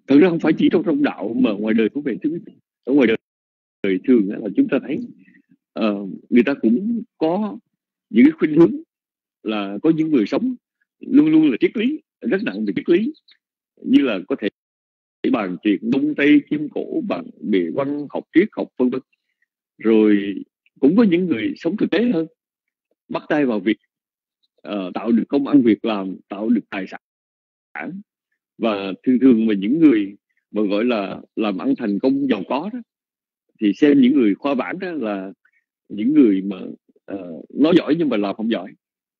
Thật ra không phải chỉ trong đạo mà ngoài đời cũng vậy. Ở ngoài đời thường là chúng ta thấy người ta cũng có những cái khuynh hướng là có những người sống luôn luôn là triết lý, rất nặng về triết lý, như là có thể bàn chuyện đông tây kim cổ bằng bề văn học triết học vân vân. Rồi cũng có những người sống thực tế hơn, bắt tay vào việc tạo được công ăn việc làm, tạo được tài sản. Và thường mà những người mà gọi là làm ăn thành công giàu có đó, thì xem những người khoa bảng đó là những người mà nói giỏi nhưng mà làm không giỏi.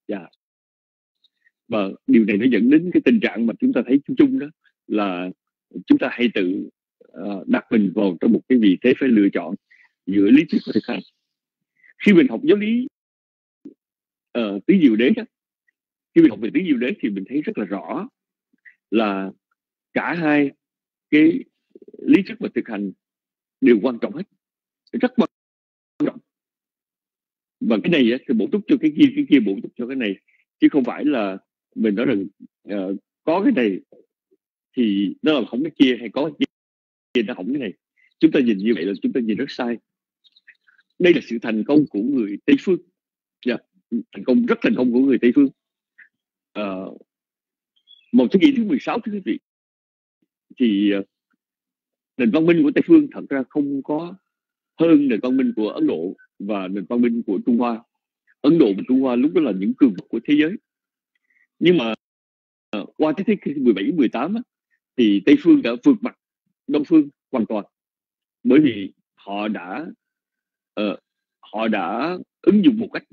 Và điều này nó dẫn đến cái tình trạng mà chúng ta thấy chung đó là chúng ta hay tự đặt mình vào trong một cái vị thế phải lựa chọn giữa lý thuyết và thực hành. Khi mình học giáo lý tứ diệu đế đó, khi mình học về tứ diệu đế thì mình thấy rất là rõ là cả hai cái lý thuyết và thực hành đều quan trọng hết, rất quan trọng. Và cái này thì bổ túc cho cái kia bổ túc cho cái này, chứ không phải là mình nói rằng có cái này thì nó làm hỏng cái kia, hay có cái kia nó hỏng cái này. Chúng ta nhìn như vậy là chúng ta nhìn rất sai. Đây là sự thành công của người Tây phương, thành công rất thành công của người Tây phương. Một thế kỷ thứ 16 thưa quý vị, thì nền văn minh của Tây phương thật ra không có hơn nền văn minh của Ấn Độ và nền văn minh của Trung Hoa. Ấn Độ và Trung Hoa lúc đó là những cường quốc của thế giới. Nhưng mà qua thế kỷ 17, 18 thì Tây phương đã vượt mặt Đông phương hoàn toàn, bởi vì họ đã ứng dụng một cách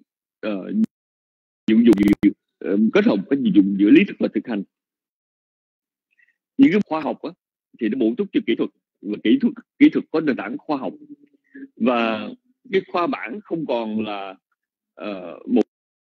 kết hợp cái dùng giữa lý thuyết và thực hành. Những cái khoa học thì nó bổ túc cho kỹ thuật, và kỹ thuật có nền tảng khoa học, và cái khoa bản không còn là một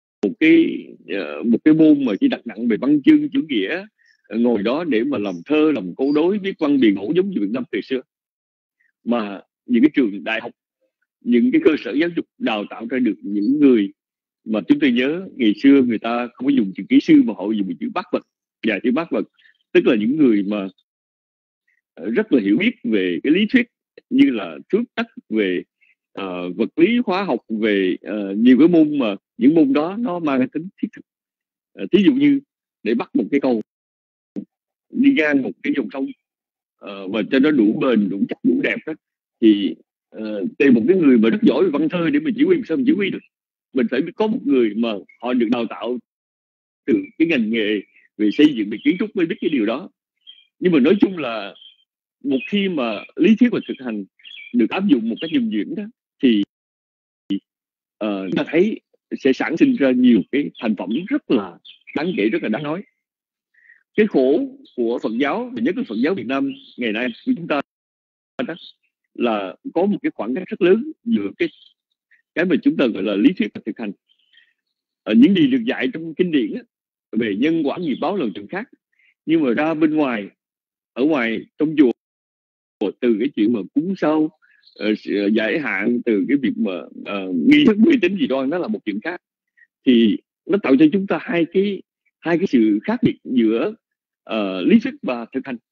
cái môn mà chỉ đặt nặng về văn chương chữ nghĩa, ngồi đó để mà làm thơ, làm câu đối, viết văn biền ngẫu giống như Việt Nam từ xưa. Mà những cái trường đại học, những cái cơ sở giáo dục đào tạo ra được những người mà chúng tôi nhớ ngày xưa người ta không có dùng chữ kỹ sư mà họ dùng chữ bác vật, và chữ bác vật tức là những người mà rất là hiểu biết về cái lý thuyết, như là thước tắc về vật lý, hóa học, về nhiều cái môn mà những môn đó nó mang cái tính thiết thực. Thí dụ như để bắt một cái cầu đi ngang một cái dòng sông và cho nó đủ bền, đủ chắc, đủ đẹp đó, thì tìm một cái người mà rất giỏi về văn thơ để mình chỉ huy, sao mình chỉ huy được? Mình phải có một người mà họ được đào tạo từ cái ngành nghề về xây dựng, về kiến trúc mới biết cái điều đó. Nhưng mà nói chung là một khi mà lý thuyết và thực hành được áp dụng một cách nhuần nhuyễn đó, thì chúng ta thấy sẽ sản sinh ra nhiều cái thành phẩm rất là đáng kể, rất là đáng nói. Cái khổ của Phật giáo, và nhất là Phật giáo Việt Nam ngày nay của chúng ta đó, là có một cái khoảng cách rất lớn giữa cái mà chúng ta gọi là lý thuyết và thực hành. Những gì được dạy trong kinh điển về nhân quả nghiệp báo là chuyện khác, nhưng mà ra bên ngoài, ở ngoài trong chùa, từ cái chuyện mà cúng sau, giải hạn, từ cái việc mà nghi thức uy tín gì đó, nó là một chuyện khác. Thì nó tạo cho chúng ta hai cái sự khác biệt giữa lý thuyết và thực hành.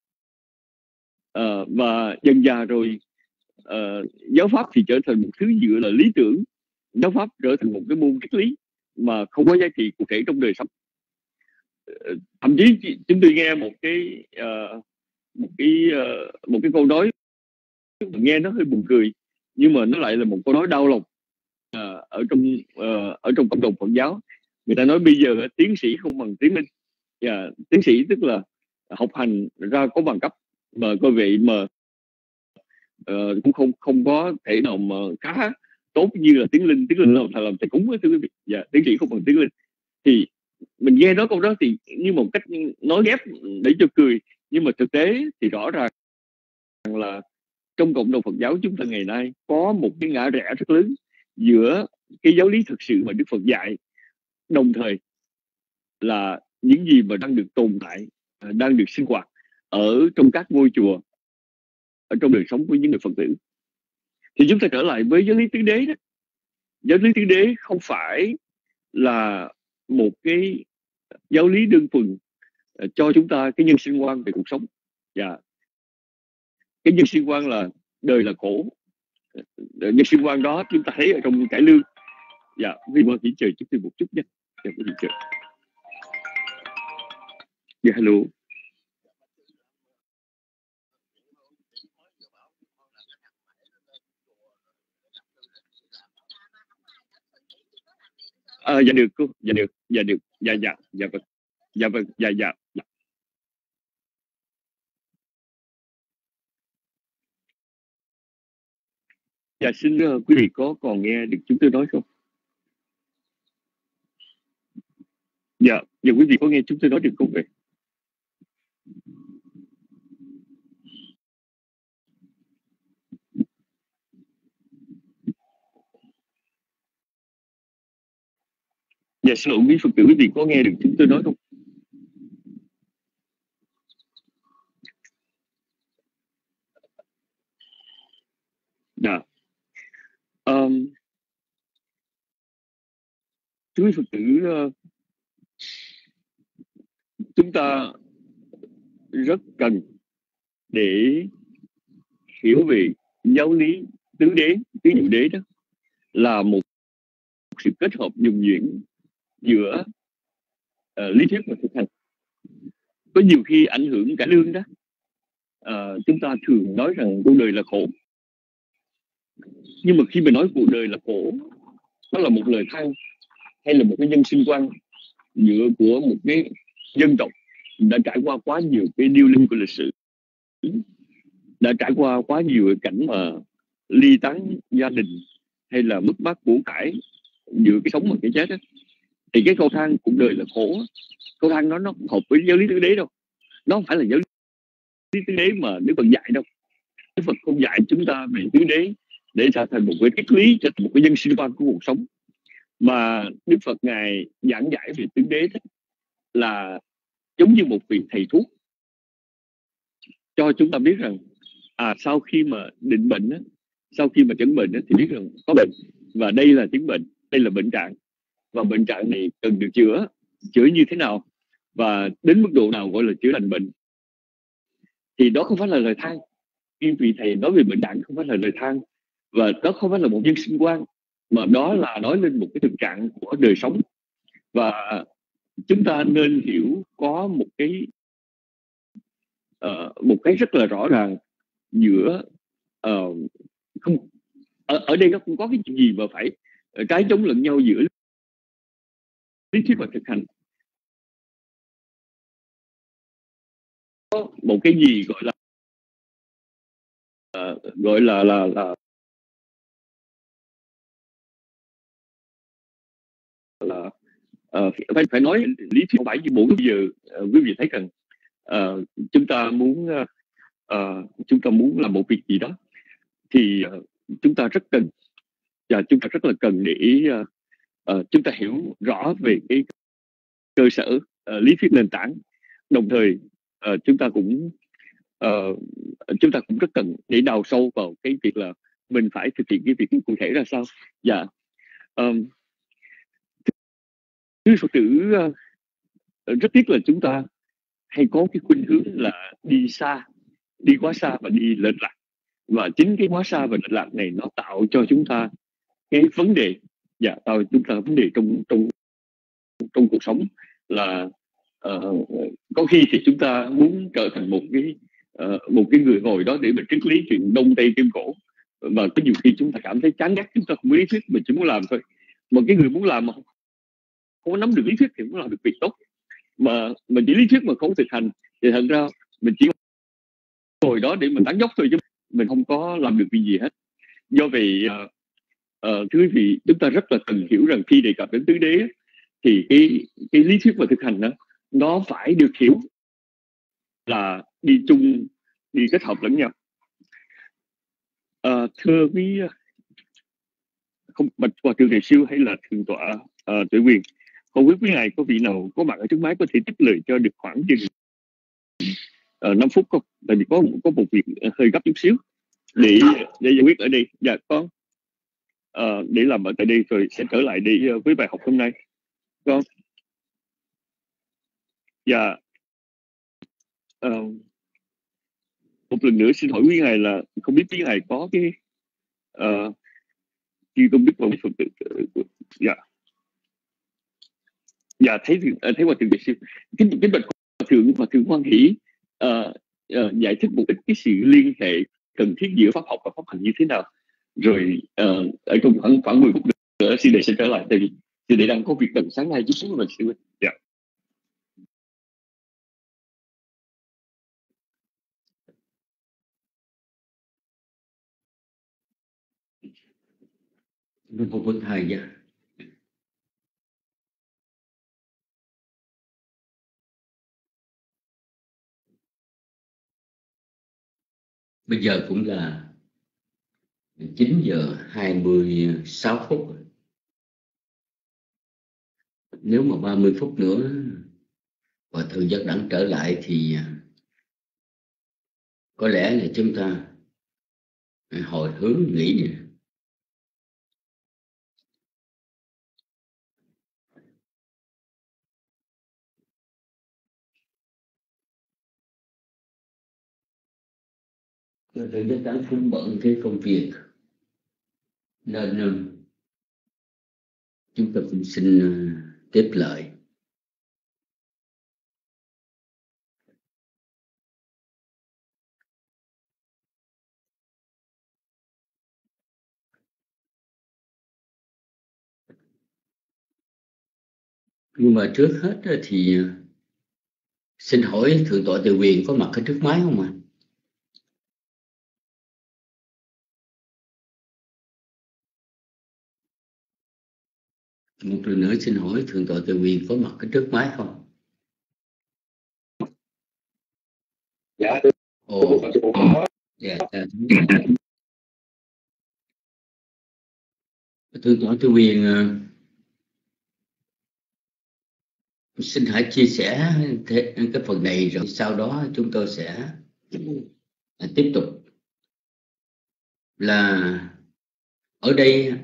Và dần dà rồi giáo pháp thì trở thành một thứ dựa là lý tưởng, giáo pháp trở thành một cái môn triết lý mà không có giá trị cụ thể trong đời sống. Thậm chí chúng tôi nghe một cái câu nói nghe nó hơi buồn cười, nhưng mà nó lại là một câu nói đau lòng ở trong cộng đồng Phật giáo. Người ta nói bây giờ tiến sĩ không bằng tiến linh. Tiến sĩ tức là học hành ra có bằng cấp, mà coi vậy mà cũng không có thể nào mà khá tốt như là tiến linh. Tiến linh làm thầy cúng thưa quý vị. Tiến sĩ không bằng tiến linh. Thì mình nghe nói câu đó thì như một cách nói ghép để cho cười, nhưng mà thực tế thì rõ ràng là trong cộng đồng Phật giáo chúng ta ngày nay có một cái ngã rẽ rất lớn giữa cái giáo lý thực sự mà Đức Phật dạy, đồng thời là những gì mà đang được tồn tại, đang được sinh hoạt ở trong các ngôi chùa, ở trong đời sống của những người Phật tử. Thì chúng ta trở lại với giáo lý tứ đế đó. Giáo lý tứ đế không phải là một cái giáo lý đơn thuần cho chúng ta cái nhân sinh quan về cuộc sống, Dạ. Cái nhân sinh quan là đời là khổ. Nhân sinh quan đó chúng ta thấy ở trong cải lương. Dạ, vì mọi chỉ chờ chút thêm một chút nhé. Dạ, quý vị chờ. Dạ, hello. Dạ được cô, dạ được, dạ được, dạ vâng, dạ vâng, dạ. Dạ, xin quý vị có còn nghe được chúng tôi nói không? Dạ, quý vị có nghe chúng tôi nói được không vậy? Dạ, xin lỗi quý Phật tử, quý vị có nghe được chúng tôi nói không? Dạ. Quý Phật tử, chúng ta rất cần để hiểu về giáo lý tứ đế, tứ diệu đế, đó là một sự kết hợp nhuần nhuyễn giữa lý thuyết và thực hành. Có nhiều khi ảnh hưởng cả lương đó. Chúng ta thường nói rằng cuộc đời là khổ, nhưng mà khi mà nói cuộc đời là khổ, nó là một lời than hay là một cái nhân sinh quan dựa của một cái dân tộc đã trải qua quá nhiều cái điêu linh của lịch sử, đã trải qua quá nhiều cái cảnh mà ly tán gia đình hay là mất mát của cải giữa cái sống và cái chết đó. Thì cái câu than cuộc đời là khổ, câu than nó hợp với giáo lý tứ đế đâu. Nó không phải là giáo lý tứ đế mà Đức Phật dạy đâu. Đức Phật không dạy chúng ta về tứ đế để trở thành một cái triết lý, trở thành một cái nhân sinh quan của cuộc sống, mà Đức Phật ngài giảng giải về tứ đế đó là giống như một vị thầy thuốc cho chúng ta biết rằng sau khi mà định bệnh đó, sau khi mà chẩn bệnh đó, thì biết rằng có bệnh và đây là chứng bệnh, đây là bệnh trạng, và bệnh trạng này cần được chữa như thế nào và đến mức độ nào gọi là chữa lành bệnh. Thì đó không phải là lời than. Khi vị thầy nói về bệnh trạng không phải là lời than, và đó không phải là một nhân sinh quan, mà đó là nói lên một cái thực trạng của đời sống. Và chúng ta nên hiểu có một cái rất là rõ ràng giữa không ở đây nó không có cái chuyện gì mà phải trái chống lẫn nhau giữa lý thuyết và thực hành. Có một cái gì gọi là phải nói lý thuyết không phải như bộ. Bây giờ quý vị thấy rằng chúng ta muốn làm một việc gì đó thì chúng ta rất cần, và chúng ta rất là cần để chúng ta hiểu rõ về cái cơ sở lý thuyết nền tảng. Đồng thời chúng ta cũng rất cần để đào sâu vào cái việc là mình phải thực hiện cái việc cụ thể ra sao. Dạ, thưa Phật tử, rất tiếc là chúng ta hay có cái khuynh hướng là đi quá xa và đi lệch lạc, và chính cái quá xa và lệch lạc này nó tạo cho chúng ta cái vấn đề, tạo cho chúng ta vấn đề trong cuộc sống là có khi thì chúng ta muốn trở thành một cái người ngồi đó để mình triết lý chuyện đông tây kim cổ, và có nhiều khi chúng ta cảm thấy chán ghét, chúng ta không có lý thuyết, mình chỉ muốn làm thôi. Mà cái người muốn làm mà không có nắm được lý thuyết thì không làm được việc tốt, mà mình chỉ lý thuyết mà không thực hành thì thật ra mình chỉ ngồi đó để mình tán dốc thôi, chứ mình không có làm được việc gì hết. Do vậy thưa quý vị, chúng ta rất là cần hiểu rằng khi đề cập đến tứ đế thì cái lý thuyết và thực hành đó, nó phải được hiểu là đi chung, đi kết hợp lẫn nhau. Thưa quý không bạch Hòa thượng Đại Siêu hay là thượng tọa Tuệ Quyền, không biết quý ngài có vị nào có mặt ở trước máy có thể tiếp lời cho được khoảng chừng 5 phút không? Tại vì có một việc hơi gấp chút xíu để giải quyết ở đây. Dạ con để làm ở tại đây rồi sẽ trở lại để với bài học hôm nay con. Dạ một lần nữa xin hỏi quý ngài là không biết quý ngài có cái khi tôi biết vào Phật tử dạ dạ thấy hòa thượng Việt sư cái bạch hòa thượng Hoan Hỷ giải thích một ít cái sự liên hệ cần thiết giữa pháp học và pháp hành như thế nào, rồi ở trong khoảng 10 phút nữa sư đệ sẽ trở lại, tại vì sư đệ đang có việc tận sáng nay chút xíu mà sư. Dạ. Một phút thầy dạ. Bây giờ cũng là 9 giờ 26 phút. Nếu mà 30 phút nữa Hòa thượng Giác Đẳng trở lại thì có lẽ là chúng ta hồi hướng nghỉ. Hòa thượng Giác Đẳng cũng bận cái công việc nên chúng ta cũng xin tiếp lời. Nhưng mà trước hết thì xin hỏi Thượng tọa Từ Quyền có mặt ở trước máy không ạ? Một lần nữa xin hỏi Thượng tọa Từ Quyền có mặt ở trước máy không? Dạ. Ồ, dạ. Thượng tọa Từ Quyền xin hãy chia sẻ cái phần này, rồi sau đó chúng tôi sẽ tiếp tục. Là ở đây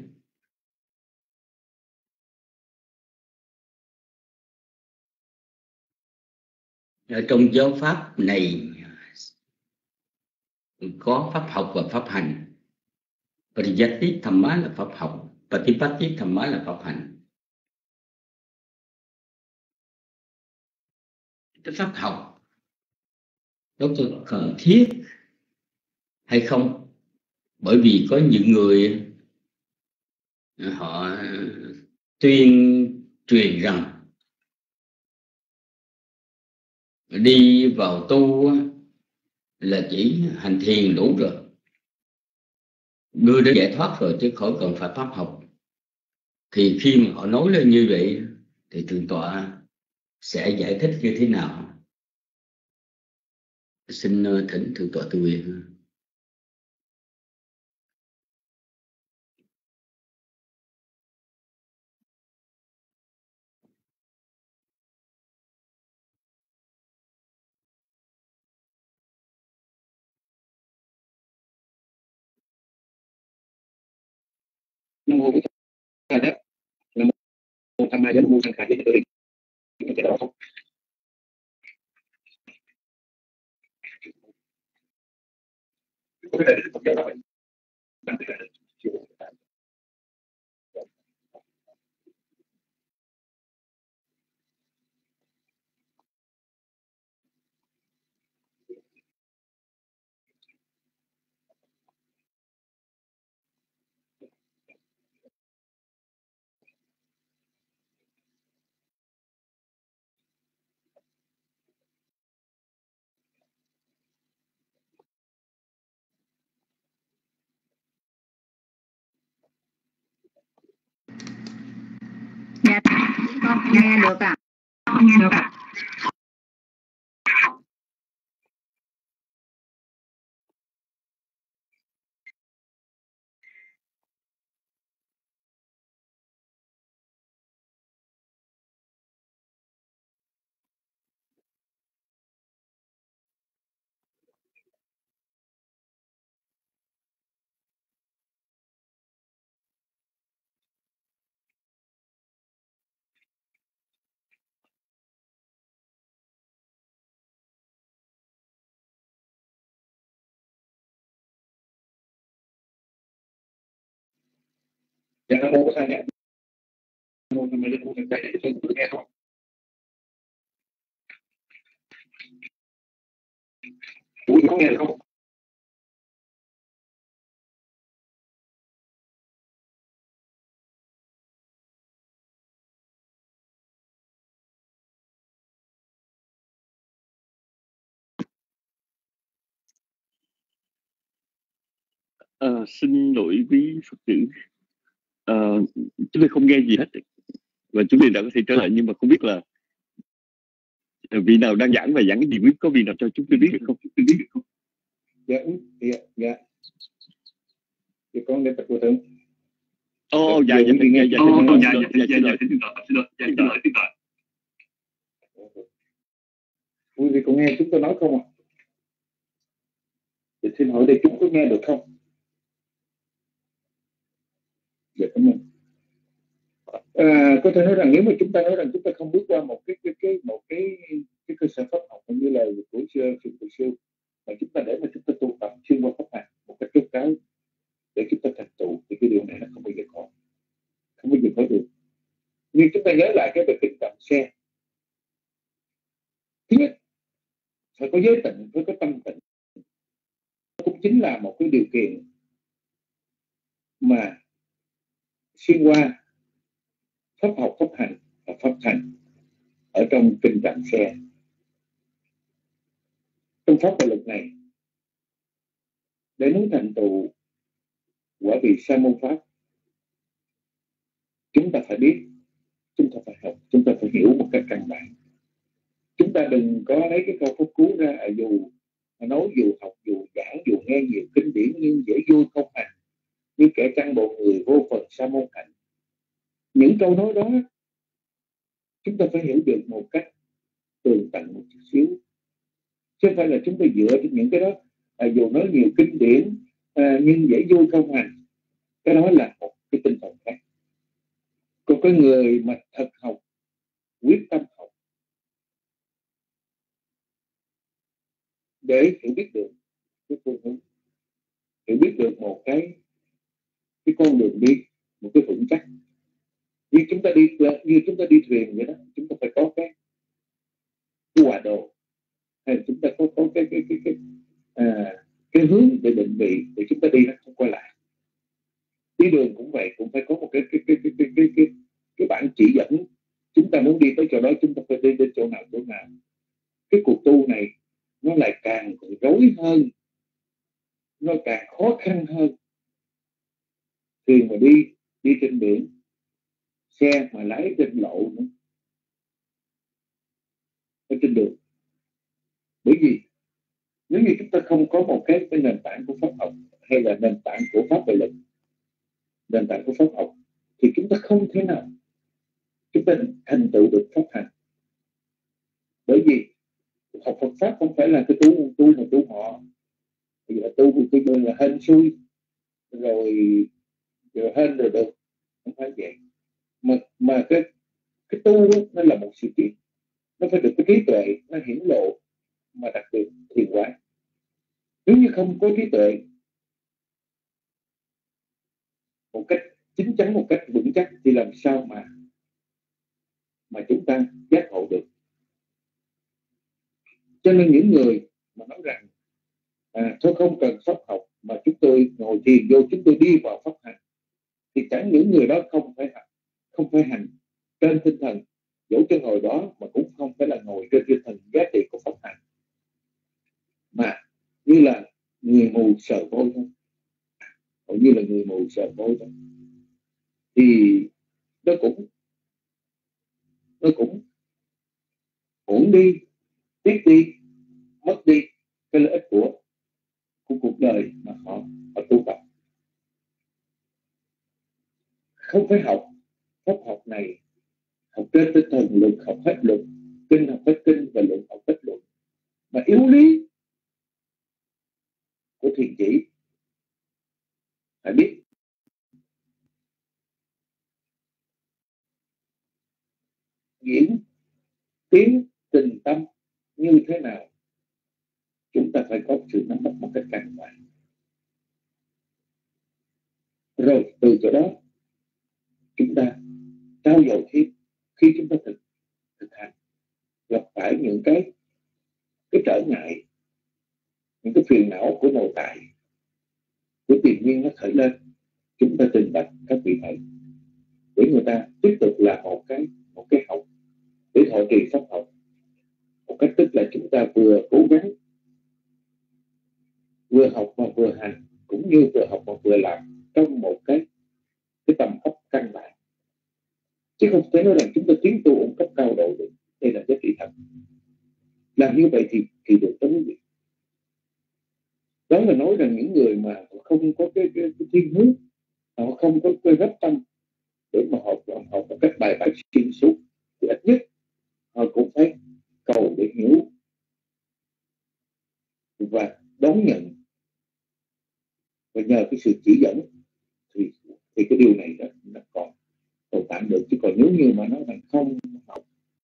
ở trong giáo pháp này có pháp học và pháp hành. Pariyatti Dhamma là pháp học, Patipatti Dhamma là pháp hành. Cái pháp học nó có cần thiết hay không? Bởi vì có những người họ tuyên truyền rằng đi vào tu là chỉ hành thiền đủ rồi, đưa đến giải thoát rồi chứ khỏi cần phải pháp học. Thì khi mà họ nói lên như vậy thì Thượng tọa sẽ giải thích như thế nào? Xin thỉnh Thượng tọa Từ Quyền. Nam mô Bổn Sư Thích Nam mô Tham Ma Nam mô Sanh Khai Giới Tự cái đó không? Dạ, con nghe được ạ. Nghe được ạ. Dạ Nam Mô Sa Nhã. Nam Mô Tham Mê Đức Mô Sa Nhã. Tôi nghe không? Ủa, có nghe được không? Xin lỗi quý Phật tử, chúng tôi không nghe gì hết và chúng tôi đã có thể trở lại, nhưng mà không biết là vị nào đang giảng và giảng cái gì, quý có vị nào cho chúng tôi biết được không? Dạ, dạ. Dạ con lên tập của thượng. Dạ, xin lỗi. Quý vị có nghe chúng tôi nói không ạ? Dạ, xin hỏi đây chúng có nghe được không? Dạ, cảm ơn. Có thể nói rằng nếu mà chúng ta nói rằng chúng ta không bước qua một cái cơ sở pháp học như là của sư mà chúng ta để mà chúng ta tu tập xuyên qua pháp hành một cách rốt ráo để chúng ta thành tựu, thì cái điều này nó không bao giờ có được. Nhưng chúng ta nhớ lại cái về kinh tầm xe. Thứ nhất, phải có giới tịnh, phải có tâm tịnh. Cũng chính là một cái điều kiện mà xuyên qua pháp học, pháp hành và pháp thành ở trong kinh tạng xe. Trong pháp và luật này, để muốn thành tựu quả vị sa môn pháp, chúng ta phải biết, chúng ta phải học, chúng ta phải hiểu một cách căn bản. Chúng ta đừng có lấy cái câu pháp cú ra dù nói, dù học, dù giảng, dù nghe nhiều kinh điển nhưng dễ vui không hành, như kẻ trăng bộ người vô phần sa môn hạnh. Những câu nói đó chúng ta phải hiểu được một cách tường tận một chút xíu, chứ không phải là chúng ta dựa trên những cái đó dù nói nhiều kinh điển nhưng dễ vui không hành. Cái đó là một cái tinh thần khác. Còn cái người mà thật học, quyết tâm học để hiểu biết được cái phương hướng, hiểu biết được một cái con đường đi, một cái vững chắc. Như chúng ta đi thuyền vậy đó, chúng ta phải có cái hòa độ, hay là chúng ta có cái hướng để định vị để chúng ta đi nó không quay lại. Đi đường cũng vậy, cũng phải có một cái bản chỉ dẫn. Chúng ta muốn đi tới chỗ đó, chúng ta phải đi đến chỗ nào. Cái cuộc tu này nó lại càng rối hơn, nó càng khó khăn hơn. Thuyền mà đi trên biển, xe mà lái trên lộ nữa, ở trên đường. Bởi vì nếu như chúng ta không có một cái nền tảng của pháp học, hay là nền tảng của pháp và lực, nền tảng của pháp học, thì chúng ta không thể nào chúng ta thành tựu được pháp hành. Bởi vì học Phật pháp không phải là cái tu mà tu họ, bây giờ tu là hên xui rồi hên rồi được, không phải vậy. Mà cái tu nó là một sự kiện, nó phải được cái trí tuệ nó hiển lộ, mà đặc biệt thiền quán. Nếu như không có trí tuệ một cách chính chắn, một cách vững chắc, thì làm sao mà chúng ta giác ngộ được. Cho nên những người mà nói rằng tôi không cần pháp học mà chúng tôi ngồi thiền vô, chúng tôi đi vào pháp hành, thì chẳng những người đó không phải hành trên tinh thần dỗ chân ngồi đó, mà cũng không phải là ngồi trên tinh thần giá trị của pháp hành, mà như là người mù sờ vôi thôi. Như là người mù sờ vôi thôi, thì nó cũng uổng đi, tiếc đi, mất đi cái lợi ích của cuộc đời mà họ tu tập. Không phải học pháp học này, học trên tinh thần luật, học hết luật, kinh học hết kinh, và luận học hết luận, mà yếu lý của thiền chỉ. Phải biết diễn tiến tình tâm như thế nào, chúng ta phải có sự nắm bắt một cách căn bản. Rồi từ chỗ đó chúng ta trao dồi thêm khi chúng ta thực hành, gặp phải những cái trở ngại, những cái phiền não của nội tại, của tiền nhiên nó khởi lên, chúng ta trình bạch các vị thầy để người ta tiếp tục là một cái học để thọ trì pháp học một cách, tức là chúng ta vừa cố gắng vừa học mà vừa hành, cũng như vừa học mà vừa làm trong một cái tầm cấp căn bản, chứ không thể nói rằng chúng ta tiến tu một cấp cao độ được. Đây là giá trị thật. Làm như vậy thì được đó quý vị. Đó là nói rằng những người mà không có cái thiên hướng, họ không có cái gấp tâm để mà học một cách bài bản xuyên suốt, thì ít nhất họ cũng phải cầu để hiểu và đón nhận, và nhờ cái sự chỉ dẫn thì cái điều này nó còn tồn tại được. Chứ còn nếu như mà nói rằng không học,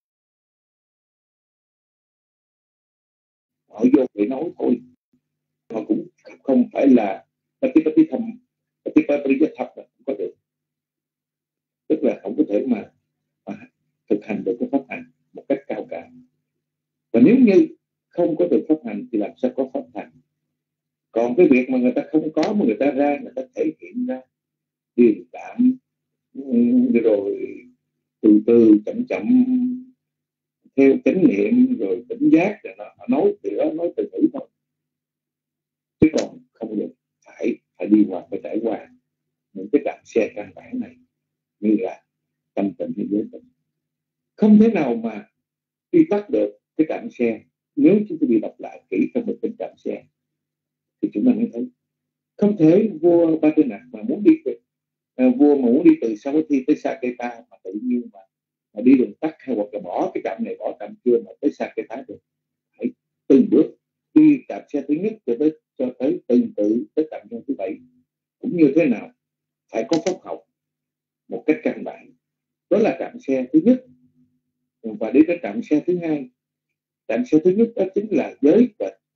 họ vô để nói thôi, họ cũng không phải là Patipati thập là không có được, tức là không có thể mà thực hành được cái pháp hành một cách cao cả. Và nếu như không có được pháp hành thì làm sao có pháp hành? Còn cái việc mà người ta không có mà người ta ra, người ta thể hiện ra điềm đạm, rồi từ từ chậm chậm theo chánh niệm rồi tỉnh giác, rồi nó nói thì đó, nói từ ngữ thôi, chứ còn không được. Phải đi qua, phải trải qua những cái đạp xe căn bản này, như là tâm tịnh hay giới tịnh. Không thể nào mà đi tắt được cái trạm xe. Nếu chúng ta đi đọc lại kỹ trong một cái trạm xe thì chúng ta mới thấy không thể vua Badrinath mà muốn đi vua mà muốn đi từ Savatthi tới Saketa mà tự nhiên mà đi đường tắt, hay hoặc là bỏ cái trạm này bỏ trạm kia mà tới Saketa được. Phải từng bước đi trạm xe thứ nhất cho tới từng tự tới trạm xe thứ 7. Cũng như thế nào phải có pháp học một cách căn bản. Đó là trạm xe thứ nhất, và đi đến trạm xe thứ 2. Trạm xe thứ nhất đó chính là giới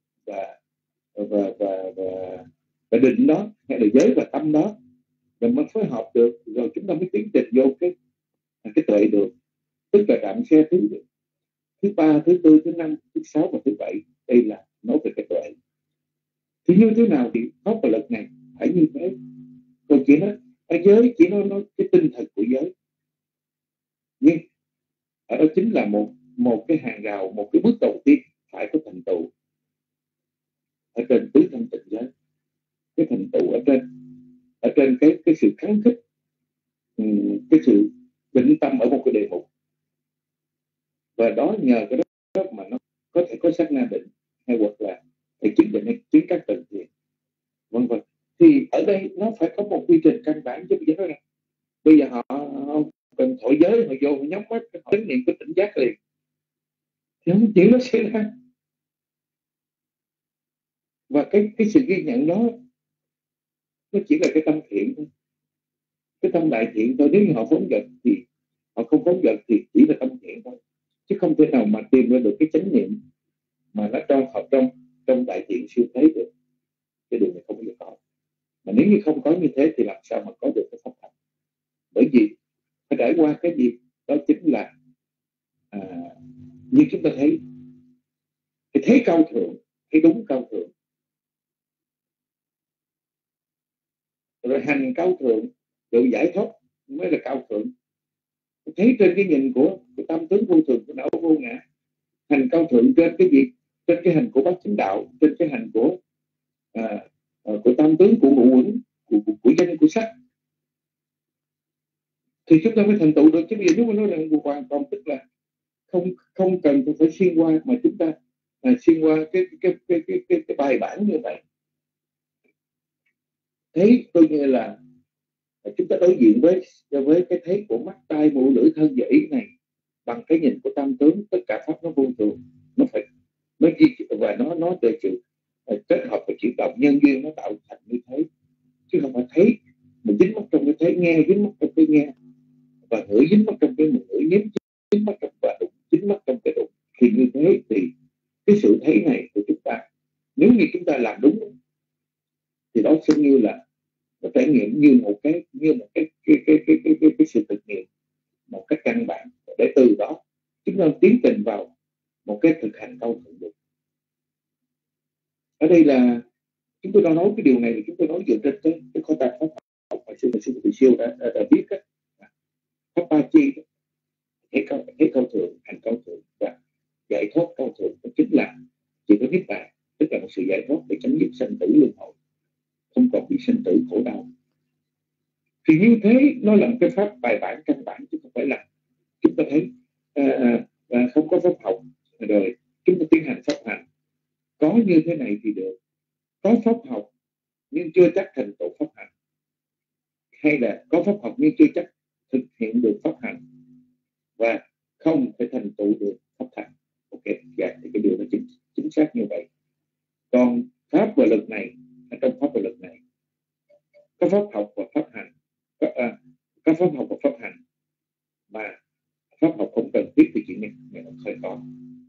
và định đó, hay là giới và tâm đó, rồi mới phối hợp được, rồi chúng ta mới tiến trình vô cái tuệ được. Tức là trạm xe thứ 3, thứ 4, thứ 5, thứ 6 và thứ 7. Đây là nói về cái tuệ. Thì như thế nào thì pháp và lực này phải như thế. Còn chỉ nói giới chỉ nói cái tinh thần của giới, nhưng ở đó chính là một cái hàng rào, một cái bước đầu tiên phải có thành tựu ở trên tứ thanh tịnh giới. Cái thành tựu ở trên cái sự kháng khích, cái sự định tâm ở một cái đề mục, và đó nhờ cái đó mà nó có thể có sát na định, hay hoặc là thể chứng định, hay chứng các tầng thiền, vân vân. Thì ở đây nó phải có một quy trình căn bản. Chứ bây giờ họ cần thổi giới, họ vô họ nhắm mắt, họ tính niệm cái tỉnh giác liền, thì không chuyện nó xảy ra. Và cái sự ghi nhận đó nó chỉ là cái tâm thiện thôi, cái tâm đại thiện thôi. Nếu như họ phóng dật thì họ không phóng dật thì chỉ là tâm thiện thôi, chứ không thể nào mà tìm ra được cái chánh niệm mà nó trong đại thiện siêu thấy được. Cái điều này không bao giờ có. Mà nếu như không có như thế thì làm sao mà có được cái pháp hành? Bởi vì phải trải qua cái gì đó chính là như chúng ta thấy cái thế cao thượng, cái đúng cao thượng, rồi hành cao thượng, rồi giải thoát mới là cao thượng. Thấy trên cái nhìn của tam tướng vô thường, của não vô ngã. Hành cao thượng trên cái gì? Trên cái hành của bát chánh đạo, trên cái hành của tam tướng, của ngũ uẩn, của danh, của sắc, thì chúng ta mới thành tựu được. Chứ bây giờ nếu mà nói là hoàn toàn, tức là không cần phải xuyên qua, mà chúng ta xuyên qua cái bài bản như vậy. Thấy coi như là chúng ta đối diện với cái thấy của mắt, tai, mũi, lưỡi, thân và ý này bằng cái nhìn của tam tướng. Tất cả pháp nó vô thường, nó và nó từ sự kết hợp và chuyển động nhân duyên, nó tạo thành như thế, chứ không phải thấy mình dính mắc trong cái thấy, nghe dính mắc trong cái nghe, và ngửi dính mắc trong cái ngửi, nếm dính mắc trong và đụng dính mắc trong cái đụng. Thì như thế thì cái sự thấy này của chúng ta, nếu như chúng ta làm đúng thì đó sẽ như là trải nghiệm như một cái sự thực để từ đó chúng ta tiến trình vào một cái thực hành câu thượng dụng. Ở đây là chúng tôi đang nói cái điều này thì chúng tôi nói dựa trên cái kho tàng pháp học mà sư Từ Siêu đã biết á, pháp ba chi, thấy câu thượng, hành câu thượng và giải thoát câu thượng, đó chính là chỉ có niết bàn, tức là một sự giải thoát để chấm dứt sanh tử luân hồi, không còn bị sanh tử khổ đau. Thì như thế nó là một cái pháp bài bản căn bản, chứ không phải là chúng ta thấy không có pháp học rồi chúng ta tiến hành pháp hành. Có như thế này thì được, có pháp học nhưng chưa chắc thành tựu pháp hành, hay là có pháp học nhưng chưa chắc thực hiện được pháp hành, và không thể thành tựu được pháp hành. Ok, dạ, thì cái điều đó chính xác như vậy. Còn pháp và lực này, ở trong pháp và lực này có pháp học và pháp hành, có pháp học và pháp hành mà pháp học không cần thiết thì chuyện này nó hơi khó.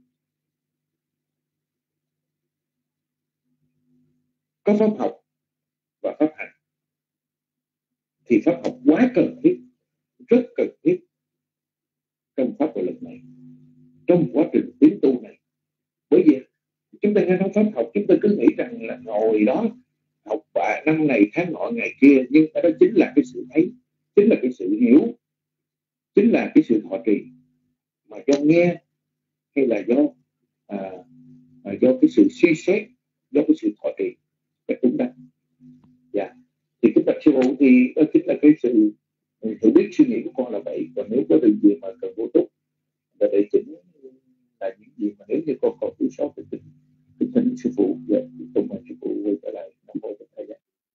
Có pháp học và pháp hành thì pháp học quá cần thiết, rất cần thiết trong pháp và lực này, trong quá trình tiến tu này. Bởi vì chúng ta nghe nói pháp học, chúng ta cứ nghĩ rằng là ngồi đó học năm này tháng nọ ngày kia, nhưng đó chính là cái sự thấy, chính là cái sự hiểu, chính là cái sự thọ trì mà do nghe, hay là do cái sự suy xét, do cái sự thọ trì của chúng ta. Dạ, thì cái bạch sư phụ thì đó chính là cái sự hiểu biết suy nghĩ của con là vậy. Còn nếu có điều gì mà cần bổ túc và để chỉnh là những gì mà nếu như con còn thiếu sót thì kính thỉnh sư phụ và cùng mời sư phụ quay trở lại. Nam mô Bổn Thầy.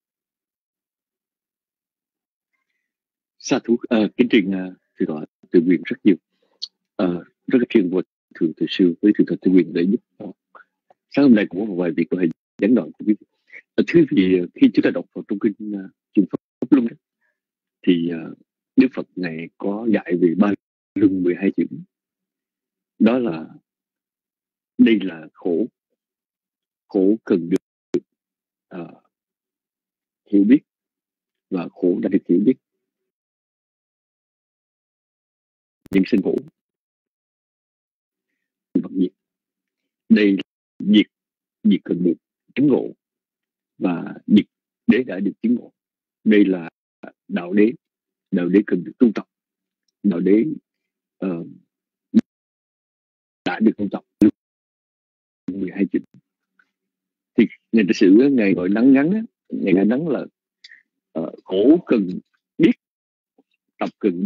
Sa thú kính trình thưa tọa Từ Quyền rất nhiều, rất là phiền của thượng Từ Sư với thượng tọa Từ Quyền để giúp sáng hôm nay cũng có một vài việc có thể gián đoạn của quý vị. Thứ vì khi chúng ta đọc vào trong kinh Chuyển Pháp Luân thì Đức Phật này có dạy về ba luân 12 chữ, đó là đây là khổ cần được hiểu biết và khổ đã được hiểu biết. Nhân sinh khổ vật diệt, đây là diệt cần được chứng ngộ, và diệt đế đã được chứng ngộ. Đây là đạo đế cần được tu tập, đạo đế đã được tu tập 12 chữ. Thì ngày lịch sử ngày gọi nắng ngắn, ngày ngày nắng là khổ cần biết, tập cần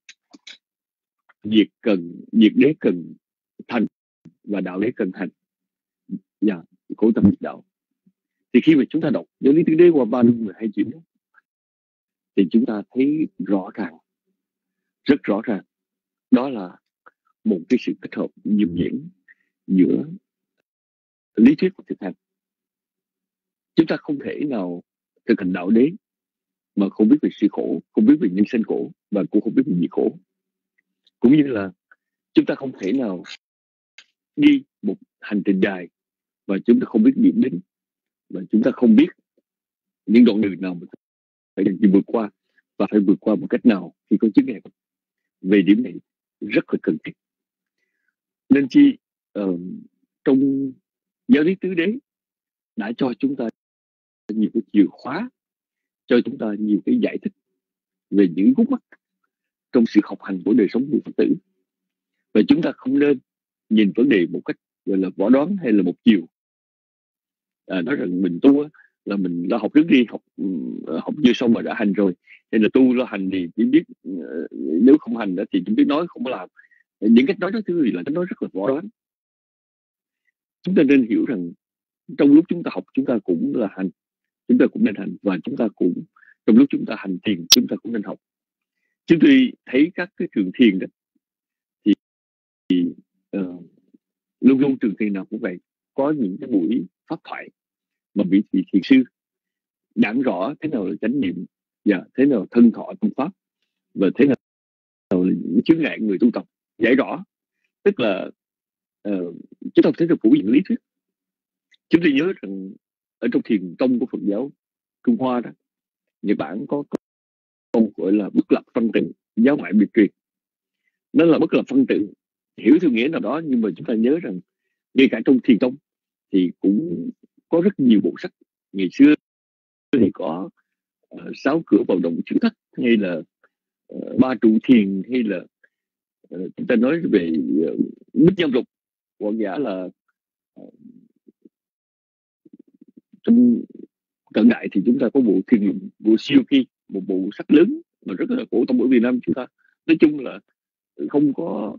diệt đế cần thành, và đạo đế cần thành. Dạ, khổ tâm diệt đạo. Thì khi mà chúng ta đọc giáo lý tứ đế qua ba luân 12 chữ thì chúng ta thấy rõ ràng, rất rõ ràng, đó là một cái sự kết hợp nhuần nhuyễn giữa lý thuyết và thực hành. Chúng ta không thể nào thực hành đạo đế mà không biết về sự khổ, không biết về nhân sinh khổ, và cũng không biết về diệt khổ. Cũng như là chúng ta không thể nào đi một hành trình dài và chúng ta không biết điểm đến, và chúng ta không biết những đoạn đường nào mình phải vượt qua, và phải vượt qua một cách nào khi có chứng ngại. Về điểm này rất là cần thiết. Nên chi trong giáo lý tứ đế đã cho chúng ta nhiều cái chìa khóa, cho chúng ta nhiều cái giải thích về những gút mắt trong sự học hành của đời sống của Phật tử. Và chúng ta không nên nhìn vấn đề một cách gọi là võ đoán hay là một chiều. Nói rằng mình tu là mình đã học trước đi, học chưa xong mà đã hành rồi, hay là tu lo hành thì chỉ biết, nếu không hành đó thì chỉ biết nói không có làm. Những cách nói đó thứ gì là cách nói rất là võ đoán. Chúng ta nên hiểu rằng trong lúc chúng ta học chúng ta cũng là hành, chúng ta cũng nên hành, và chúng ta cũng trong lúc chúng ta hành thiền chúng ta cũng nên học. Chúng tôi thấy các cái trường thiền đó thì luôn luôn trường thiền nào cũng vậy, có những cái buổi pháp thoại mà vị thiền sư giảng rõ thế nào là chánh niệm, và thế nào là thân thọ tâm pháp, và thế nào là những chướng ngại người tu tập, giải rõ. Tức là chúng ta thấy được phổ biến lý thuyết. Chúng tôi nhớ rằng ở trong thiền tông của Phật giáo Trung Hoa đó, Nhật Bản có câu gọi là bất lập phân tịnh, giáo ngoại biệt truyền. nó là bất lập phân tự, hiểu theo nghĩa nào đó. Nhưng mà chúng ta nhớ rằng ngay cả trong thiền tông thì cũng có rất nhiều bộ sách. Ngày xưa thì có 6 cửa vào động chữ thất, hay là 3 trụ thiền, hay là chúng ta nói về Bích Nhâm Lục, hoặc giả là trong cận đại thì chúng ta có bộ thiền luận, bộ siêu ki, một bộ sách lớn mà rất là phổ thông ở Việt Nam chúng ta. Nói chung là không có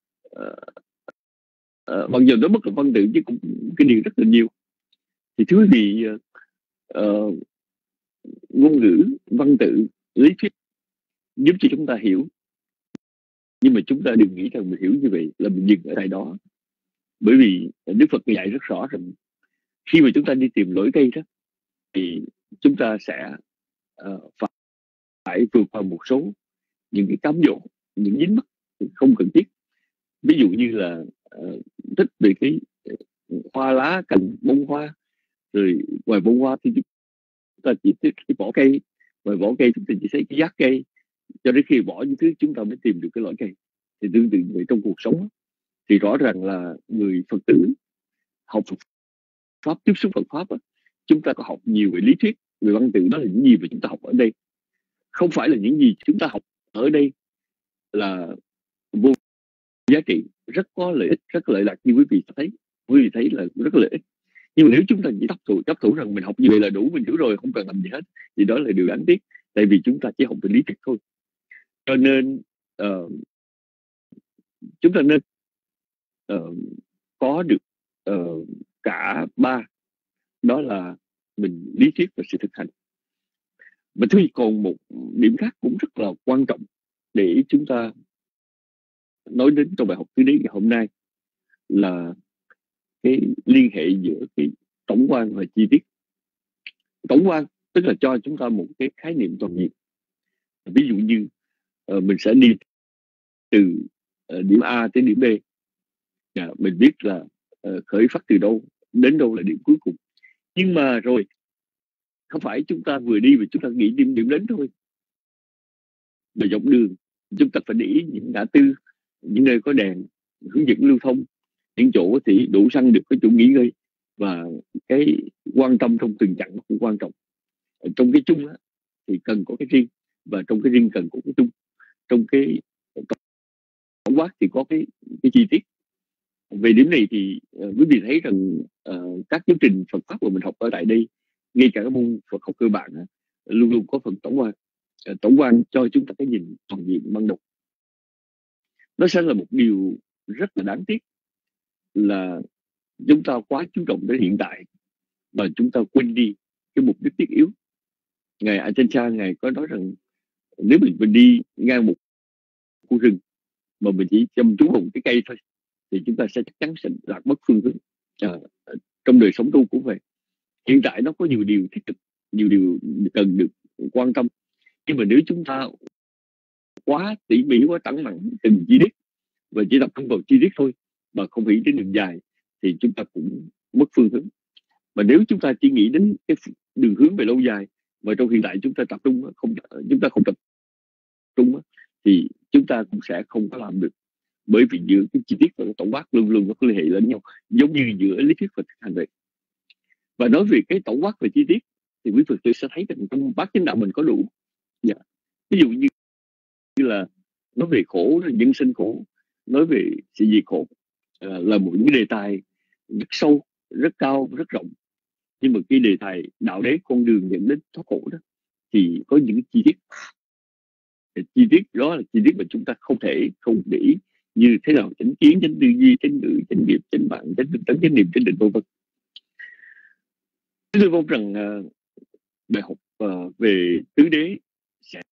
bằng giờ nó bất là văn tự chứ cũng cái điều rất là nhiều. Thì thưa quý vị, ngôn ngữ, văn tự, lý thuyết giúp cho chúng ta hiểu, nhưng mà chúng ta đừng nghĩ rằng mình hiểu như vậy là mình dừng ở tại đó. Bởi vì Đức Phật dạy rất rõ rằng khi mà chúng ta đi tìm lối cây đó thì chúng ta sẽ phải vượt qua một số những cái cám dỗ, những dính mắc không cần thiết. Ví dụ như là thích về cái hoa lá, cành, bông hoa, rồi ngoài bông hoa thì chúng ta chỉ thích cái vỏ cây, ngoài vỏ cây chúng ta chỉ thấy cái giác cây, cho đến khi bỏ những thứ chúng ta mới tìm được cái loại cây. Thì tương tự như vậy trong cuộc sống thì rõ ràng là người Phật tử học Phật pháp, tiếp xúc Phật pháp, chúng ta có học nhiều về lý thuyết, về văn tự. Đó là những gì mà chúng ta học ở đây, không phải là những gì chúng ta học ở đây là vô giá trị, rất có lợi ích, rất lợi lạc như quý vị thấy là rất lợi ích. Nhưng mà nếu chúng ta chỉ chấp thủ rằng mình học như vậy là đủ, mình hiểu rồi, không cần làm gì hết, thì đó là điều đáng tiếc. Tại vì chúng ta chỉ học về lý thuyết thôi. Cho nên chúng ta nên có được cả ba, đó là mình lý thuyết và sự thực hành. Và thứ còn một điểm khác cũng rất là quan trọng để chúng ta nói đến trong bài học tứ đế ngày hôm nay là cái liên hệ giữa cái tổng quan và chi tiết. Tổng quan tức là cho chúng ta một cái khái niệm toàn diện. Ví dụ như mình sẽ đi từ điểm A tới điểm B. Mình biết là khởi phát từ đâu đến đâu là điểm cuối cùng. Nhưng mà rồi không phải chúng ta vừa đi và chúng ta nghĩ điểm đến thôi. Mà dọc đường chúng ta phải để ý những ngã tư, những nơi có đèn hướng dẫn lưu thông, những chỗ thì đủ xăng được, cái chỗ nghỉ ngơi, và cái quan tâm trong từng chặng cũng quan trọng. Trong cái chung thì cần có cái riêng, và trong cái riêng cần có cái chung. Trong cái tổng quát thì có cái chi tiết. Về điểm này thì quý vị thấy rằng các giáo trình Phật pháp mà mình học ở tại đây, ngay cả các môn Phật học cơ bản luôn luôn có phần tổng quan. Tổng quan cho chúng ta cái nhìn toàn diện ban đầu. Nó sẽ là một điều rất là đáng tiếc là chúng ta quá chú trọng đến hiện tại và chúng ta quên đi cái mục đích thiết yếu. Ngài Ajahn Chah, Ngài có nói rằng nếu mình đi ngang một khu rừng mà mình chỉ chăm chú vào một cái cây thôi thì chúng ta sẽ chắc chắn sẽ lạc mất phương hướng. Trong đời sống tu cũng vậy. Hiện tại nó có nhiều điều thiết thực, nhiều điều cần được quan tâm. Nhưng mà nếu chúng ta quá tỉ mỉ, quá tẩn mẫn từng chi tiết và chỉ tập trung vào chi tiết thôi mà không nghĩ đến đường dài thì chúng ta cũng mất phương hướng. Mà nếu chúng ta chỉ nghĩ đến cái đường hướng về lâu dài mà trong hiện tại chúng ta tập trung chúng ta không tập trung thì chúng ta cũng sẽ không có làm được. Bởi vì giữa cái chi tiết và cái tổng quát luôn luôn có liên hệ lẫn nhau, giống như giữa lý thuyết và thực hành vậy. Và nói về cái tổng quát và chi tiết thì quý Phật tử sẽ thấy rằng trong bát chánh đạo mình có đủ. Ví dụ như là nói về khổ, nhân sinh khổ, nói về sự diệt khổ là một những đề tài rất sâu, rất cao, rất rộng. Nhưng mà cái đề tài đạo đế, con đường dẫn đến thoát khổ đó thì có những chi tiết. Chi tiết đó là chi tiết mà chúng ta không thể không để ý, như thế nào chánh kiến, chánh tư duy, chánh ngữ, chánh nghiệp, chánh mạng, chánh tinh tấn, chánh niệm, chánh định, vân vân. Tôi mong rằng bài học về tứ đế sẽ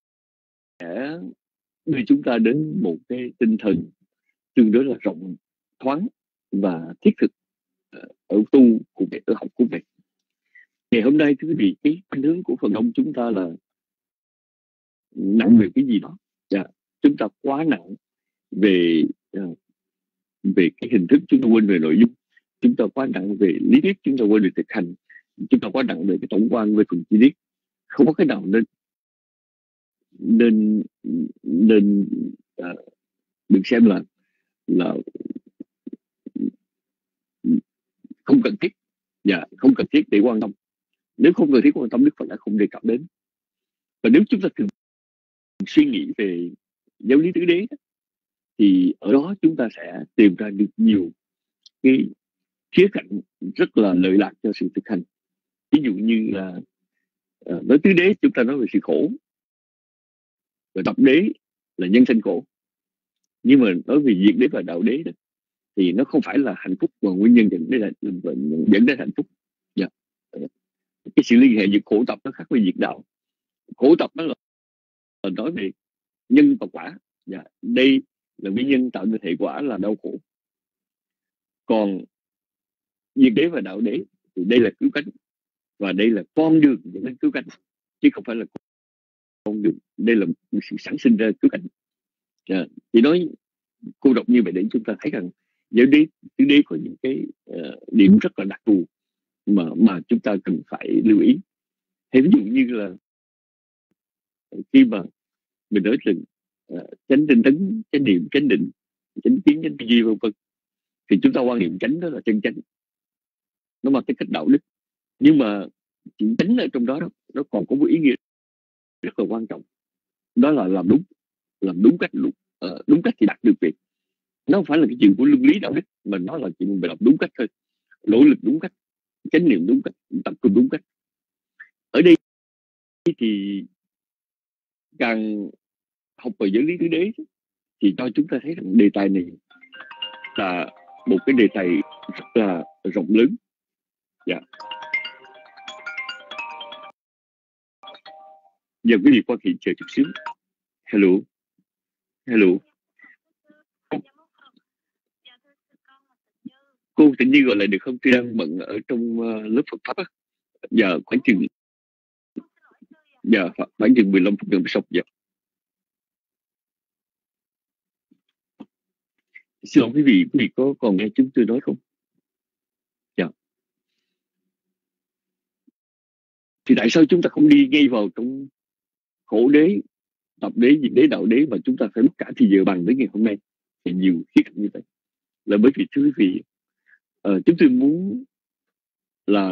đưa chúng ta đến một cái tinh thần tương đối là rộng thoáng và thiết thực ở tu của việc ở học của việc. Ngày hôm nay thưa quý vị, cái khuynh hướng của phần đông chúng ta là nặng về cái gì đó. Chúng ta quá nặng về cái hình thức, chúng ta quên về nội dung. Chúng ta quá nặng về lý thuyết, chúng ta quên về thực hành. Chúng ta quá nặng về cái tổng quan, về phần chi tiết. Không có cái nào nên được được xem là không cần thiết, không cần thiết để quan tâm. Nếu không cần thiết quan tâm, Đức Phật đã không đề cập đến. Và nếu chúng ta thường suy nghĩ về giáo lý tứ đế thì ở đó chúng ta sẽ tìm ra được nhiều cái khía cạnh rất là lợi lạc cho sự thực hành. Ví dụ như là nói tứ đế, chúng ta nói về sự khổ, và tập đế là nhân sanh khổ. Nhưng mà nói về diệt đế và đạo đế đó, thì nó không phải là hạnh phúc mà nguyên nhân dẫn đến hạnh phúc. Cái sự liên hệ giữa khổ tập nó khác với diệt đạo. Khổ tập nó là nói về nhân và quả. Đây là nguyên nhân tạo nên hệ quả là đau khổ. Còn diệt đế và đạo đế thì đây là cứu cánh, và đây là con đường dẫn đến cứu cánh, chứ không phải là con đường. Đây là sự sản sinh ra cứu cánh. Chỉ nói cô độc như vậy để chúng ta thấy rằng giáo lý tứ đế có những cái điểm rất là đặc thù mà chúng ta cần phải lưu ý. Hay ví dụ như là khi mà mình nói rằng chánh tinh tấn, chánh niệm, chánh định, chánh kiến, chánh tư duy vân vân, thì chúng ta quan niệm chánh đó là chân chánh, nó mang cái cách đạo đức. Nhưng mà chữ chánh ở trong đó nó còn có một ý nghĩa rất là quan trọng, đó là làm đúng cách. Đúng cách thì đạt được việc. Nó không phải là cái chuyện của luân lý đạo đức, mà nó là chuyện mình làm đúng cách thôi, nỗ lực đúng cách, chánh niệm đúng cách, tập trung đúng cách. Ở đây thì càng học về giáo lý tứ đế thì cho chúng ta thấy rằng đề tài này là một cái đề tài rất là rộng lớn. Giờ quý vị quan hệ chờ chút xíu. Hello. Cô tự nhiên gọi lại được không? Tôi đang bận ở trong lớp Phật pháp á. Giờ khoảng chừng 15 phút nữa mới xong. Xin lỗi quý vị có còn nghe chúng tôi nói không? Thì tại sao chúng ta không đi ngay vào trong khổ đế, tập đế, diệt đế, đạo đế, mà chúng ta phải mất cả thì giờ bằng đến ngày hôm nay? Thì nhiều khía cạnh như vậy là bởi vì thưa quý vị, chúng tôi muốn là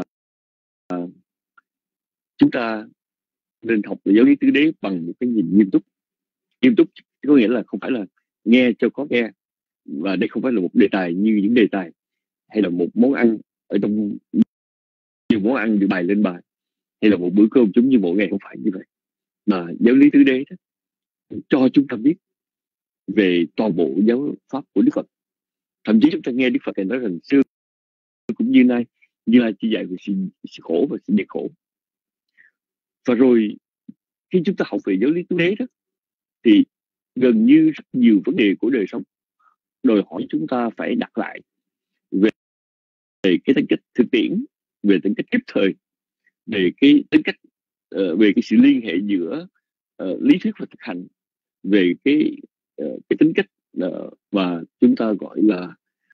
chúng ta nên học về giáo lý tứ đế bằng một cái nhìn nghiêm túc. Nghiêm túc có nghĩa là không phải là nghe cho có nghe, và đây không phải là một đề tài như những đề tài hay là một món ăn ở trong nhiều món ăn được bày lên bài, hay là một bữa cơm giống như mỗi ngày. Không phải như vậy, mà giáo lý tứ đế đó cho chúng ta biết về toàn bộ giáo pháp của Đức Phật. Thậm chí chúng ta nghe Đức Phật nói rằng xưa cũng như nay, Như Lai chỉ dạy về sự khổ và sự diệt khổ. Và rồi khi chúng ta học về giáo lý tứ đế đó, thì gần như rất nhiều vấn đề của đời sống đòi hỏi chúng ta phải đặt lại về cái tính cách thực tiễn, về tính cách kịp thời, về cái tính cách về cái sự liên hệ giữa lý thuyết và thực hành, về cái tính cách mà chúng ta gọi là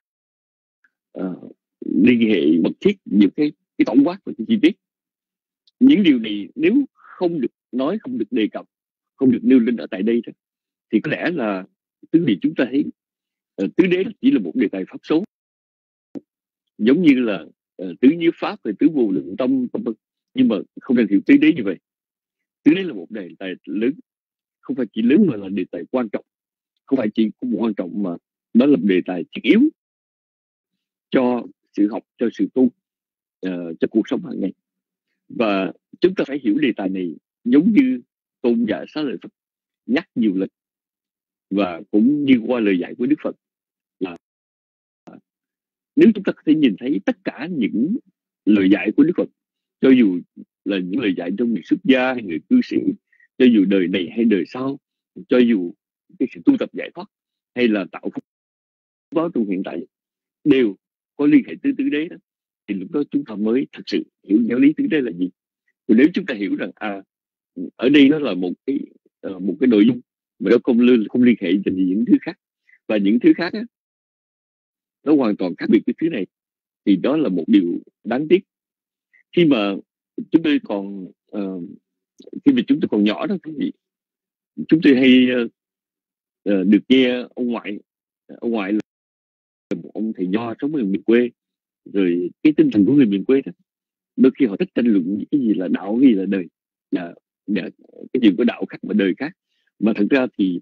liên hệ mật thiết giữa cái tổng quát và cái chi tiết. Những điều này nếu không được nói, không được đề cập, không được nêu lên ở tại đây thôi, thì có lẽ là thứ gì chúng ta thấy tứ đế chỉ là một đề tài pháp số, giống như là tứ nhiếp pháp và tứ vô lượng tâm, nhưng mà không nên hiểu tứ đế như vậy. Tứ đế là một đề tài lớn, không phải chỉ lớn mà là đề tài quan trọng, không phải chỉ có một quan trọng mà nó là đề tài thiết yếu cho sự học, cho sự tu, cho cuộc sống hàng ngày. Và chúng ta phải hiểu đề tài này giống như Tôn giả Xá Lợi Phất nhắc nhiều lần, và cũng như qua lời dạy của Đức Phật là nếu chúng ta có thể nhìn thấy tất cả những lời dạy của Đức Phật, cho dù là những lời dạy trong người xuất gia hay người cư sĩ, cho dù đời này hay đời sau, cho dù cái sự tu tập giải thoát hay là tạo phúc báo trong hiện tại, đều có liên hệ tứ đế đó, thì lúc đó chúng ta mới thật sự hiểu giáo lý tứ đế là gì. Và nếu chúng ta hiểu rằng ở đây nó là một cái nội dung mà nó không liên hệ đến những thứ khác, và những thứ khác á, nó hoàn toàn khác biệt với thứ này, thì đó là một điều đáng tiếc. Khi mà chúng tôi còn nhỏ đó, chúng tôi hay được nghe ông ngoại là một ông thầy nho sống ở miền quê, rồi cái tinh thần của người miền quê đó, đôi khi họ thích tranh luận cái gì là đạo, cái gì là đời, là cái gì có đạo khác mà đời khác. Mà thật ra thì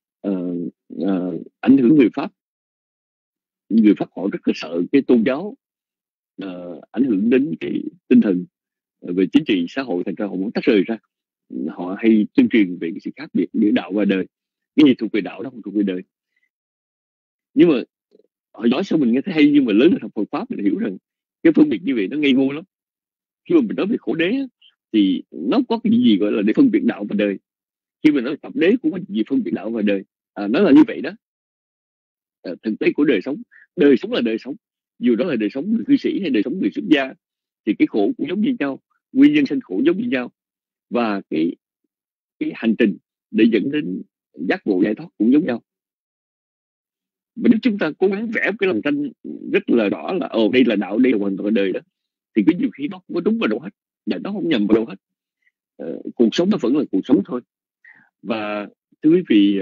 ảnh hưởng người Pháp họ rất là sợ cái tôn giáo ảnh hưởng đến cái tinh thần về chính trị xã hội, thành ra họ muốn tách rời ra. Họ hay tuyên truyền về cái sự khác biệt giữa đạo và đời, cái gì thuộc về đạo đó không thuộc về đời. Nhưng mà họ nói sao mình nghe thấy hay, nhưng mà lớn lên học Phật pháp mình hiểu rằng cái phân biệt như vậy nó ngây ngô lắm. Khi mà mình nói về khổ đế thì nó có cái gì gọi là để phân biệt đạo và đời. Khi mình nói về tập đế cũng có gì phân biệt đạo và đời, nó là như vậy đó. Thực tế của đời sống là đời sống, dù đó là đời sống người cư sĩ hay đời sống người xuất gia, thì cái khổ cũng giống như nhau, nguyên nhân sanh khổ giống như nhau, và cái hành trình để dẫn đến giác ngộ giải thoát cũng giống nhau. Mà nếu chúng ta cố gắng vẽ cái lòng tranh rất là rõ là đây là đạo, đây là hoàn toàn đời đó, thì có nhiều khi nó không có đúng vào đâu hết, và nó không nhầm vào đâu hết. Cuộc sống nó vẫn là cuộc sống thôi. Và thưa quý vị,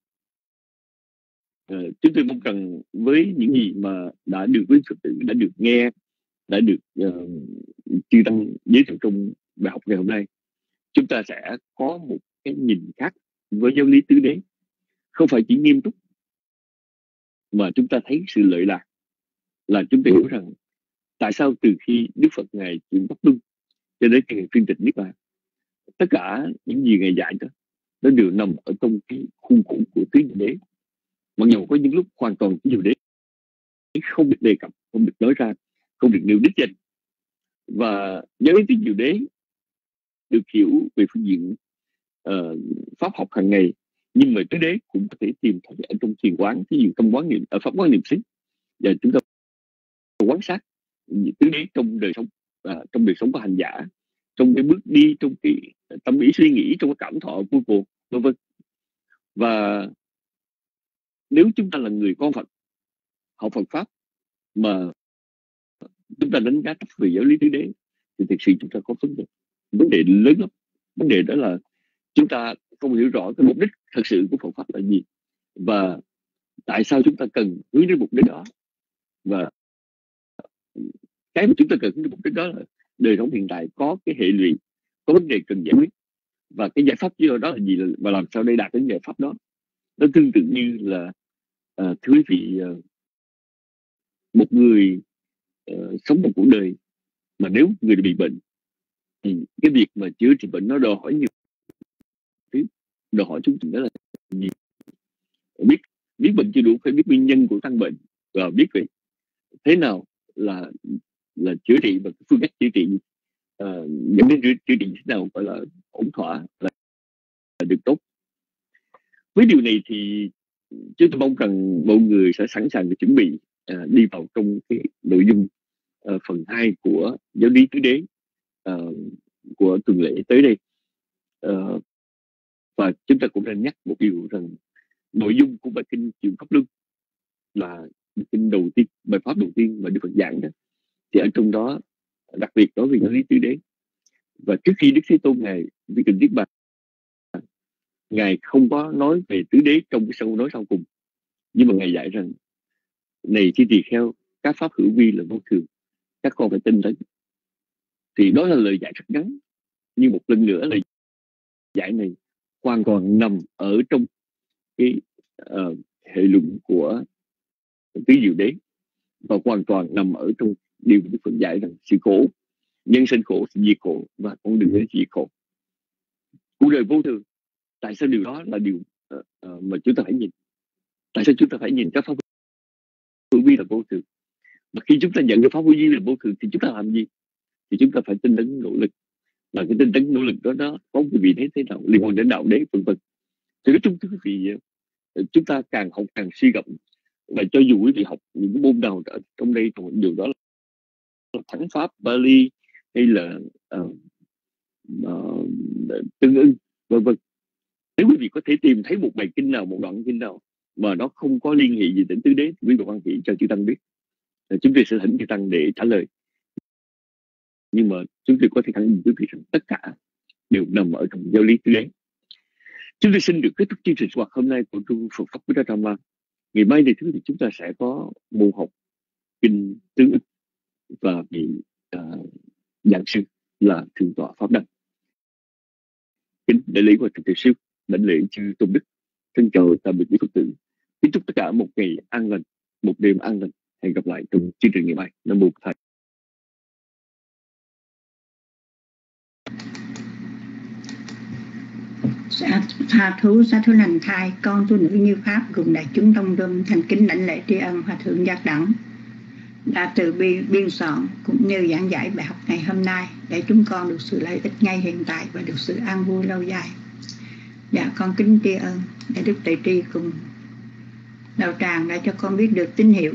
chúng tôi mong rằng với những gì mà đã được quý Phật tử đã được nghe, đã được chư tăng giới thiệu trong bài học ngày hôm nay, chúng ta sẽ có một cái nhìn khác với giáo lý tứ đế, không phải chỉ nghiêm túc mà chúng ta thấy sự lợi lạc. Là chúng ta hiểu rằng tại sao từ khi Đức Phật ngài chuyển Pháp Luân cho đến ngày phiên tịch Niết Bàn, tất cả những gì ngài dạy đó nó đều nằm ở trong cái khuôn khổ của tứ diệu đế. Mặc dù có những lúc hoàn toàn tứ diệu đế không được đề cập, không được nói ra, không được nêu đích danh. Và giáo lý tứ diệu đế được hiểu về phương diện pháp học hàng ngày, nhưng mà tứ đế cũng có thể tìm thấy ở trong thiền quán, ví dụ trong quán niệm, ở pháp quán niệm xứ, và chúng ta quan sát tứ đế trong đời sống, trong đời sống của hành giả, trong cái bước đi, trong cái tâm ý suy nghĩ, trong cái cảm thọ vui buồn, vân vân. Và nếu chúng ta là người con Phật, học Phật pháp mà chúng ta đánh giá thấp về giáo lý tứ đế, thì thực sự chúng ta có vấn đề lớn lắm. Vấn đề đó là chúng ta không hiểu rõ cái mục đích thật sự của Phật pháp là gì, và tại sao chúng ta cần hướng đến mục đích đó. Và cái mà chúng ta cần hướng đến mục đích đó là đời sống hiện tại có cái hệ lụy, có vấn đề cần giải quyết, và cái giải pháp đó là gì, và làm sao để đạt đến giải pháp đó. Nó tương tự như là thưa quý vị, một người sống một cuộc đời mà nếu người bị bệnh thì cái việc mà chữa trị bệnh nó đòi hỏi nhiều thứ, đòi hỏi chúng ta là gì? Biết bệnh chưa đủ, phải biết nguyên nhân của căn bệnh, và biết vậy thế nào là chữa trị, và phương cách chữa trị dẫn đến chữa trị thế nào gọi là ổn thỏa, là được tốt. Với điều này thì chúng tôi mong rằng mọi người sẽ sẵn sàng để chuẩn bị đi vào trong cái nội dung phần 2 của giáo lý tứ đế của tuần lễ tới đây. Và chúng ta cũng nên nhắc một điều rằng nội dung của bài kinh Chuyển Pháp Luân là bài kinh đầu tiên, bài pháp đầu tiên mà Đức Phật giảng đó, thì ở trong đó đặc biệt đối với giáo lý tứ đế. Và trước khi Đức Thế Tôn ngài vi tịch Niết Bàn, ngài không có nói về tứ đế trong cái câu nói sau cùng, nhưng mà ngài dạy rằng này chư tỳ kheo, các pháp hữu vi là vô thường, các con phải tin đến. Thì đó là lời dạy rất ngắn, nhưng một lần nữa lời dạy này hoàn toàn nằm ở trong cái hệ luận của tứ diệu đế, và hoàn toàn nằm ở trong điều Đức Phật dạy rằng sự khổ, nhân sinh khổ, sự diệt khổ, và con đường đến diệt khổ, cuộc đời vô thường. Tại sao điều đó là điều mà chúng ta phải nhìn? Tại sao chúng ta phải nhìn các pháp hữu vi là vô thường? Mà khi chúng ta nhận được pháp hữu vi là vô thường thì chúng ta làm gì? Thì chúng ta phải tinh tấn nỗ lực, và cái tinh tấn nỗ lực đó nó có cái vị thế nào liên quan đến đạo đế, vân vân. Thì nói chung quý vị, chúng ta càng học càng suy gẫm, và cho dù quý vị học những môn nào trong đây, điều đó là thắng pháp Bali hay là tương ưng, vân vân. Nếu quý vị có thể tìm thấy một bài kinh nào, một đoạn kinh nào mà nó không có liên hệ gì đến tứ đế, quý vị quan hệ cho chư tăng biết, chúng tôi sẽ thỉnh chư tăng để trả lời. Nhưng mà chúng tôi có thể khẳng định quý vị rằng tất cả đều nằm ở trong giáo lý tứ đế. Chúng tôi xin được kết thúc chương trình hoạt hôm nay của Trung Phật Pháp Buddha Dhamma. Ngày mai thì chúng ta sẽ có môn học kinh tứ ức và vị giảng sư là thượng tọa Pháp Đăng. Kính đại lễ của thượng tọa sư, đảnh lễ chư tôn đức, thân chào tạm biệt quý Phật tử. Kính chúc tất cả một ngày an lành, một đêm an lành. Hẹn gặp lại trong chương trình ngày mai. Nam mô Thầy. Sa thú lành thai, con tu nữ Như Pháp cùng đại chúng tông râm thành kính lãnh lễ tri ân Hòa thượng Giác Đẳng đã từ biên soạn cũng như giảng giải bài học ngày hôm nay để chúng con được sự lợi ích ngay hiện tại và được sự an vui lâu dài. Dạ, con kính tri ân để Đức Tệ Tri cùng Đạo Tràng đã cho con biết được tín hiệu.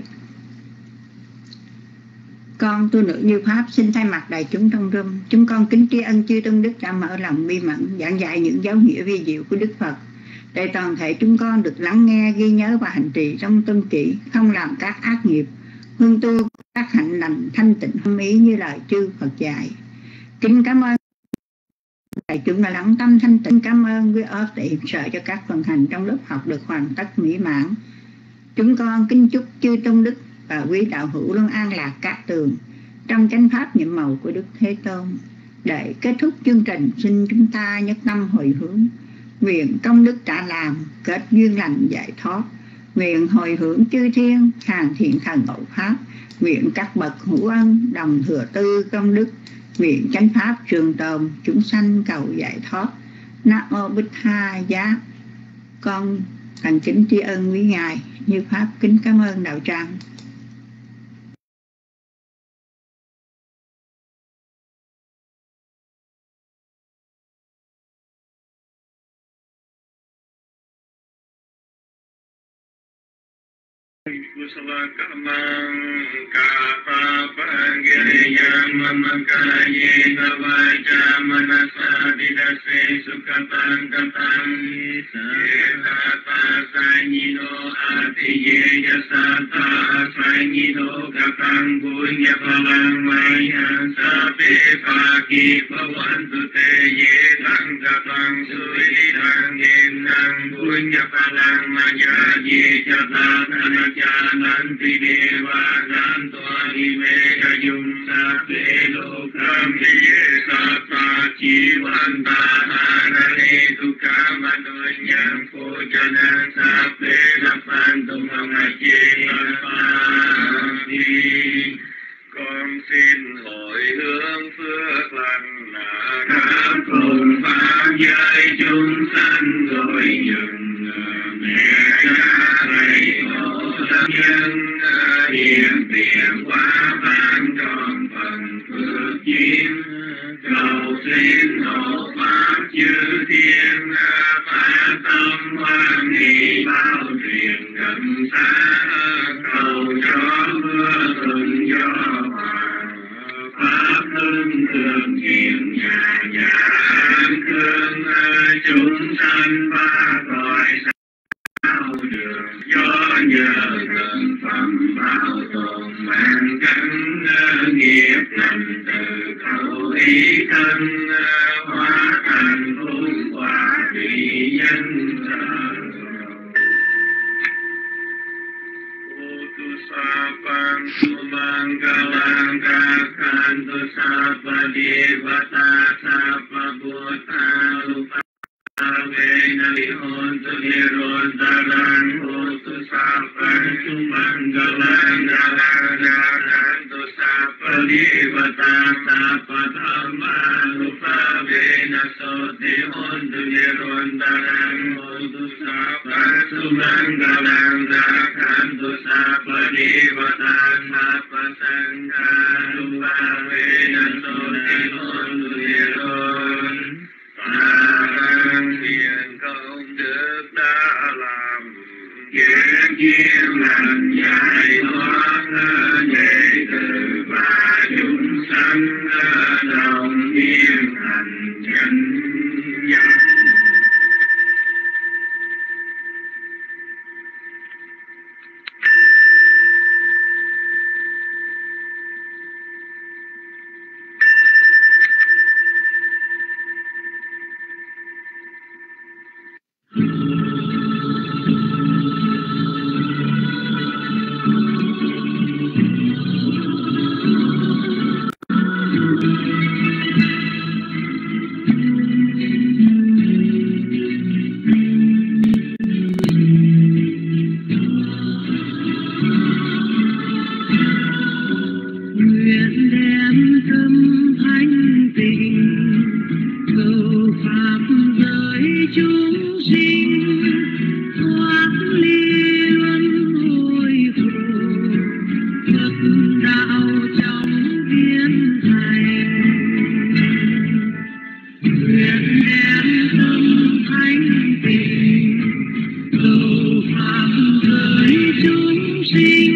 Con tu nữ Như Pháp xin thay mặt đại chúng trong râm, chúng con kính tri ân chư tôn đức đã mở lòng bi mẫn giảng dạy những giáo nghĩa vi diệu của Đức Phật để toàn thể chúng con được lắng nghe, ghi nhớ và hành trì trong tâm chỉ, không làm các ác nghiệp, hương tu các hạnh lành thanh tịnh hâm ý như lời chư Phật dạy. Kính cảm ơn đại chúng đã lắng tâm thanh tịnh. Cảm ơn quý ớt để hiệp trợ cho các phần hành trong lớp học được hoàn tất mỹ mãn. Chúng con kính chúc chư tôn đức và quý đạo hữu luôn an lạc các tường trong chánh pháp nhiệm màu của Đức Thế Tôn. Để kết thúc chương trình, xin chúng ta nhất tâm hồi hướng, nguyện công đức trả làm, kết duyên lành giải thoát, nguyện hồi hướng chư thiên hàng thiện thần hộ pháp, nguyện các bậc hữu ân đồng thừa tư công đức, nguyện chánh pháp trường tồn, chúng sanh cầu giải thoát. Nam mô Bích Tha Giá. Con thành kính tri ân quý ngài Như Pháp, kính cảm ơn Đạo Tràng. Kusala kamang kapapa giriyam mamakaye navaja manasa didase sukatang katang yedata sanyino atiye yasata sanyino katang punya palang maya sape paki pawantu te yedang katang suidang yenang punya palang maya ye jata nanti dewa nanto anime kayum sape lokam ye sata jiwanta harane duka manunyang pujanan sape lapan tumangaje pati. Con xin hồi hướng phước lành cảm cùng pháp giới chúng sanh gọi dừng mẹ cha thầy tổ nhân hiện tiền quá ban tròn phần phước duyên cầu xin hộ pháp chư thiên phá tâm hoan hỷ bao truyền gần xa cầu cho mưa thuận gió hòa pháp hưng thường hiện nhà nhà an cương chúng sanh ba cõi sao đường gió nhờ gần phẩm bảo tồn mang căn nghiệp lành từ khẩu ý thân hóa thành phúc quả vị nhân Sapang sumanggalang kakantu sapa devata sapa buta lupa avena lihontu nirodharang hotu sapa sumanggalang kakantu sapa devata sapa dhamma lupa avena soti hontu nirodharang hotu sapa sumanggalang kakantu sapa devata sapa sangha lupa avena soti hontu nirodharang. Phạn thiện công đức đã làm dễ duyên lành giải thoát đệ tử và chúng sanh đồng yên thành chánh giác. sinh